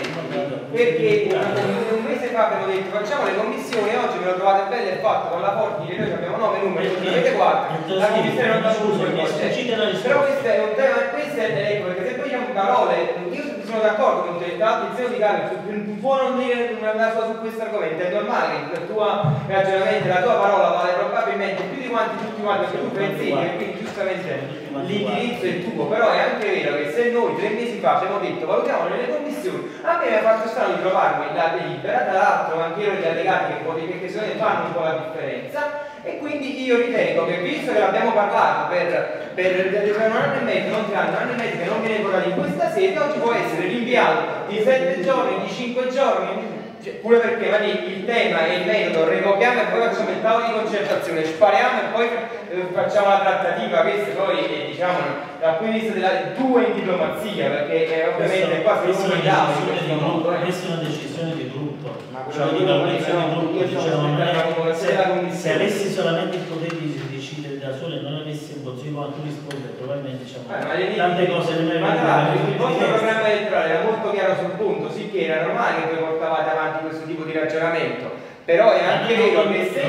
perché un, un mese fa abbiamo detto facciamo le commissioni, oggi me lo trovate bello e fatto con la Forti, noi abbiamo nove numeri, voi ne avete quattro, la commissione non dà uno, però questo è un tema, questo è ecco, perché se poi diciamo parole, io sono d'accordo con te, attenzione di Carlo, può non dire una sua su questo argomento, è normale che il tuo ragionamento, la tua parola vale probabilmente più di quanti tutti quanti, perché tu pensi e quindi giustamente l'indirizzo è tuo, però è anche vero che se noi tre mesi fa abbiamo detto valutiamo nelle commissioni, a me mi ha fatto strano di trovarmi la delibera, tra l'altro anche io gli allegati che, che secondo me fanno un po' la differenza, e quindi io ritengo che visto che l'abbiamo parlato per, per, per un anno e mezzo, non tre anni, un anno e mezzo che non viene votato in questa sede, oggi può essere rinviato di sette giorni, di cinque giorni, pure perché va lì, il tema e il metodo revochiamo e poi facciamo il tavolo di concertazione, spariamo e poi eh, facciamo la trattativa. Questo poi è diciamo dal punto di vista della tua in diplomazia, perché eh, ovviamente qua si sono i tavoli di gruppo, eh. Questa è una decisione di gruppo, cioè di valutazione di gruppo, diciamo, non è, se, se avessi solamente il potere di decidere da solo e non avessi un consiglio quanto rispondere, probabilmente diciamo eh, tante cose non ma tra l'altro il vostro programma elettorale era molto chiaro sul punto, sì che era normale che voi portavate avanti questo tipo di ragionamento, però è anche vero che se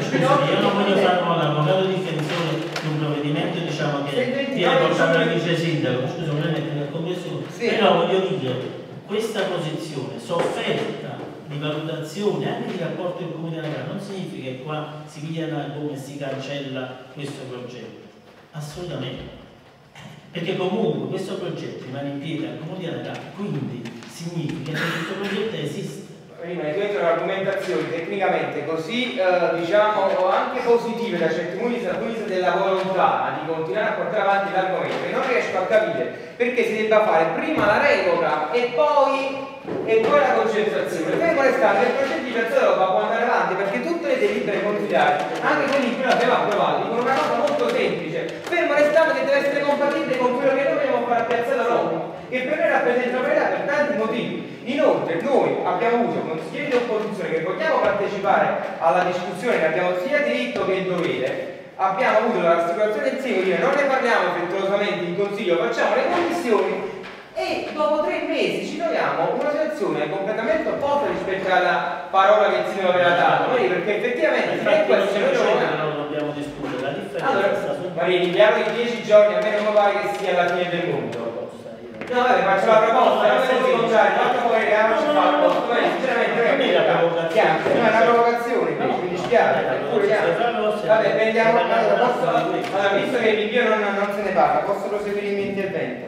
io non voglio fare un avvocato difensore di un provvedimento diciamo che viene portato al vice sindaco, scusa non è nel congresso, però voglio dire questa posizione sofferta di valutazione anche di rapporto in comunità non significa che qua si viene come si cancella questo progetto, assolutamente, perché comunque questo progetto rimane in piedi al comune di Anagà, quindi significa che questo progetto esiste. Prima hai detto argomentazioni tecnicamente così eh, diciamo anche positive da certi punti di vista della volontà di continuare a portare avanti l'argomento, che non riesco a capire perché si debba fare prima la revoca e poi e poi la concentrazione. Fermo restando che il progetto di Piazza Europa può andare avanti perché tutte le delibere consigliate finanziari, anche quelli in cui l'abbiamo approvato, dicono una cosa molto semplice, fermo restando che deve essere compatibile con quello che noi dobbiamo fare a Piazza Roma, che per noi rappresenta una verità per tanti motivi. Inoltre noi abbiamo avuto consiglieri di opposizione che vogliamo partecipare alla discussione, che abbiamo sia diritto che dovere, abbiamo avuto la rassicurazione del sindaco di dire non ne parliamo frettolosamente in consiglio, facciamo le commissioni e dopo tre mesi ci troviamo una situazione completamente opposta rispetto alla parola che il sindaco aveva dato, noi perché effettivamente se è questo noi non dobbiamo discutere la differenza. Allora, Marini, inviamo di dieci giorni, a me non mi pare che sia la fine del mondo. No, vabbè, faccio la proposta, non devo scongiare, fatto poi che non ci fa la proposta, ma sinceramente non è una provocazione, no, è una provocazione, quindi mi dispiace, eppure vabbè, prendiamo, allora, posso, allora, visto che l'invio non, non se ne parla, posso proseguire il mio intervento?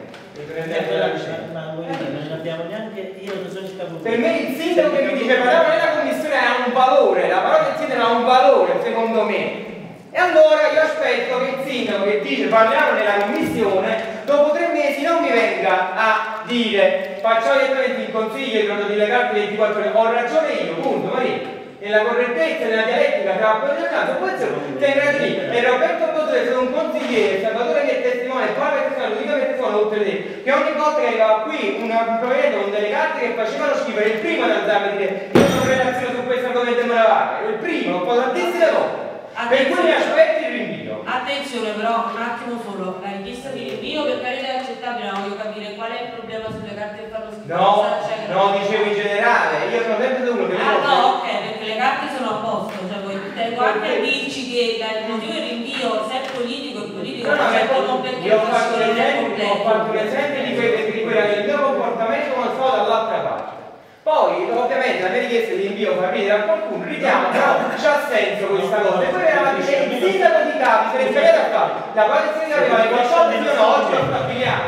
Ma non abbiamo neanche, io non sono stato. Per me il sindaco che mi dice ma la parola commissione ha un valore, la parola del sindaco ha un valore secondo me. E allora io aspetto che il sindaco che dice parliamo nella commissione, dopo tre mesi non mi venga a dire facciamo direttamente in consiglio i prodotti legali ventiquattro ore, ho ragione io, punto, Maria. Nella correttezza e nella dialettica tra quello e l'altro, poi tenere lì, e Roberto Botore è un consigliere, Salvatore che è testimone, Paolo che è Luca che è testimone, oltre te, che ogni volta che arrivava qui un provvedimento con delle carte che facevano schifo, era il primo ad alzarmi e dire io sono relazione su questo argomento e me la vado, ero il primo, ho fatto tantissime volte. Per cui mi aspetti il rinvio. Attenzione però, un attimo solo, la richiesta di rinvio per carità è accettabile, ma voglio capire qual è il problema sulle carte che fanno schifo. No, no, dicevo in generale, io sono sempre uno che Ah no, ok, perché le carte sono a posto, cioè poi tengo anche a dirci che il motivo del rinvio, se è politico, è politico, no, no, certo non perché io ho fatto l'esempio di quella del mio comportamento come stato dall'altra parte. Poi, ovviamente, la mia richiesta di invio fa ridere a qualcuno, ridiamo, però c'ha senso questa cosa. E poi eravamo dice il sindaco di Capi se ne sbagliato a fare. La parola del sindaco rimane qualcosa io no, oggi lo stabiliamo.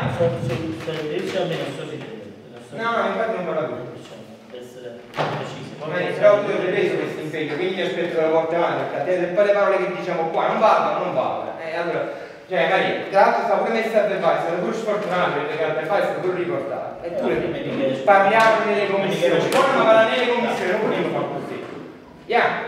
No, no, infatti non parla più. Deve essere preciso. Però tu hai preso questo impegno, quindi io aspetto che lo porti avanti, perché poi le parole che diciamo qua non valgono, non valgono. Eh, allora, cioè Maria, tra l'altro sta pure messa a verbale, è stato pure sfortunato perché a verbale è stato pure riportato. E tu le parliamo nelle commissioni, poi ma parla nelle commissioni, non potevo fare così. Yeah.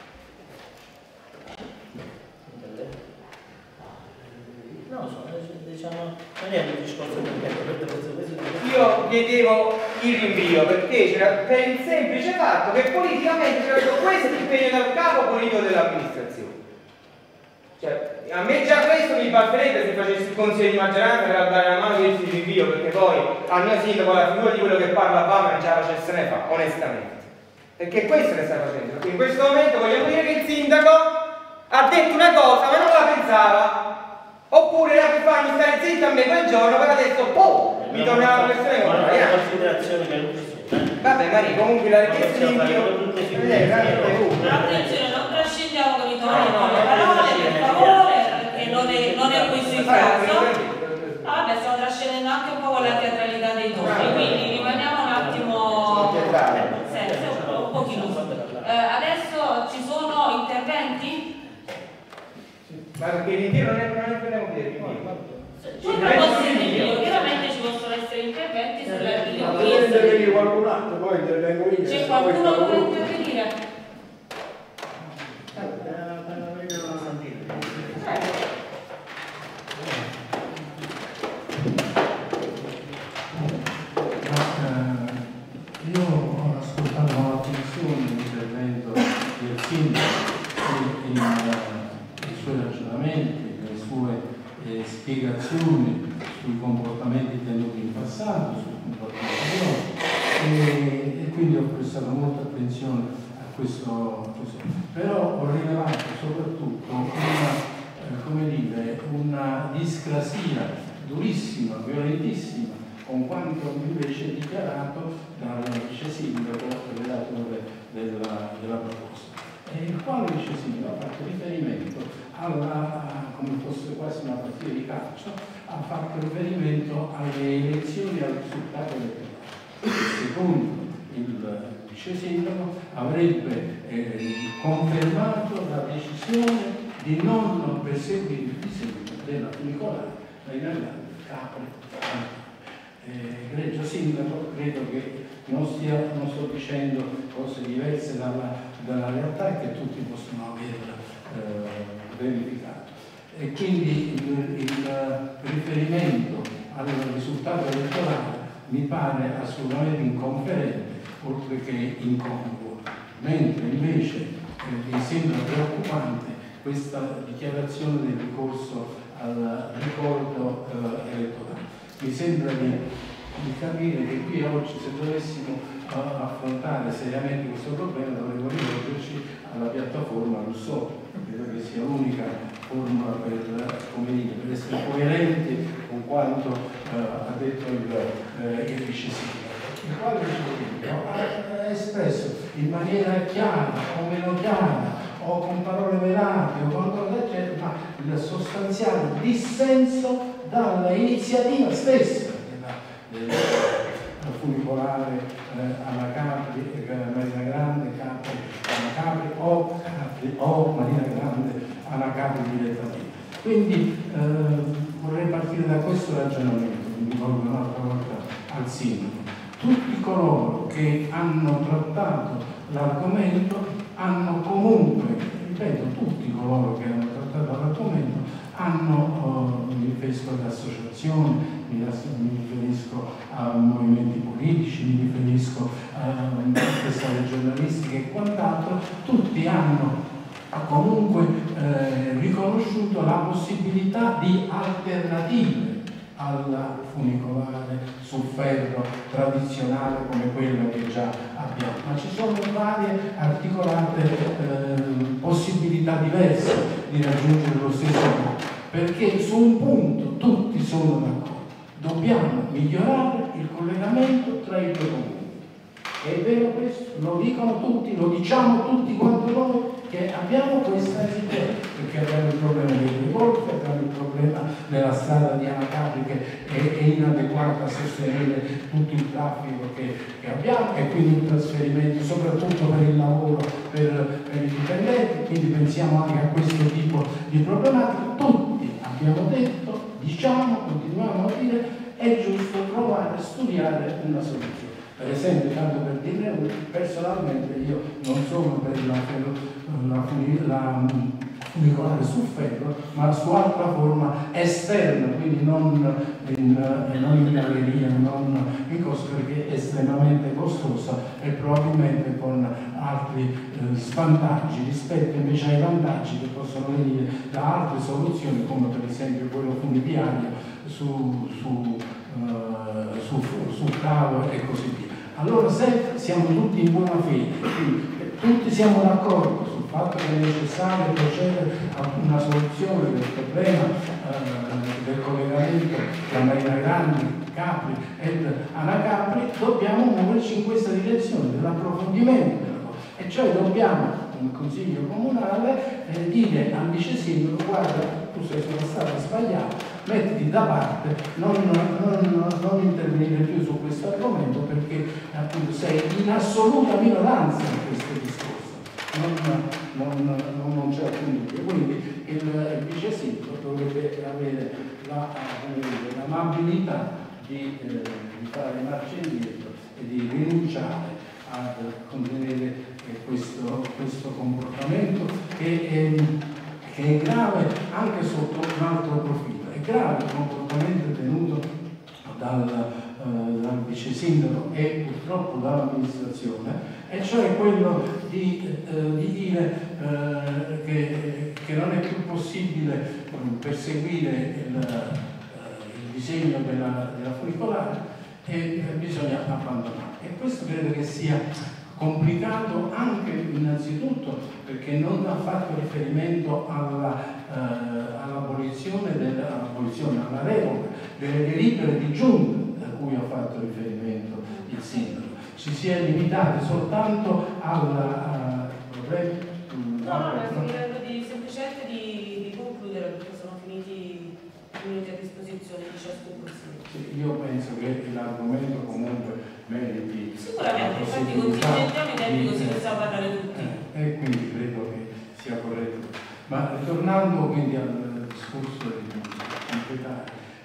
Non lo so, diciamo, non è un discorso completo. Io chiedevo il rinvio perché c'era per il semplice fatto che politicamente c'era questo impegno dal capo politico dell'amministrazione. Cioè, a me già questo mi basterebbe se facessi il consiglio di maggioranza per dare la mano che si rinvio, perché poi al mio sindaco la figura di quello che parla a Bama non ce la facesse ne fa, onestamente. Perché questo ne sta facendo, perché in questo momento vogliamo dire che il sindaco ha detto una cosa ma non la pensava. Oppure era per farmi stare zitto a me quel giorno, per adesso boh, mi tornava la questione contraria. Vabbè Maria, comunque la richiesta di invio attenzione, non trascendiamo con i toni con le parole, per favore, perché non è, non è questo il caso. Ah, vabbè, stiamo trascendendo anche un po' con la teatralità dei toni, quindi rimaniamo un attimo senza, un pochino. Eh, adesso ci sono interventi? Ma perché l'invio non è non è per l'invio. Chiaramente ci possono essere interventi sulla richiesta. Qualcun altro poi intervengo io. C'è qualcuno che vuole intervenire? Io ho ascoltato con attenzione l'intervento del sindaco e i suoi ragionamenti, le sue eh, spiegazioni sui comportamenti tenuti in passato, sui comportamenti di oggi, e, e quindi ho prestato molta attenzione a questo, questo. Però ho rilevato soprattutto una, eh, come dire, una discrasia durissima, violentissima, con quanto invece dichiarato dal vice sindaco relatore della, della proposta, e il quale vice sindaco ha fatto riferimento alla, come fosse quasi una partita di calcio, ha fatto riferimento alle elezioni e al risultato elettorale. Secondo il vice sindaco avrebbe eh, confermato la decisione di non perseguire il disegno della funicolare dai Capri. Eh, egregio Sindaco, credo che non, stia, non sto dicendo cose diverse dalla, dalla realtà che tutti possono aver eh, verificato. E quindi il, il riferimento al risultato elettorale mi pare assolutamente inconferente, oltre che incongruo, mentre invece eh, mi sembra preoccupante questa dichiarazione del ricorso al ricordo eh, elettorale. Mi sembra di, di capire che qui oggi, se dovessimo uh, affrontare seriamente questo problema, dovremmo rivolgerci alla piattaforma Rousseau. Credo che sia l'unica formula per, come dire, per essere coerenti con quanto uh, ha detto il, uh, il vice sindaco, il quale ha espresso in maniera chiara o meno chiara o con parole velate o con cose eccetera, ma il sostanziale dissenso dalla iniziativa stessa della, della funicolare eh, Anna Capri, eh, Marina Grande, Capri, Anna Capri o, Capri, o Marina Grande, Anna Capri direttamente. Quindi eh, vorrei partire da questo ragionamento, mi rivolgo un'altra volta al sindaco. Tutti coloro che hanno trattato l'argomento hanno comunque, ripeto, tutti coloro che hanno trattato l'argomento hanno, uh, mi riferisco alle associazioni, mi, mi riferisco a movimenti politici, mi riferisco a testate giornalistiche e quant'altro, tutti hanno comunque eh, riconosciuto la possibilità di alternative alla funicolare sul ferro tradizionale come quella che già abbiamo, ma ci sono varie articolate eh, possibilità diverse di raggiungere lo stesso punto, perché su un punto tutti sono d'accordo: dobbiamo migliorare il collegamento tra i due comuni. È vero questo, lo dicono tutti, lo diciamo tutti quanto noi che abbiamo questa esigenza, perché abbiamo il problema dei golf, abbiamo il problema della strada di Anacapri che è, è inadeguata a sostenere tutto il traffico che, che abbiamo, e quindi un trasferimento soprattutto per il lavoro, per, per i dipendenti, quindi pensiamo anche a questo tipo di problematica. Tutti abbiamo detto, diciamo, continuiamo a dire, è giusto provare, studiare una soluzione. Per esempio, tanto per dire, personalmente io non sono per la, la, la funicolare su ferro, ma su altra forma esterna, quindi non in, non in galleria, non in costo, perché è estremamente costosa e probabilmente con altri eh, svantaggi rispetto invece ai vantaggi che possono venire da altre soluzioni, come per esempio quello funiviario su, su, uh, su, su cavo e così via. Allora, se siamo tutti in buona fede, tutti siamo d'accordo sul fatto che è necessario procedere a una soluzione del problema eh, del collegamento tra Marina Grande, Capri ed Anacapri, dobbiamo muoverci in questa direzione dell'approfondimento della cosa, e cioè dobbiamo, come consiglio comunale, eh, dire al vice sindaco: guarda, tu sei sulla strada sbagliata, mettiti da parte, non, non, non intervenire più su questo argomento, perché appunto sei in assoluta minoranza in questo discorso, non, non, non, non c'è alcun dubbio. Quindi il, il vice sindaco dovrebbe avere l'amabilità la, di, eh, di fare marcia indietro e di rinunciare a contenere eh, questo, questo comportamento che è, che è grave anche sotto un altro profilo. È grave il comportamento tenuto dal, eh, dal vice sindaco e purtroppo dall'amministrazione, e cioè quello di, eh, di dire eh, che, che non è più possibile eh, perseguire il, eh, il disegno della, della funicolare e eh, bisogna abbandonare. E questo credo che sia complicato anche innanzitutto perché non ha fatto riferimento alla, eh, all'abolizione, all'abolizione, alla revoca delle delibere di giunta a cui ha fatto riferimento il sindaco. Ci si è limitati soltanto alla... Uh, no, no, no, di, semplicemente di, di concludere, perché sono finiti i minuti a disposizione di ciascun consiglio. Sì, io penso che l'argomento comunque meriti sicuramente, infatti contingentiamo i tempi così possiamo parlare tutti. Eh, e quindi credo che sia corretto. Ma ritornando quindi al discorso di completare,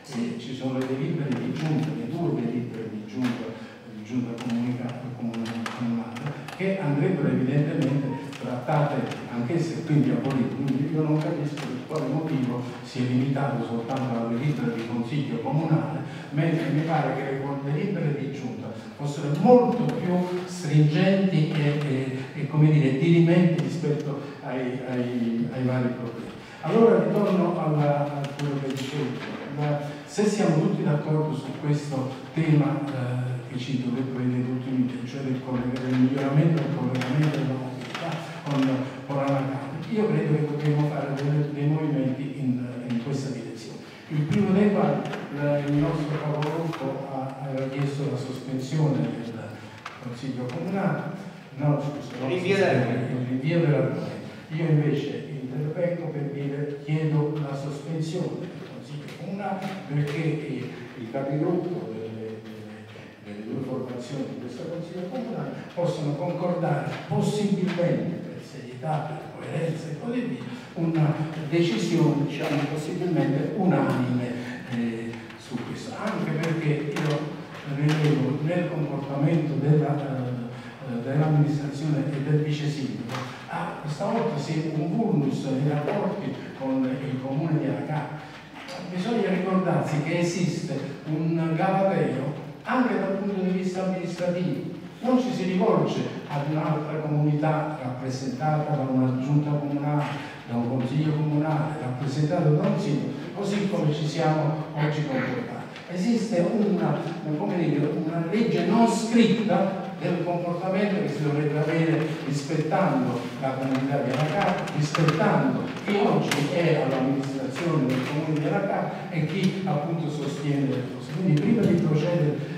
sì. Ci sono le delibere di giunta, le due delibere di giunta, di giunta comunicata comunale, che andrebbero evidentemente trattate anch'esse quindi abolite. Quindi io non capisco per quale motivo si è limitato soltanto alla delibera di consiglio comunale, mentre mi pare che le delibere di giunta fossero molto più stringenti e, e, e come dire, dirimenti rispetto ai, ai, ai vari problemi. Allora ritorno alla, a quello che dicevo. Se siamo tutti d'accordo su questo tema eh, che ci dovrebbe vedere tutti uniti, cioè del, del miglioramento del collegamento della mobilità con Poranacate, io credo che dobbiamo fare dei, dei movimenti in, in questa direzione. Il primo dei quali il nostro capogruppo ha, ha chiesto la sospensione del Consiglio Comunale, no, scusa, no, il rinvio dell'argomento. Io invece intervengo per dire chiedo la sospensione del Consiglio Comunale perché i, i capigruppo delle, delle, delle due formazioni di questo Consiglio Comunale possano concordare possibilmente per serietà, per coerenza e così via una decisione, diciamo, possibilmente unanime eh, su questo, anche perché io rilevo nel comportamento della, eh, dell'amministrazione e del vice sindaco, ah, questa volta si è un vulnus nei rapporti con il comune di Aracati. Bisogna ricordarsi che esiste un galateo anche dal punto di vista amministrativo. Non ci si rivolge ad un'altra comunità rappresentata da una giunta comunale, da un consiglio comunale, rappresentato da un sindaco, così come ci siamo oggi comportati. Esiste una, come dire, una legge non scritta del comportamento che si dovrebbe avere rispettando la comunità di Aracati, rispettando chi oggi è all'amministrazione del comune di Aracati e chi appunto sostiene le cose. Quindi prima di procedere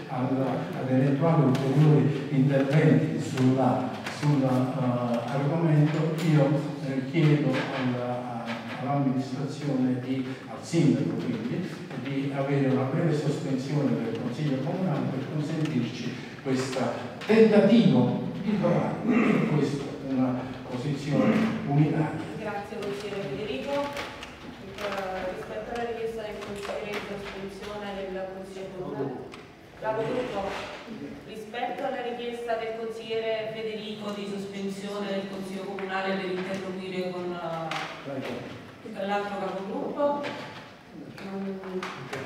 ad eventuali ulteriori interventi sull'argomento, uh, io eh, chiedo all'amministrazione, all al sindaco quindi, di avere una breve sospensione del Consiglio Comunale per consentirci questo tentativo di trovare in questo una posizione unitaria. Grazie consigliere Federico. Uh, rispetto alla richiesta del consigliere di sospensione del Consiglio Comunale, Capogruppo, rispetto alla richiesta del consigliere Federico di sospensione del Consiglio Comunale per interloquire con uh, l'altro capogruppo, um,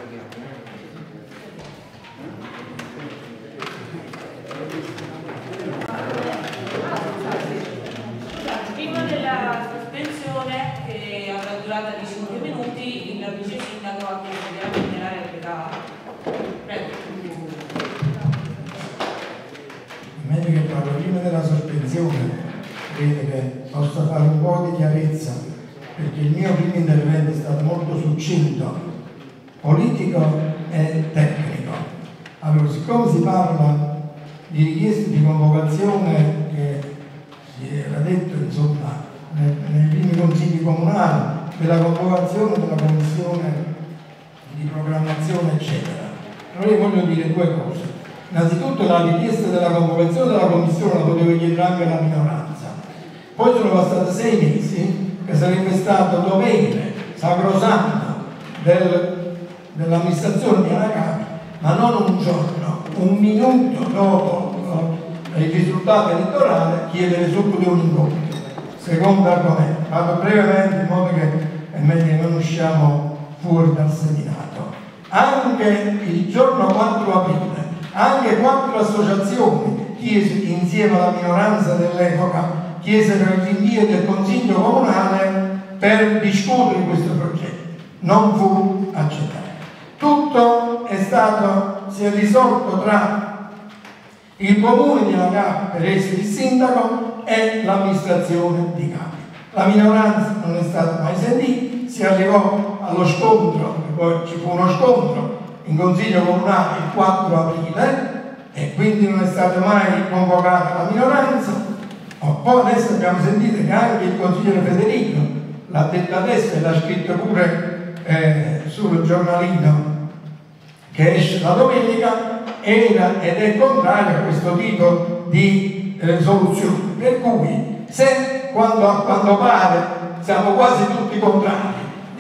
prima della sospensione, che avrà durata di cinque minuti, il vice sindaco ha chiesto di accompagnare il recato. Prego. Meglio che parlo prima della sospensione, credo che possa fare un po' di chiarezza, perché il mio primo intervento è stato molto succinto, politico e tecnico. Allora, siccome si parla di richieste di convocazione che si era detto insomma nei, nei primi consigli comunali, della convocazione della commissione di programmazione eccetera, allora io voglio dire due cose. Innanzitutto la richiesta della convocazione della commissione la poteva chiedere anche la minoranza, poi sono passati sei mesi che sarebbe stato dovere sacrosanto del, dell'amministrazione di Aracati, ma non un giorno, un minuto dopo no, il risultato elettorale chiedere subito un incontro. Secondo argomento, vado brevemente in modo che è meglio che non usciamo fuori dal seminato. Anche il giorno quattro aprile anche quattro associazioni chiese, insieme alla minoranza dell'epoca, chiesero il rinvio del Consiglio Comunale per discutere questo progetto. Non fu accettato. Tutto è stato, si è risolto tra il comune di Aracati per essere il sindaco e l'amministrazione di Capri. La minoranza non è stata mai sentita, si arrivò allo scontro, poi ci fu uno scontro in Consiglio Comunale il quattro aprile e quindi non è stata mai convocata la minoranza. Poi adesso abbiamo sentito che anche il consigliere Federico l'ha detto adesso e l'ha scritto pure eh, sul giornalino che esce la domenica, era ed è contrario a questo tipo di eh, soluzione. Per cui se quando, quando pare siamo quasi tutti contrari,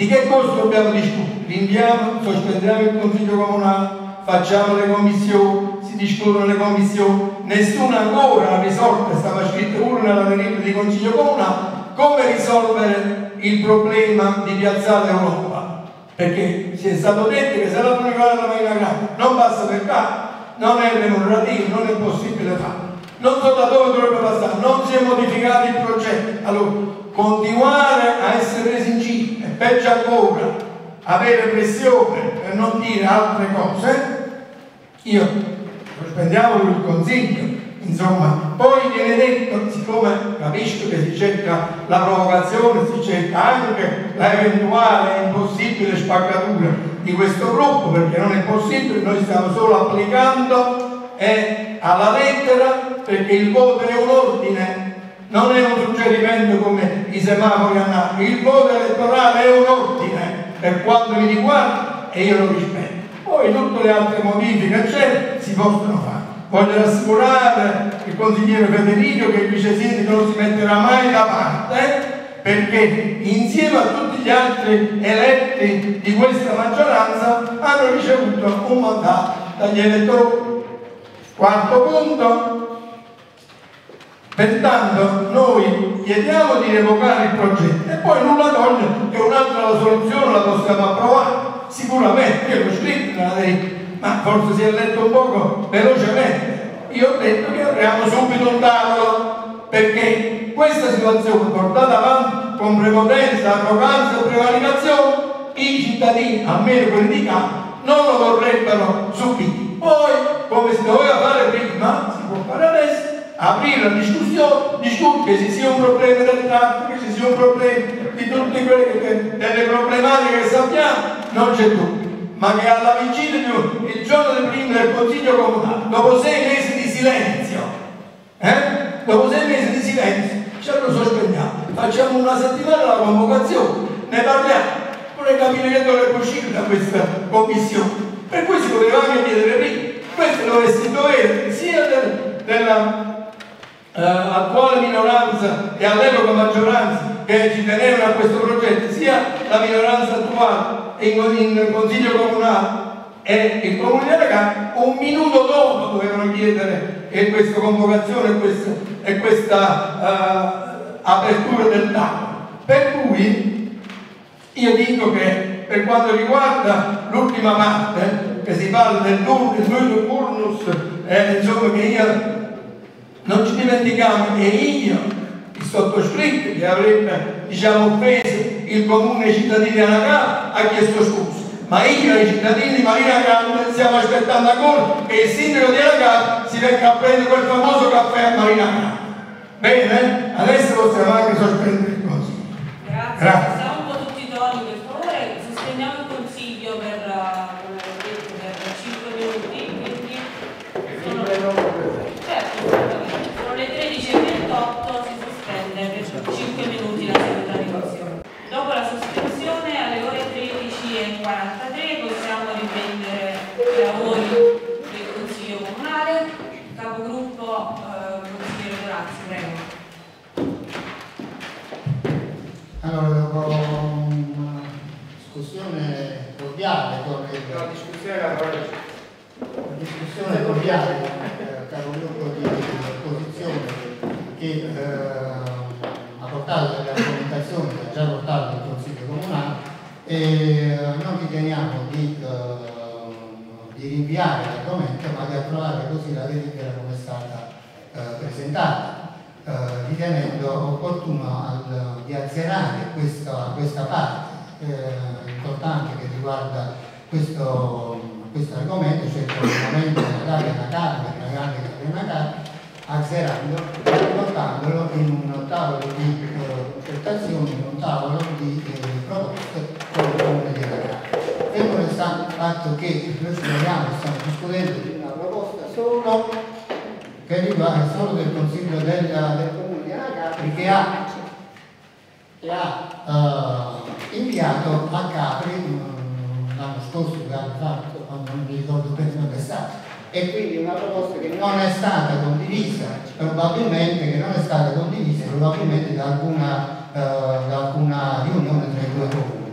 Di che cosa dobbiamo discutere? Rinviamo, sospendiamo il Consiglio Comunale, facciamo le commissioni, si discutono le commissioni, nessuno ancora ha risolto, stava scritto pure nella delibera di Consiglio Comunale, come risolvere il problema di Piazzale Europa. Perché si è stato detto che se la comunità della Marina Grande non passa per qua, non è remunerativo, non è possibile farlo. Non so da dove dovrebbe passare, non si è modificato il progetto. Allora, continuare a essere presi in giro, e peggio ancora, avere pressione per non dire altre cose, io sospendiamo il Consiglio, insomma, poi viene detto, siccome capisco che si cerca la provocazione, si cerca anche l'eventuale impossibile spaccatura di questo gruppo, perché non è possibile, noi stiamo solo applicando eh, alla lettera, perché il voto è un ordine, non è un suggerimento come i semafori a Napoli, il voto elettorale è un ordine per quanto mi riguarda e io lo rispetto. Poi tutte le altre modifiche c'è, si possono fare. Voglio assicurare il consigliere Federico che il vice sindaco non si metterà mai da parte, perché insieme a tutti gli altri eletti di questa maggioranza hanno ricevuto un mandato dagli elettori. Quarto punto, pertanto noi chiediamo di revocare il progetto e poi nulla toglie che un'altra soluzione la possiamo approvare, sicuramente, io l'ho scritto nella delibera, ma forse si è letto un poco velocemente. Io ho detto che apriamo subito un tavolo, perché questa situazione portata avanti con prepotenza, arroganza e prevaricazione, i cittadini, almeno quelli di campo, non lo vorrebbero subire. Poi, come si doveva fare prima, si può fare adesso, aprire la discussione, discutere che ci sia un problema del traffico, che ci sia un problema di tutte quelle delle problematiche che sappiamo, non c'è dubbio. Ma che alla vigilia di il giorno del primo del Consiglio Comunale, dopo sei mesi di silenzio, eh? dopo sei mesi di silenzio, ce lo sospendiamo, facciamo una settimana la convocazione, ne parliamo, vorrei capire che dovrebbe uscire da questa commissione. Per cui si poteva anche chiedere prima, questo doveva essere il dovere sia del, della eh, attuale minoranza e all'epoca maggioranza che ci tenevano a questo progetto, sia la minoranza attuale in, in Consiglio Comunale e il Comune di Aragà, un minuto dopo dovevano chiedere e questa convocazione e questa, e questa uh, apertura del tavolo. Per cui io dico che per quanto riguarda l'ultima parte, che si parla del turnus, eh, insomma che io non ci dimentichiamo che io, il sottoscritto che avrebbe diciamo offeso il comune e i cittadini di Aragà, ha chiesto scusa. Ma io e i cittadini di Marina Grande stiamo aspettando ancora che il sindaco di Aragà si venga a prendere quel famoso caffè a Marina Grande. Bene? Adesso possiamo anche sospendere il consiglio. Grazie. Grazie. Passiamo un po' tutti i toni, per favore. Sospendiamo il consiglio per, per cinque minuti. Quindi sono, certo, sono le tredici e ventotto, si sospende per cinque minuti la seduta di commissione. Dopo la sospensione alle ore tredici e quarantatré possiamo riprendere i lavori del Consiglio Comunale. Capogruppo eh, consigliere Dorazzi, prego. Allora, dopo una discussione cordiale con il... No, discussione la parola. Una discussione cordiale con il capogruppo di opposizione che eh, ha portato delle argomentazioni che ha già portato al Consiglio Comunale e noi riteniamo di, eh, di rinviare l'argomento ma di approvare così la delibera come è stata eh, presentata. Uh, ritenendo opportuno al, di azzerare questa, questa parte eh, importante che riguarda questo, questo argomento, cioè il collegamento della Gaia e la Carta, della Gaia e la Carta, azzerando e portandolo in un tavolo di eh, concertazione, in un tavolo di eh, proposte con il Comune di Aragà. Fermo restando il fatto che noi ci troviamo, stiamo discutendo di una proposta solo che riguarda solo del Consiglio del, del Comune di Anacapri che ha, che ha uh, inviato a Capri um, l'anno scorso, due anni fa, non mi ricordo bene dove è stato, e quindi una proposta che non è stata condivisa, probabilmente che non è stata condivisa probabilmente da alcuna, uh, da alcuna riunione tra i due comuni.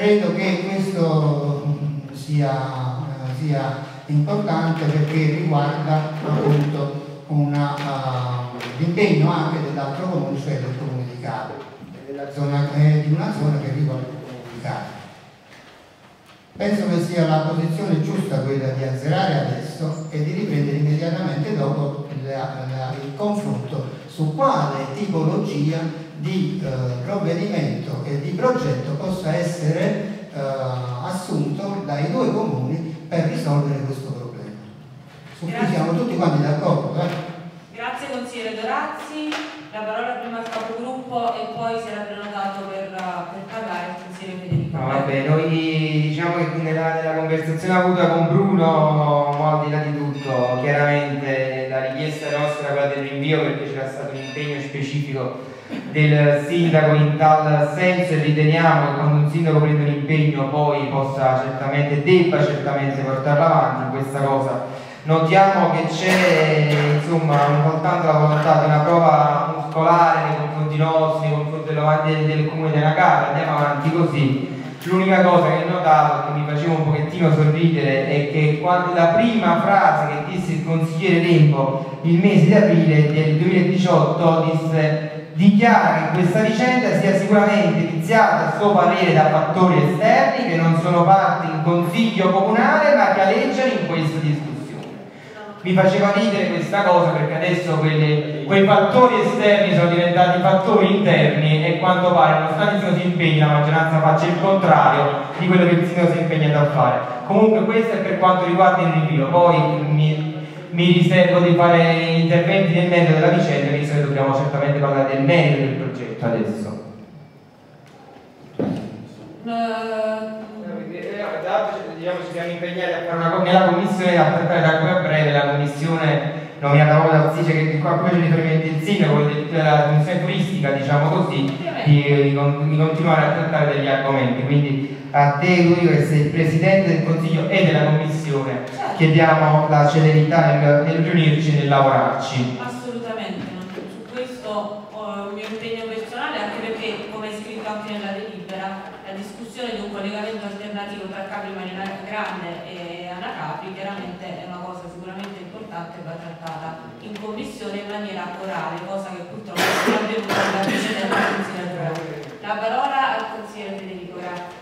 credo che questo mh, sia, uh, sia importante perché riguarda appunto una, uh, l'impegno anche dell'altro comune, cioè del comune di Cavo, della zona, eh, di una zona che riguarda il comune di Cavo. Penso che sia la posizione giusta quella di azzerare adesso e di riprendere immediatamente dopo la, la, il confronto su quale tipologia di eh, provvedimento e di progetto possa essere eh, assunto dai due comuni per risolvere questo problema. Su cui siamo tutti quanti d'accordo. Eh? Grazie consigliere Dorazzi, la parola prima al capogruppo e poi si era prenotato per, per parlare il consigliere Federico. No, vabbè, noi diciamo che nella, nella conversazione avuta con Bruno, al di là di tutto, chiaramente la richiesta nostra era quella del rinvio perché c'era stato un impegno specifico del sindaco in tal senso e riteniamo che quando un sindaco prende un impegno poi possa certamente, debba certamente portarlo avanti in questa cosa. Notiamo che c'è insomma non soltanto la volontà di una prova muscolare nei confronti nostri, nei confronti del, del comune della Cara, andiamo avanti così. L'unica cosa che ho notato, che mi faceva un pochettino sorridere, è che quando la prima frase che disse il consigliere Lembo il mese di aprile del duemiladiciotto disse: dichiara che questa vicenda sia sicuramente iniziata a suo parere da fattori esterni che non sono parte in consiglio comunale ma che aleggiano in questa discussione. Mi faceva ridere questa cosa perché adesso quelle, quei fattori esterni sono diventati fattori interni e quanto pare nonostante il sindaco si impegni la maggioranza faccia il contrario di quello che il sindaco si è impegnato a fare. Comunque questo è per quanto riguarda il rinvio, poi mi, mi riservo di fare interventi nel merito della vicenda visto che dobbiamo certamente parlare del merito del progetto adesso. Uh, Diciamo ci siamo impegnati a fare una cosa nella commissione a trattare da qui a breve la commissione nominata proprio dal S I C E che qua c'è riferimento il sindaco della commissione turistica diciamo così di, di, di continuare a trattare degli argomenti, quindi a te Luigi che sei il presidente del consiglio e della commissione chiediamo la celerità nel, nel riunirci e nel lavorarci. Assolutamente, su questo ho il mio impegno personale anche perché come è scritto anche nella delibera la discussione di un collegamento alternativo tra Capri Marina Grande e Anacapri chiaramente è una cosa sicuramente importante e va trattata in commissione in maniera orale, cosa che purtroppo non è avvenuta nella precedente consigliatura. La parola al consigliere Federico, grazie.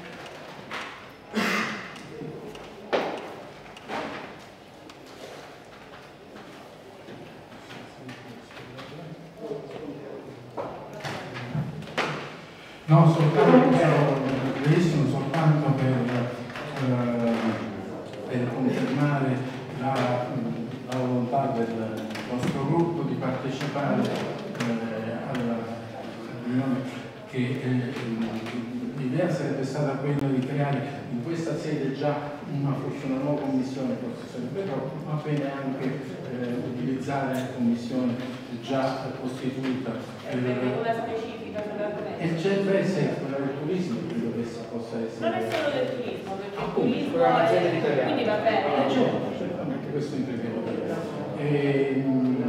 No, soltanto, benissimo, soltanto per, eh, per confermare la, la volontà del nostro gruppo di partecipare eh, alla riunione, che eh, l'idea sarebbe stata quella di creare in questa sede già una, forse una nuova commissione, forse sarebbe troppo, ma bene anche eh, utilizzare la commissione già costituita. Per, una specifica e c'è per essere quella del turismo, credo che possa essere. Non è solo del turismo, perché il turismo programmazione è, territoriale. quindi va bene. Eh, certo, certamente, questo intendevo dire. E,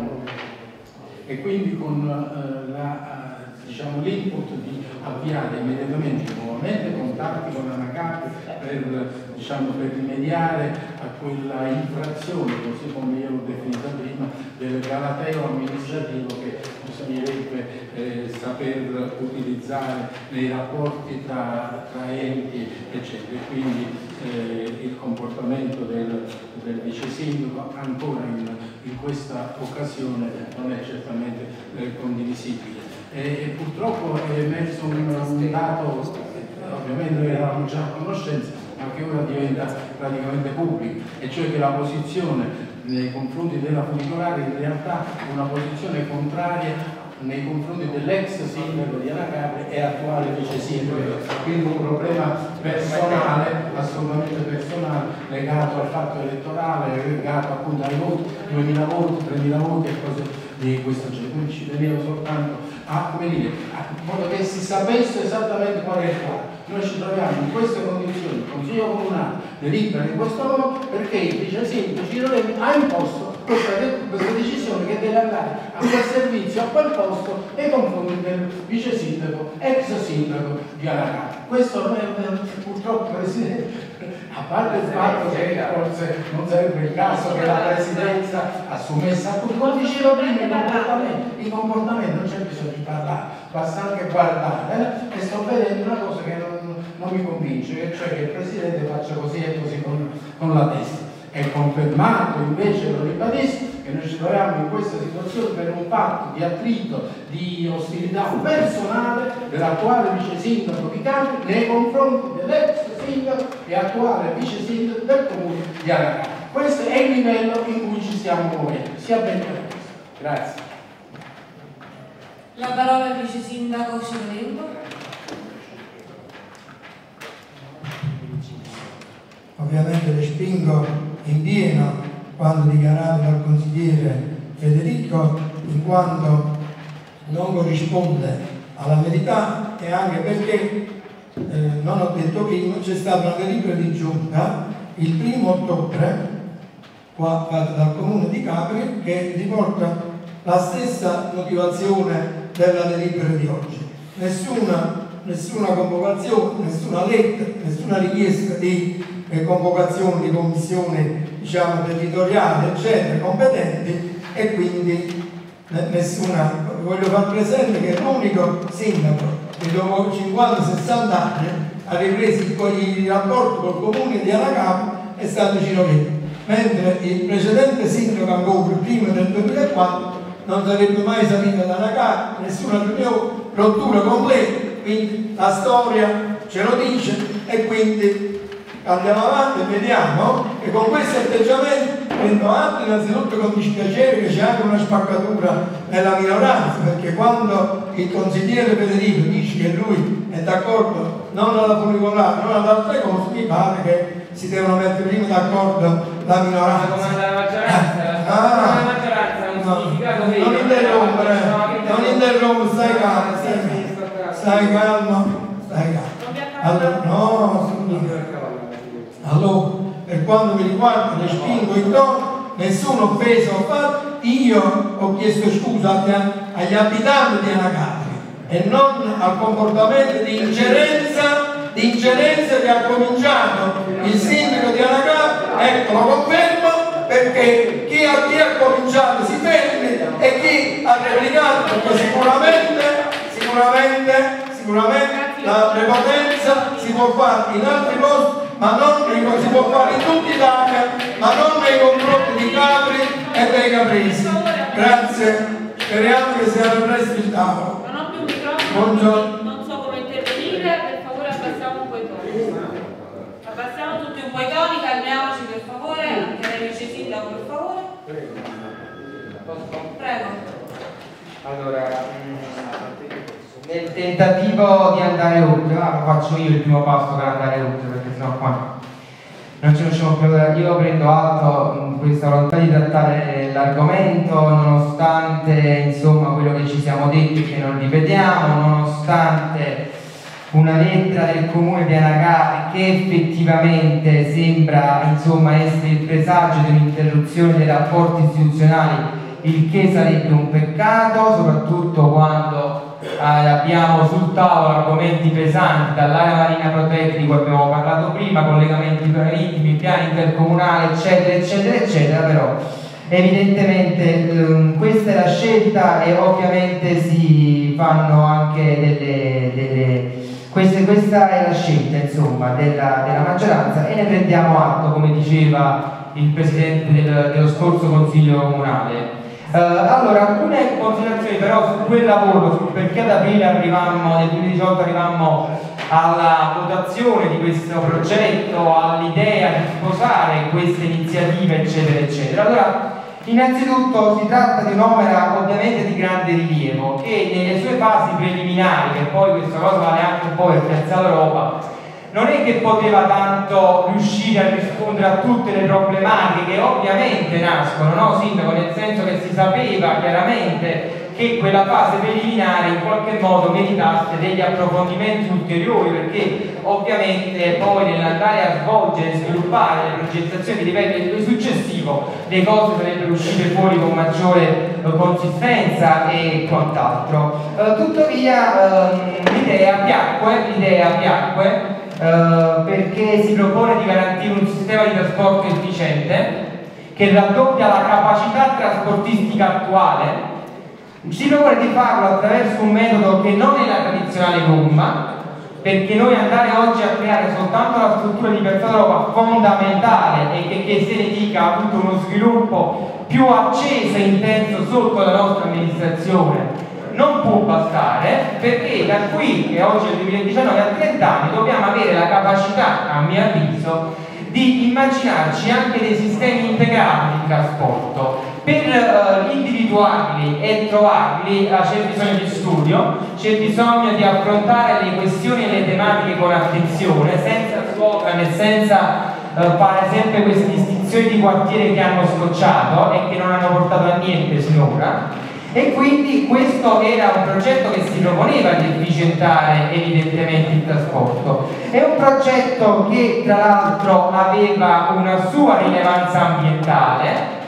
e quindi con uh, la, uh, diciamo, l'input di avviare immediatamente, nuovamente contatti con Anacapri per, diciamo, per rimediare a quella infrazione, così come io l'ho definita prima, del galateo amministrativo che bisognerebbe eh, saper utilizzare nei rapporti tra, tra enti eccetera. Quindi eh, il comportamento del, del vice sindaco ancora in, in questa occasione non è certamente eh, condivisibile. E, e purtroppo è emerso un, un dato, ovviamente noi eravamo già a conoscenza, ma che ora diventa praticamente pubblico, e cioè che la posizione nei confronti della funicolare in realtà è una posizione contraria nei confronti dell'ex sindaco di Anacapri e attuale vice sindaco, quindi un problema personale, assolutamente personale, legato al fatto elettorale, legato appunto ai voti, duemila voti, tremila voti e cose di questo genere. Quindi ci tenevo soltanto a, come dire, a modo che si sapesse esattamente qual è il quadro. Noi ci troviamo in queste condizioni, il Consiglio Comunale delibera in questo modo perché il vice sindaco Ciro Lembo ha imposto questa, questa decisione che deve andare a quel servizio, a quel posto nei confronti del vice sindaco, ex sindaco di Aracati. Questo non è, purtroppo, Presidente, a parte il fatto che forse non sarebbe il caso che la Presidenza assumesse a tutti, come diceva prima, i comportamenti, i comportamenti non c'è bisogno di parlare, basta anche guardare, eh? E sto vedendo una cosa che non, non mi convince, cioè che il Presidente faccia così e così con, con la testa. È confermato, invece, lo ribadisco, che noi ci troviamo in questa situazione per un fatto di attrito, di ostilità personale dell'attuale vice sindaco di Capri nei confronti dell'ex sindaco e attuale vice sindaco del comune di Aracati. Questo è il livello in cui ci stiamo muovendo, sia ben chiaro. Grazie. La parola al vice sindaco Civolengo. Ovviamente respingo in pieno quanto dichiarato dal consigliere Federico, in quanto non corrisponde alla verità, e anche perché, eh, non ho detto prima, c'è stata una delibera di giunta il primo ottobre qua fatta dal comune di Capri che riporta la stessa motivazione della delibera di oggi. Nessuna, nessuna convocazione, nessuna lettera, nessuna richiesta di eh, convocazione di commissioni, diciamo, territoriali, eccetera, competenti, e quindi nessuna. Voglio far presente che l'unico sindaco che dopo cinquanta sessanta anni ha ripreso il rapporto col comune di Aracati è stato Ciroletti, mentre il precedente sindaco ancora prima del duemilaquattro non sarebbe mai salito da Aracati, nessuna riunione, rottura completa. Quindi la storia ce lo dice, e quindi andiamo avanti e vediamo che con questi atteggiamenti prendo atto innanzitutto con dispiacere che c'è anche una spaccatura nella minoranza, perché quando il consigliere Federico dice che lui è d'accordo non alla funicolare, non ad altre cose, mi pare che si devono mettere prima d'accordo la minoranza. La maggioranza, ah, la maggioranza ha un no, significato non interrompere, non interrompere, stai calmo, stai calmo, stai calmo, stai calmo. Allora, no, allora, per quanto mi riguarda, respingo il tono, nessuna offesa ho fatto, io ho chiesto scusa agli abitanti di Anacapri e non al comportamento di ingerenza, di ingerenza che ha cominciato il sindaco di Anacapri. Ecco, lo confermo, perché chi ha, chi ha cominciato si fermi e chi ha replicato, perché sicuramente, sicuramente, sicuramente la prepotenza si può fare in altri posti, ma non si può fare in tutta Italia, ma non nei confronti di Capri e dei capresi. Grazie, speriamo che sia presto il tavolo. Non ho più microfono, non so come intervenire, per favore abbassiamo un po' i toni. Abbassiamo tutti un po' i toni, calmiamoci per favore, anche lei vice sindaco per favore. Prego. Allora, nel tentativo di andare oltre, ah, lo faccio io il primo passo per andare oltre, perché sennò qua non ci riusciamo più. Io prendo atto in questa volontà di trattare l'argomento, nonostante insomma quello che ci siamo detti, che non ripetiamo, nonostante una lettera del comune di Anacapri che effettivamente sembra insomma essere il presagio di un'interruzione dei rapporti istituzionali, il che sarebbe un peccato, soprattutto quando eh, abbiamo sul tavolo argomenti pesanti, dall'area marina protetta di cui abbiamo parlato prima, collegamenti marittimi, piani intercomunali, eccetera, eccetera, eccetera. Però evidentemente ehm, questa è la scelta e ovviamente si fanno anche delle... delle queste, questa è la scelta insomma della, della maggioranza e ne prendiamo atto, come diceva il Presidente del, dello scorso Consiglio Comunale. Uh, allora, alcune considerazioni però su quel lavoro, su perché ad aprile arrivammo, nel duemiladiciotto arrivammo alla votazione di questo progetto, all'idea di sposare queste iniziative, eccetera, eccetera. Allora, innanzitutto si tratta di un'opera ovviamente di grande rilievo che nelle sue fasi preliminari, che poi questa cosa vale anche un po' per Piazza Europa, non è che poteva tanto riuscire a rispondere a tutte le problematiche che ovviamente nascono, no Sindaco? Nel senso che si sapeva chiaramente che quella fase preliminare in qualche modo meritasse degli approfondimenti ulteriori, perché ovviamente poi nell'andare a svolgere e sviluppare le progettazioni di livello successivo le cose sarebbero uscite fuori con maggiore eh, consistenza e quant'altro. Eh, tuttavia ehm, l'idea piacque, l'idea piacque Uh, perché si propone di garantire un sistema di trasporto efficiente che raddoppia la capacità trasportistica attuale. Si propone di farlo attraverso un metodo che non è la tradizionale gomma, perché noi andare oggi a creare soltanto la struttura di Piazza Europa fondamentale e che, che se ne dica ha avuto uno sviluppo più acceso e intenso sotto la nostra amministrazione non può bastare, perché da qui, che oggi è il duemiladiciannove, a trenta anni dobbiamo avere la capacità, a mio avviso, di immaginarci anche dei sistemi integrati di trasporto. Per uh, individuarli e trovarli uh, c'è bisogno di studio, c'è bisogno di affrontare le questioni e le tematiche con attenzione, senza slogan e senza uh, fare sempre queste distinzioni di quartiere che hanno scocciato e che non hanno portato a niente sinora. E quindi questo era un progetto che si proponeva di efficientare evidentemente il trasporto. È un progetto che tra l'altro aveva una sua rilevanza ambientale,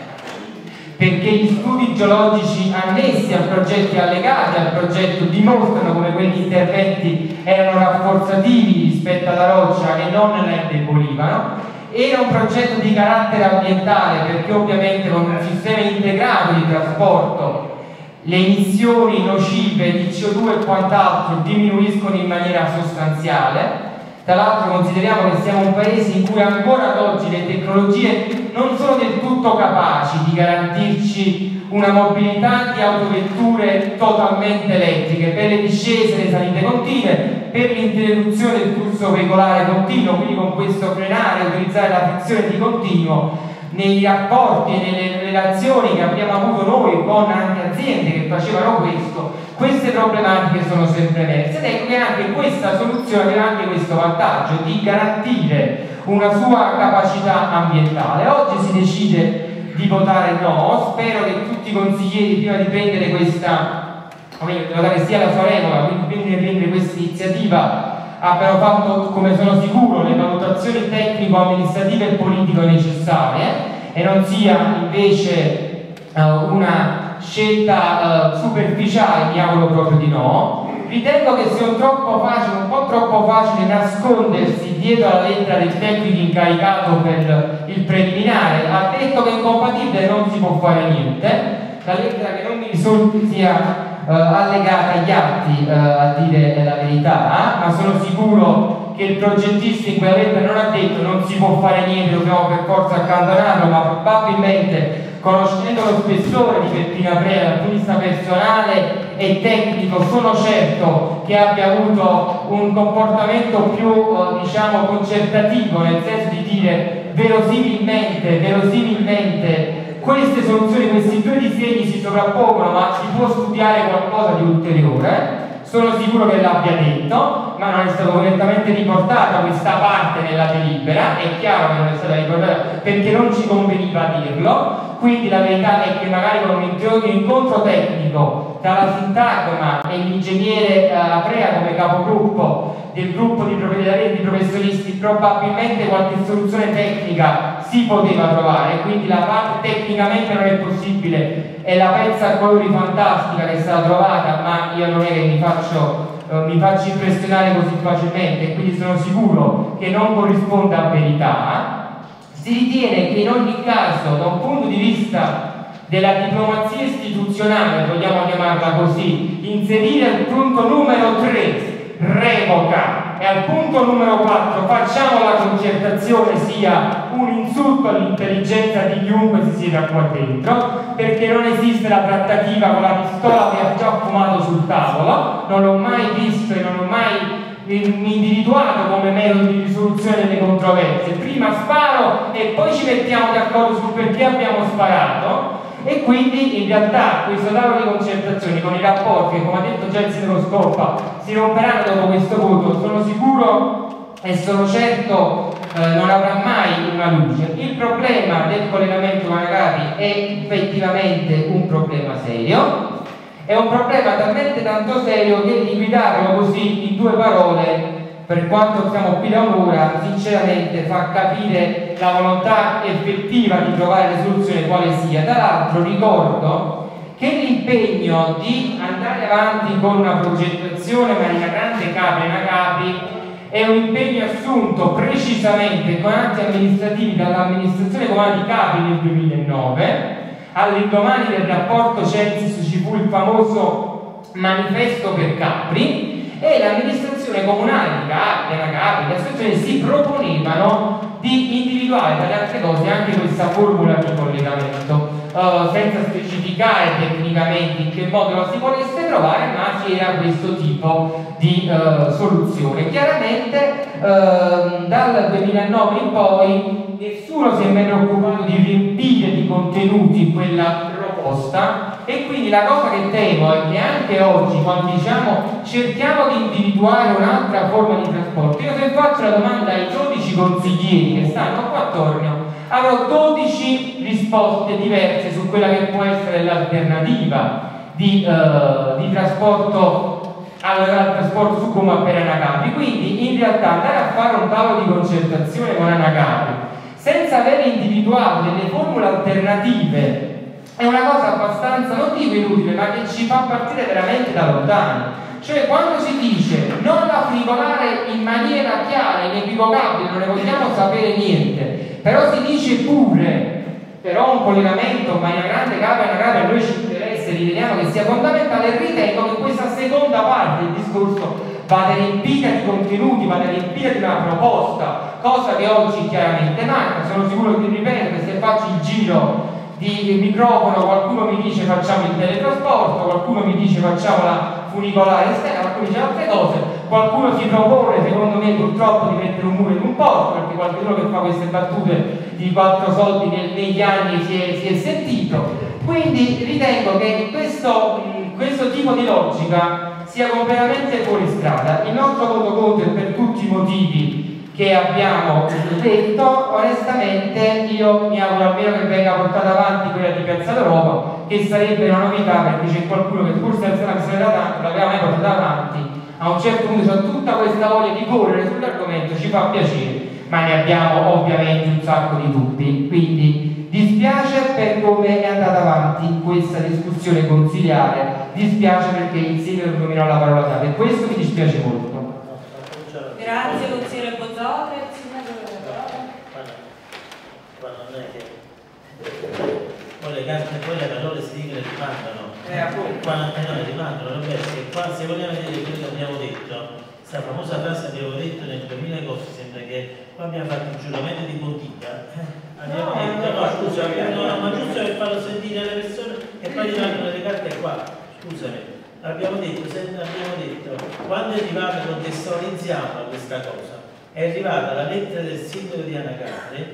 perché gli studi geologici annessi al progetto e allegati al progetto dimostrano come quegli interventi erano rafforzativi rispetto alla roccia e non la indebolivano. Era un progetto di carattere ambientale perché ovviamente con un sistema integrato di trasporto le emissioni nocive di C O due e quant'altro diminuiscono in maniera sostanziale. Tra l'altro consideriamo che siamo un paese in cui ancora ad oggi le tecnologie non sono del tutto capaci di garantirci una mobilità di autovetture totalmente elettriche per le discese, le salite continue, per l'interruzione del flusso veicolare continuo, quindi con questo frenare e utilizzare la frizione di continuo nei rapporti e nelle relazioni che abbiamo avuto noi con anche aziende che facevano questo. Queste problematiche sono sempre emerse ed ecco che anche questa soluzione aveva anche questo vantaggio di garantire una sua capacità ambientale. Oggi si decide di votare no, spero che tutti i consiglieri prima di prendere questa, o meglio, di votare sia la sua regola, quindi prima di prendere questa iniziativa abbiano fatto, come sono sicuro, le valutazioni tecnico-amministrative e politiche necessarie e non sia invece uh, una scelta uh, superficiale, mi auguro proprio di no. Ritengo che sia un, troppo facile, un po' troppo facile nascondersi dietro alla lettera del tecnico incaricato per il preliminare. Ha detto che è incompatibile, non si può fare niente. La lettera che non mi risulti sia Uh, allegata agli atti, uh, a dire la verità, ma sono sicuro che il progettista in quella lettera non ha detto non si può fare niente, dobbiamo per forza accantonarlo, ma probabilmente, conoscendo lo spessore di Peppino Aprea dal punto di vista personale e tecnico, sono certo che abbia avuto un comportamento più uh, diciamo concertativo, nel senso di dire verosimilmente, verosimilmente queste soluzioni, questi due disegni si sovrappongono, ma si può studiare qualcosa di ulteriore. Sono sicuro che l'abbia detto, ma non è stato correttamente riportata questa parte nella delibera. È chiaro che non è stata riportata perché non ci conveniva dirlo. Quindi la verità è che magari con un incontro tecnico tra la sintagma e l'ingegnere eh, Aprea come capogruppo del gruppo di proprietari di professionisti, probabilmente qualche soluzione tecnica si poteva trovare, quindi la parte tecnicamente non è possibile e la pezza a colori fantastica che è stata trovata, ma io non è che mi faccio, eh, mi faccio impressionare così facilmente, quindi sono sicuro che non corrisponde a verità. Si ritiene che in ogni caso, da un punto di vista della diplomazia istituzionale, vogliamo chiamarla così, inserire al punto numero tre revoca e al punto numero quattro facciamo la concertazione sia un insulto all'intelligenza di chiunque si sieda qua dentro, perché non esiste la trattativa con la pistola che ha già fumato sul tavolo, non l'ho mai visto e non l'ho mai individuato come metodo di risoluzione delle controversie. Prima sparo e poi ci mettiamo d'accordo sul perché abbiamo sparato. E quindi in realtà questo tavolo di concertazione con i rapporti che, come ha detto già il sindaco Scoppa, si romperanno dopo questo voto, sono sicuro e sono certo eh, non avrà mai una luce. Il problema del collegamento con Agati è effettivamente un problema serio È un problema talmente tanto serio che liquidarlo così in due parole, per quanto siamo qui da un'ora, sinceramente fa capire la volontà effettiva di trovare la soluzione quale sia. Tra l'altro ricordo che l'impegno di andare avanti con una progettazione Marina Grande Capri Anacapi è un impegno assunto precisamente con atti amministrativi dall'amministrazione comunale di Capri nel duemilanove. All'indomani del rapporto Censis ci fu il famoso manifesto per Capri e l'amministrazione comunale di Capri, Anacapi, le associazioni si proponevano di individuare tra le altre cose anche questa formula di collegamento, uh, senza specificare tecnicamente in che modo la si volesse trovare, ma si era questo tipo di uh, soluzione. Chiaramente uh, dal duemilanove in poi nessuno si è mai preoccupato di riempire di contenuti quella proposta e quindi la cosa che temo è che anche oggi, quando diciamo cerchiamo di individuare un'altra forma di trasporto, io se faccio la domanda ai dodici consiglieri che stanno qua attorno avrò dodici risposte diverse su quella che può essere l'alternativa di, uh, di trasporto al, al trasporto su gomma per Anacapi. Quindi in realtà andare a fare un tavolo di concertazione con Anacapi senza aver individuato delle formule alternative è una cosa abbastanza, non dico inutile, ma che ci fa partire veramente da lontano. Cioè quando si dice non la frivolare in maniera chiara, inequivocabile, non ne vogliamo sapere niente, però si dice pure però un collegamento Marina Grande Capri Anacapi a noi ci interessa e riteniamo che sia fondamentale, ritengo che questa seconda parte del discorso vada riempita di contenuti, vada riempita di una proposta, cosa che oggi chiaramente manca. Sono sicuro che, ripeto, che se faccio il giro di microfono qualcuno mi dice facciamo il teletrasporto, qualcuno mi dice facciamo la funicolare esterna, qualcuno dice altre cose, qualcuno si propone, secondo me purtroppo, di mettere un muro in un porto, perché qualcuno che fa queste battute di quattro soldi nel, negli anni si è, si è sentito. Quindi ritengo che questo, mh, questo tipo di logica sia completamente fuori strada. Il nostro voto contro è per tutti i motivi che abbiamo detto. Onestamente io mi auguro almeno che venga portata avanti quella di Piazza d'Europa, che sarebbe una novità, perché c'è qualcuno che forse non se ne da tanto, l'aveva mai portata avanti. A un certo punto c'è tutta questa voglia di correre sull'argomento, ci fa piacere, ma ne abbiamo ovviamente un sacco di dubbi. Quindi dispiace per come è andata avanti questa discussione consiliare, dispiace perché il sindaco dominò la parola chiave e questo mi dispiace molto. Grazie consigliere Bozzotti. Il sindaco della parola. Ma non è che poi le carte poi le parole si dicono e rimandano. Eh appunto. Qua eh, no, rimandano, perché qua se vogliamo vedere quello che abbiamo detto, questa famosa frase abbiamo detto nel duemila agosto, sembra che qua abbiamo fatto il giuramento di Pontifica. Abbiamo no, detto, no, no, scusa, no, no, ma giusto per farlo sentire alle persone e poi gli danno le carte qua. Scusami. Abbiamo detto, abbiamo detto, quando è arrivata, contestualizziamo questa cosa, è arrivata la lettera del sindaco di Anacapi,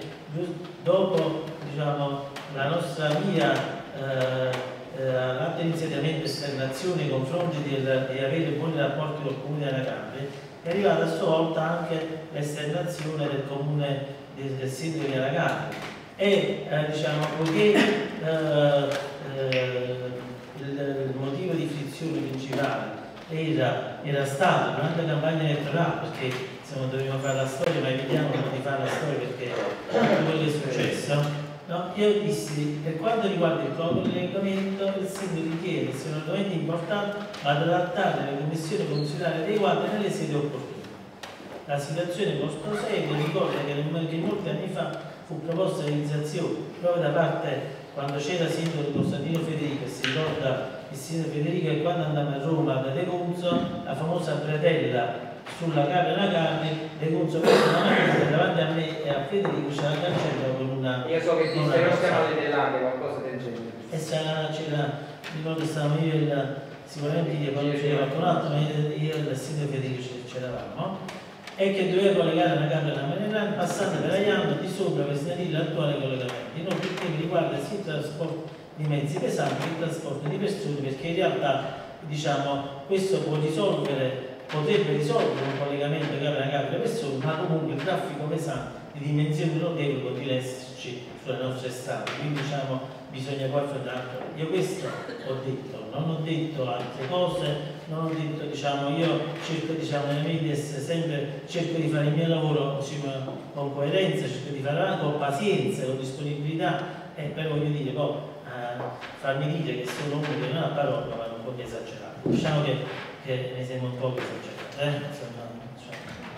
dopo diciamo, la nostra mia eh, eh, l'atto di insediamento e esternazione nei confronti di, di avere buoni rapporti col comune di Anacapi, è arrivata a sua volta anche l'esternazione del comune del, del sindaco di Anacapi e eh, diciamo, poiché eh, eh, il motivo di frizione principale era, era stato durante la campagna elettorale, perché insomma, dovevamo fare la storia, ma evitiamo di fare la storia perché quello che è successo, no? Io dissi, per quanto riguarda il collegamento, il sindaco ritiene che sia un argomento importante ma da adattare alle commissioni consolari adeguate nelle sedi opportune. La situazione è molto seria, ricordo che, che molti anni fa fu proposta l'iniziazione proprio da parte, quando c'era il sindaco Costantino Federico, e si ricorda il sindaco Federico che quando andammo a Roma da De Cunzo, la famosa bretella sulla Capri Anacapi, De Cunzo davanti a me e a Federico c'era il cancello con una... Io so che esiste, non stiamo dell'anno, qualcosa del genere. E c'era, ricordo stavamo io, il, sicuramente io quando c'era qualcun altro, ma io e il sindaco Federico c'eravamo, e che doveva collegare una Capri Anacapi passando per Aiano di sopra per snellire l'attuale collegamento. Inoltre il tema riguarda sia il trasporto di mezzi pesanti che il trasporto di persone, perché in realtà diciamo, questo può risolvere, potrebbe risolvere un collegamento Capri Anacapi per persone, ma comunque il traffico pesante di dimensioni notevoli continua a esserci sulle nostre strade. Quindi diciamo bisogna poi affrontare. Io questo ho detto, non ho detto altre cose, non ho detto, diciamo, io cerco, diciamo, nelle medie sempre cerco di fare il mio lavoro, diciamo, con coerenza, cerco di fare anche con pazienza, con disponibilità, e poi voglio dire, poi eh, farmi dire che sono uno che non ha parola, ma un po' di esagerato. Diciamo che, che ne siamo un po' esagerati, eh? Insomma, cioè.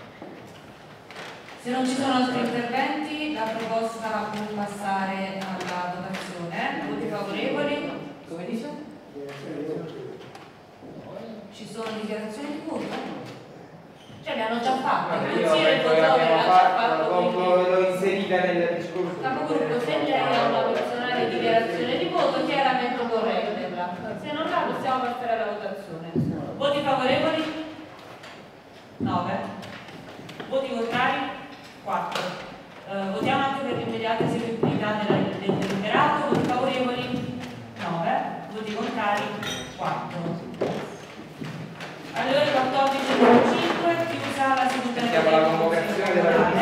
Se non ci sono altri interventi, la proposta può passare alla votazione. Voti favorevoli? Come dice? Ci sono dichiarazioni di voto? Cioè le hanno già fatte, il consigliere Bozzoli l'ha già fatto, l'ho inserita nel discorso. Capogruppo, se lei ha una personale dichiarazione di voto, chiaramente vorrei vederla. Se non la possiamo passare alla votazione. Voti favorevoli? nove. Voti contrari? quattro. Eh, votiamo anche per l'immediata eseguibilità del deliberato. Voti favorevoli? nove. Voti contrari? quattro. Alle ore quattordici e cinque chiusa la seduta. Siamo alla convocazione della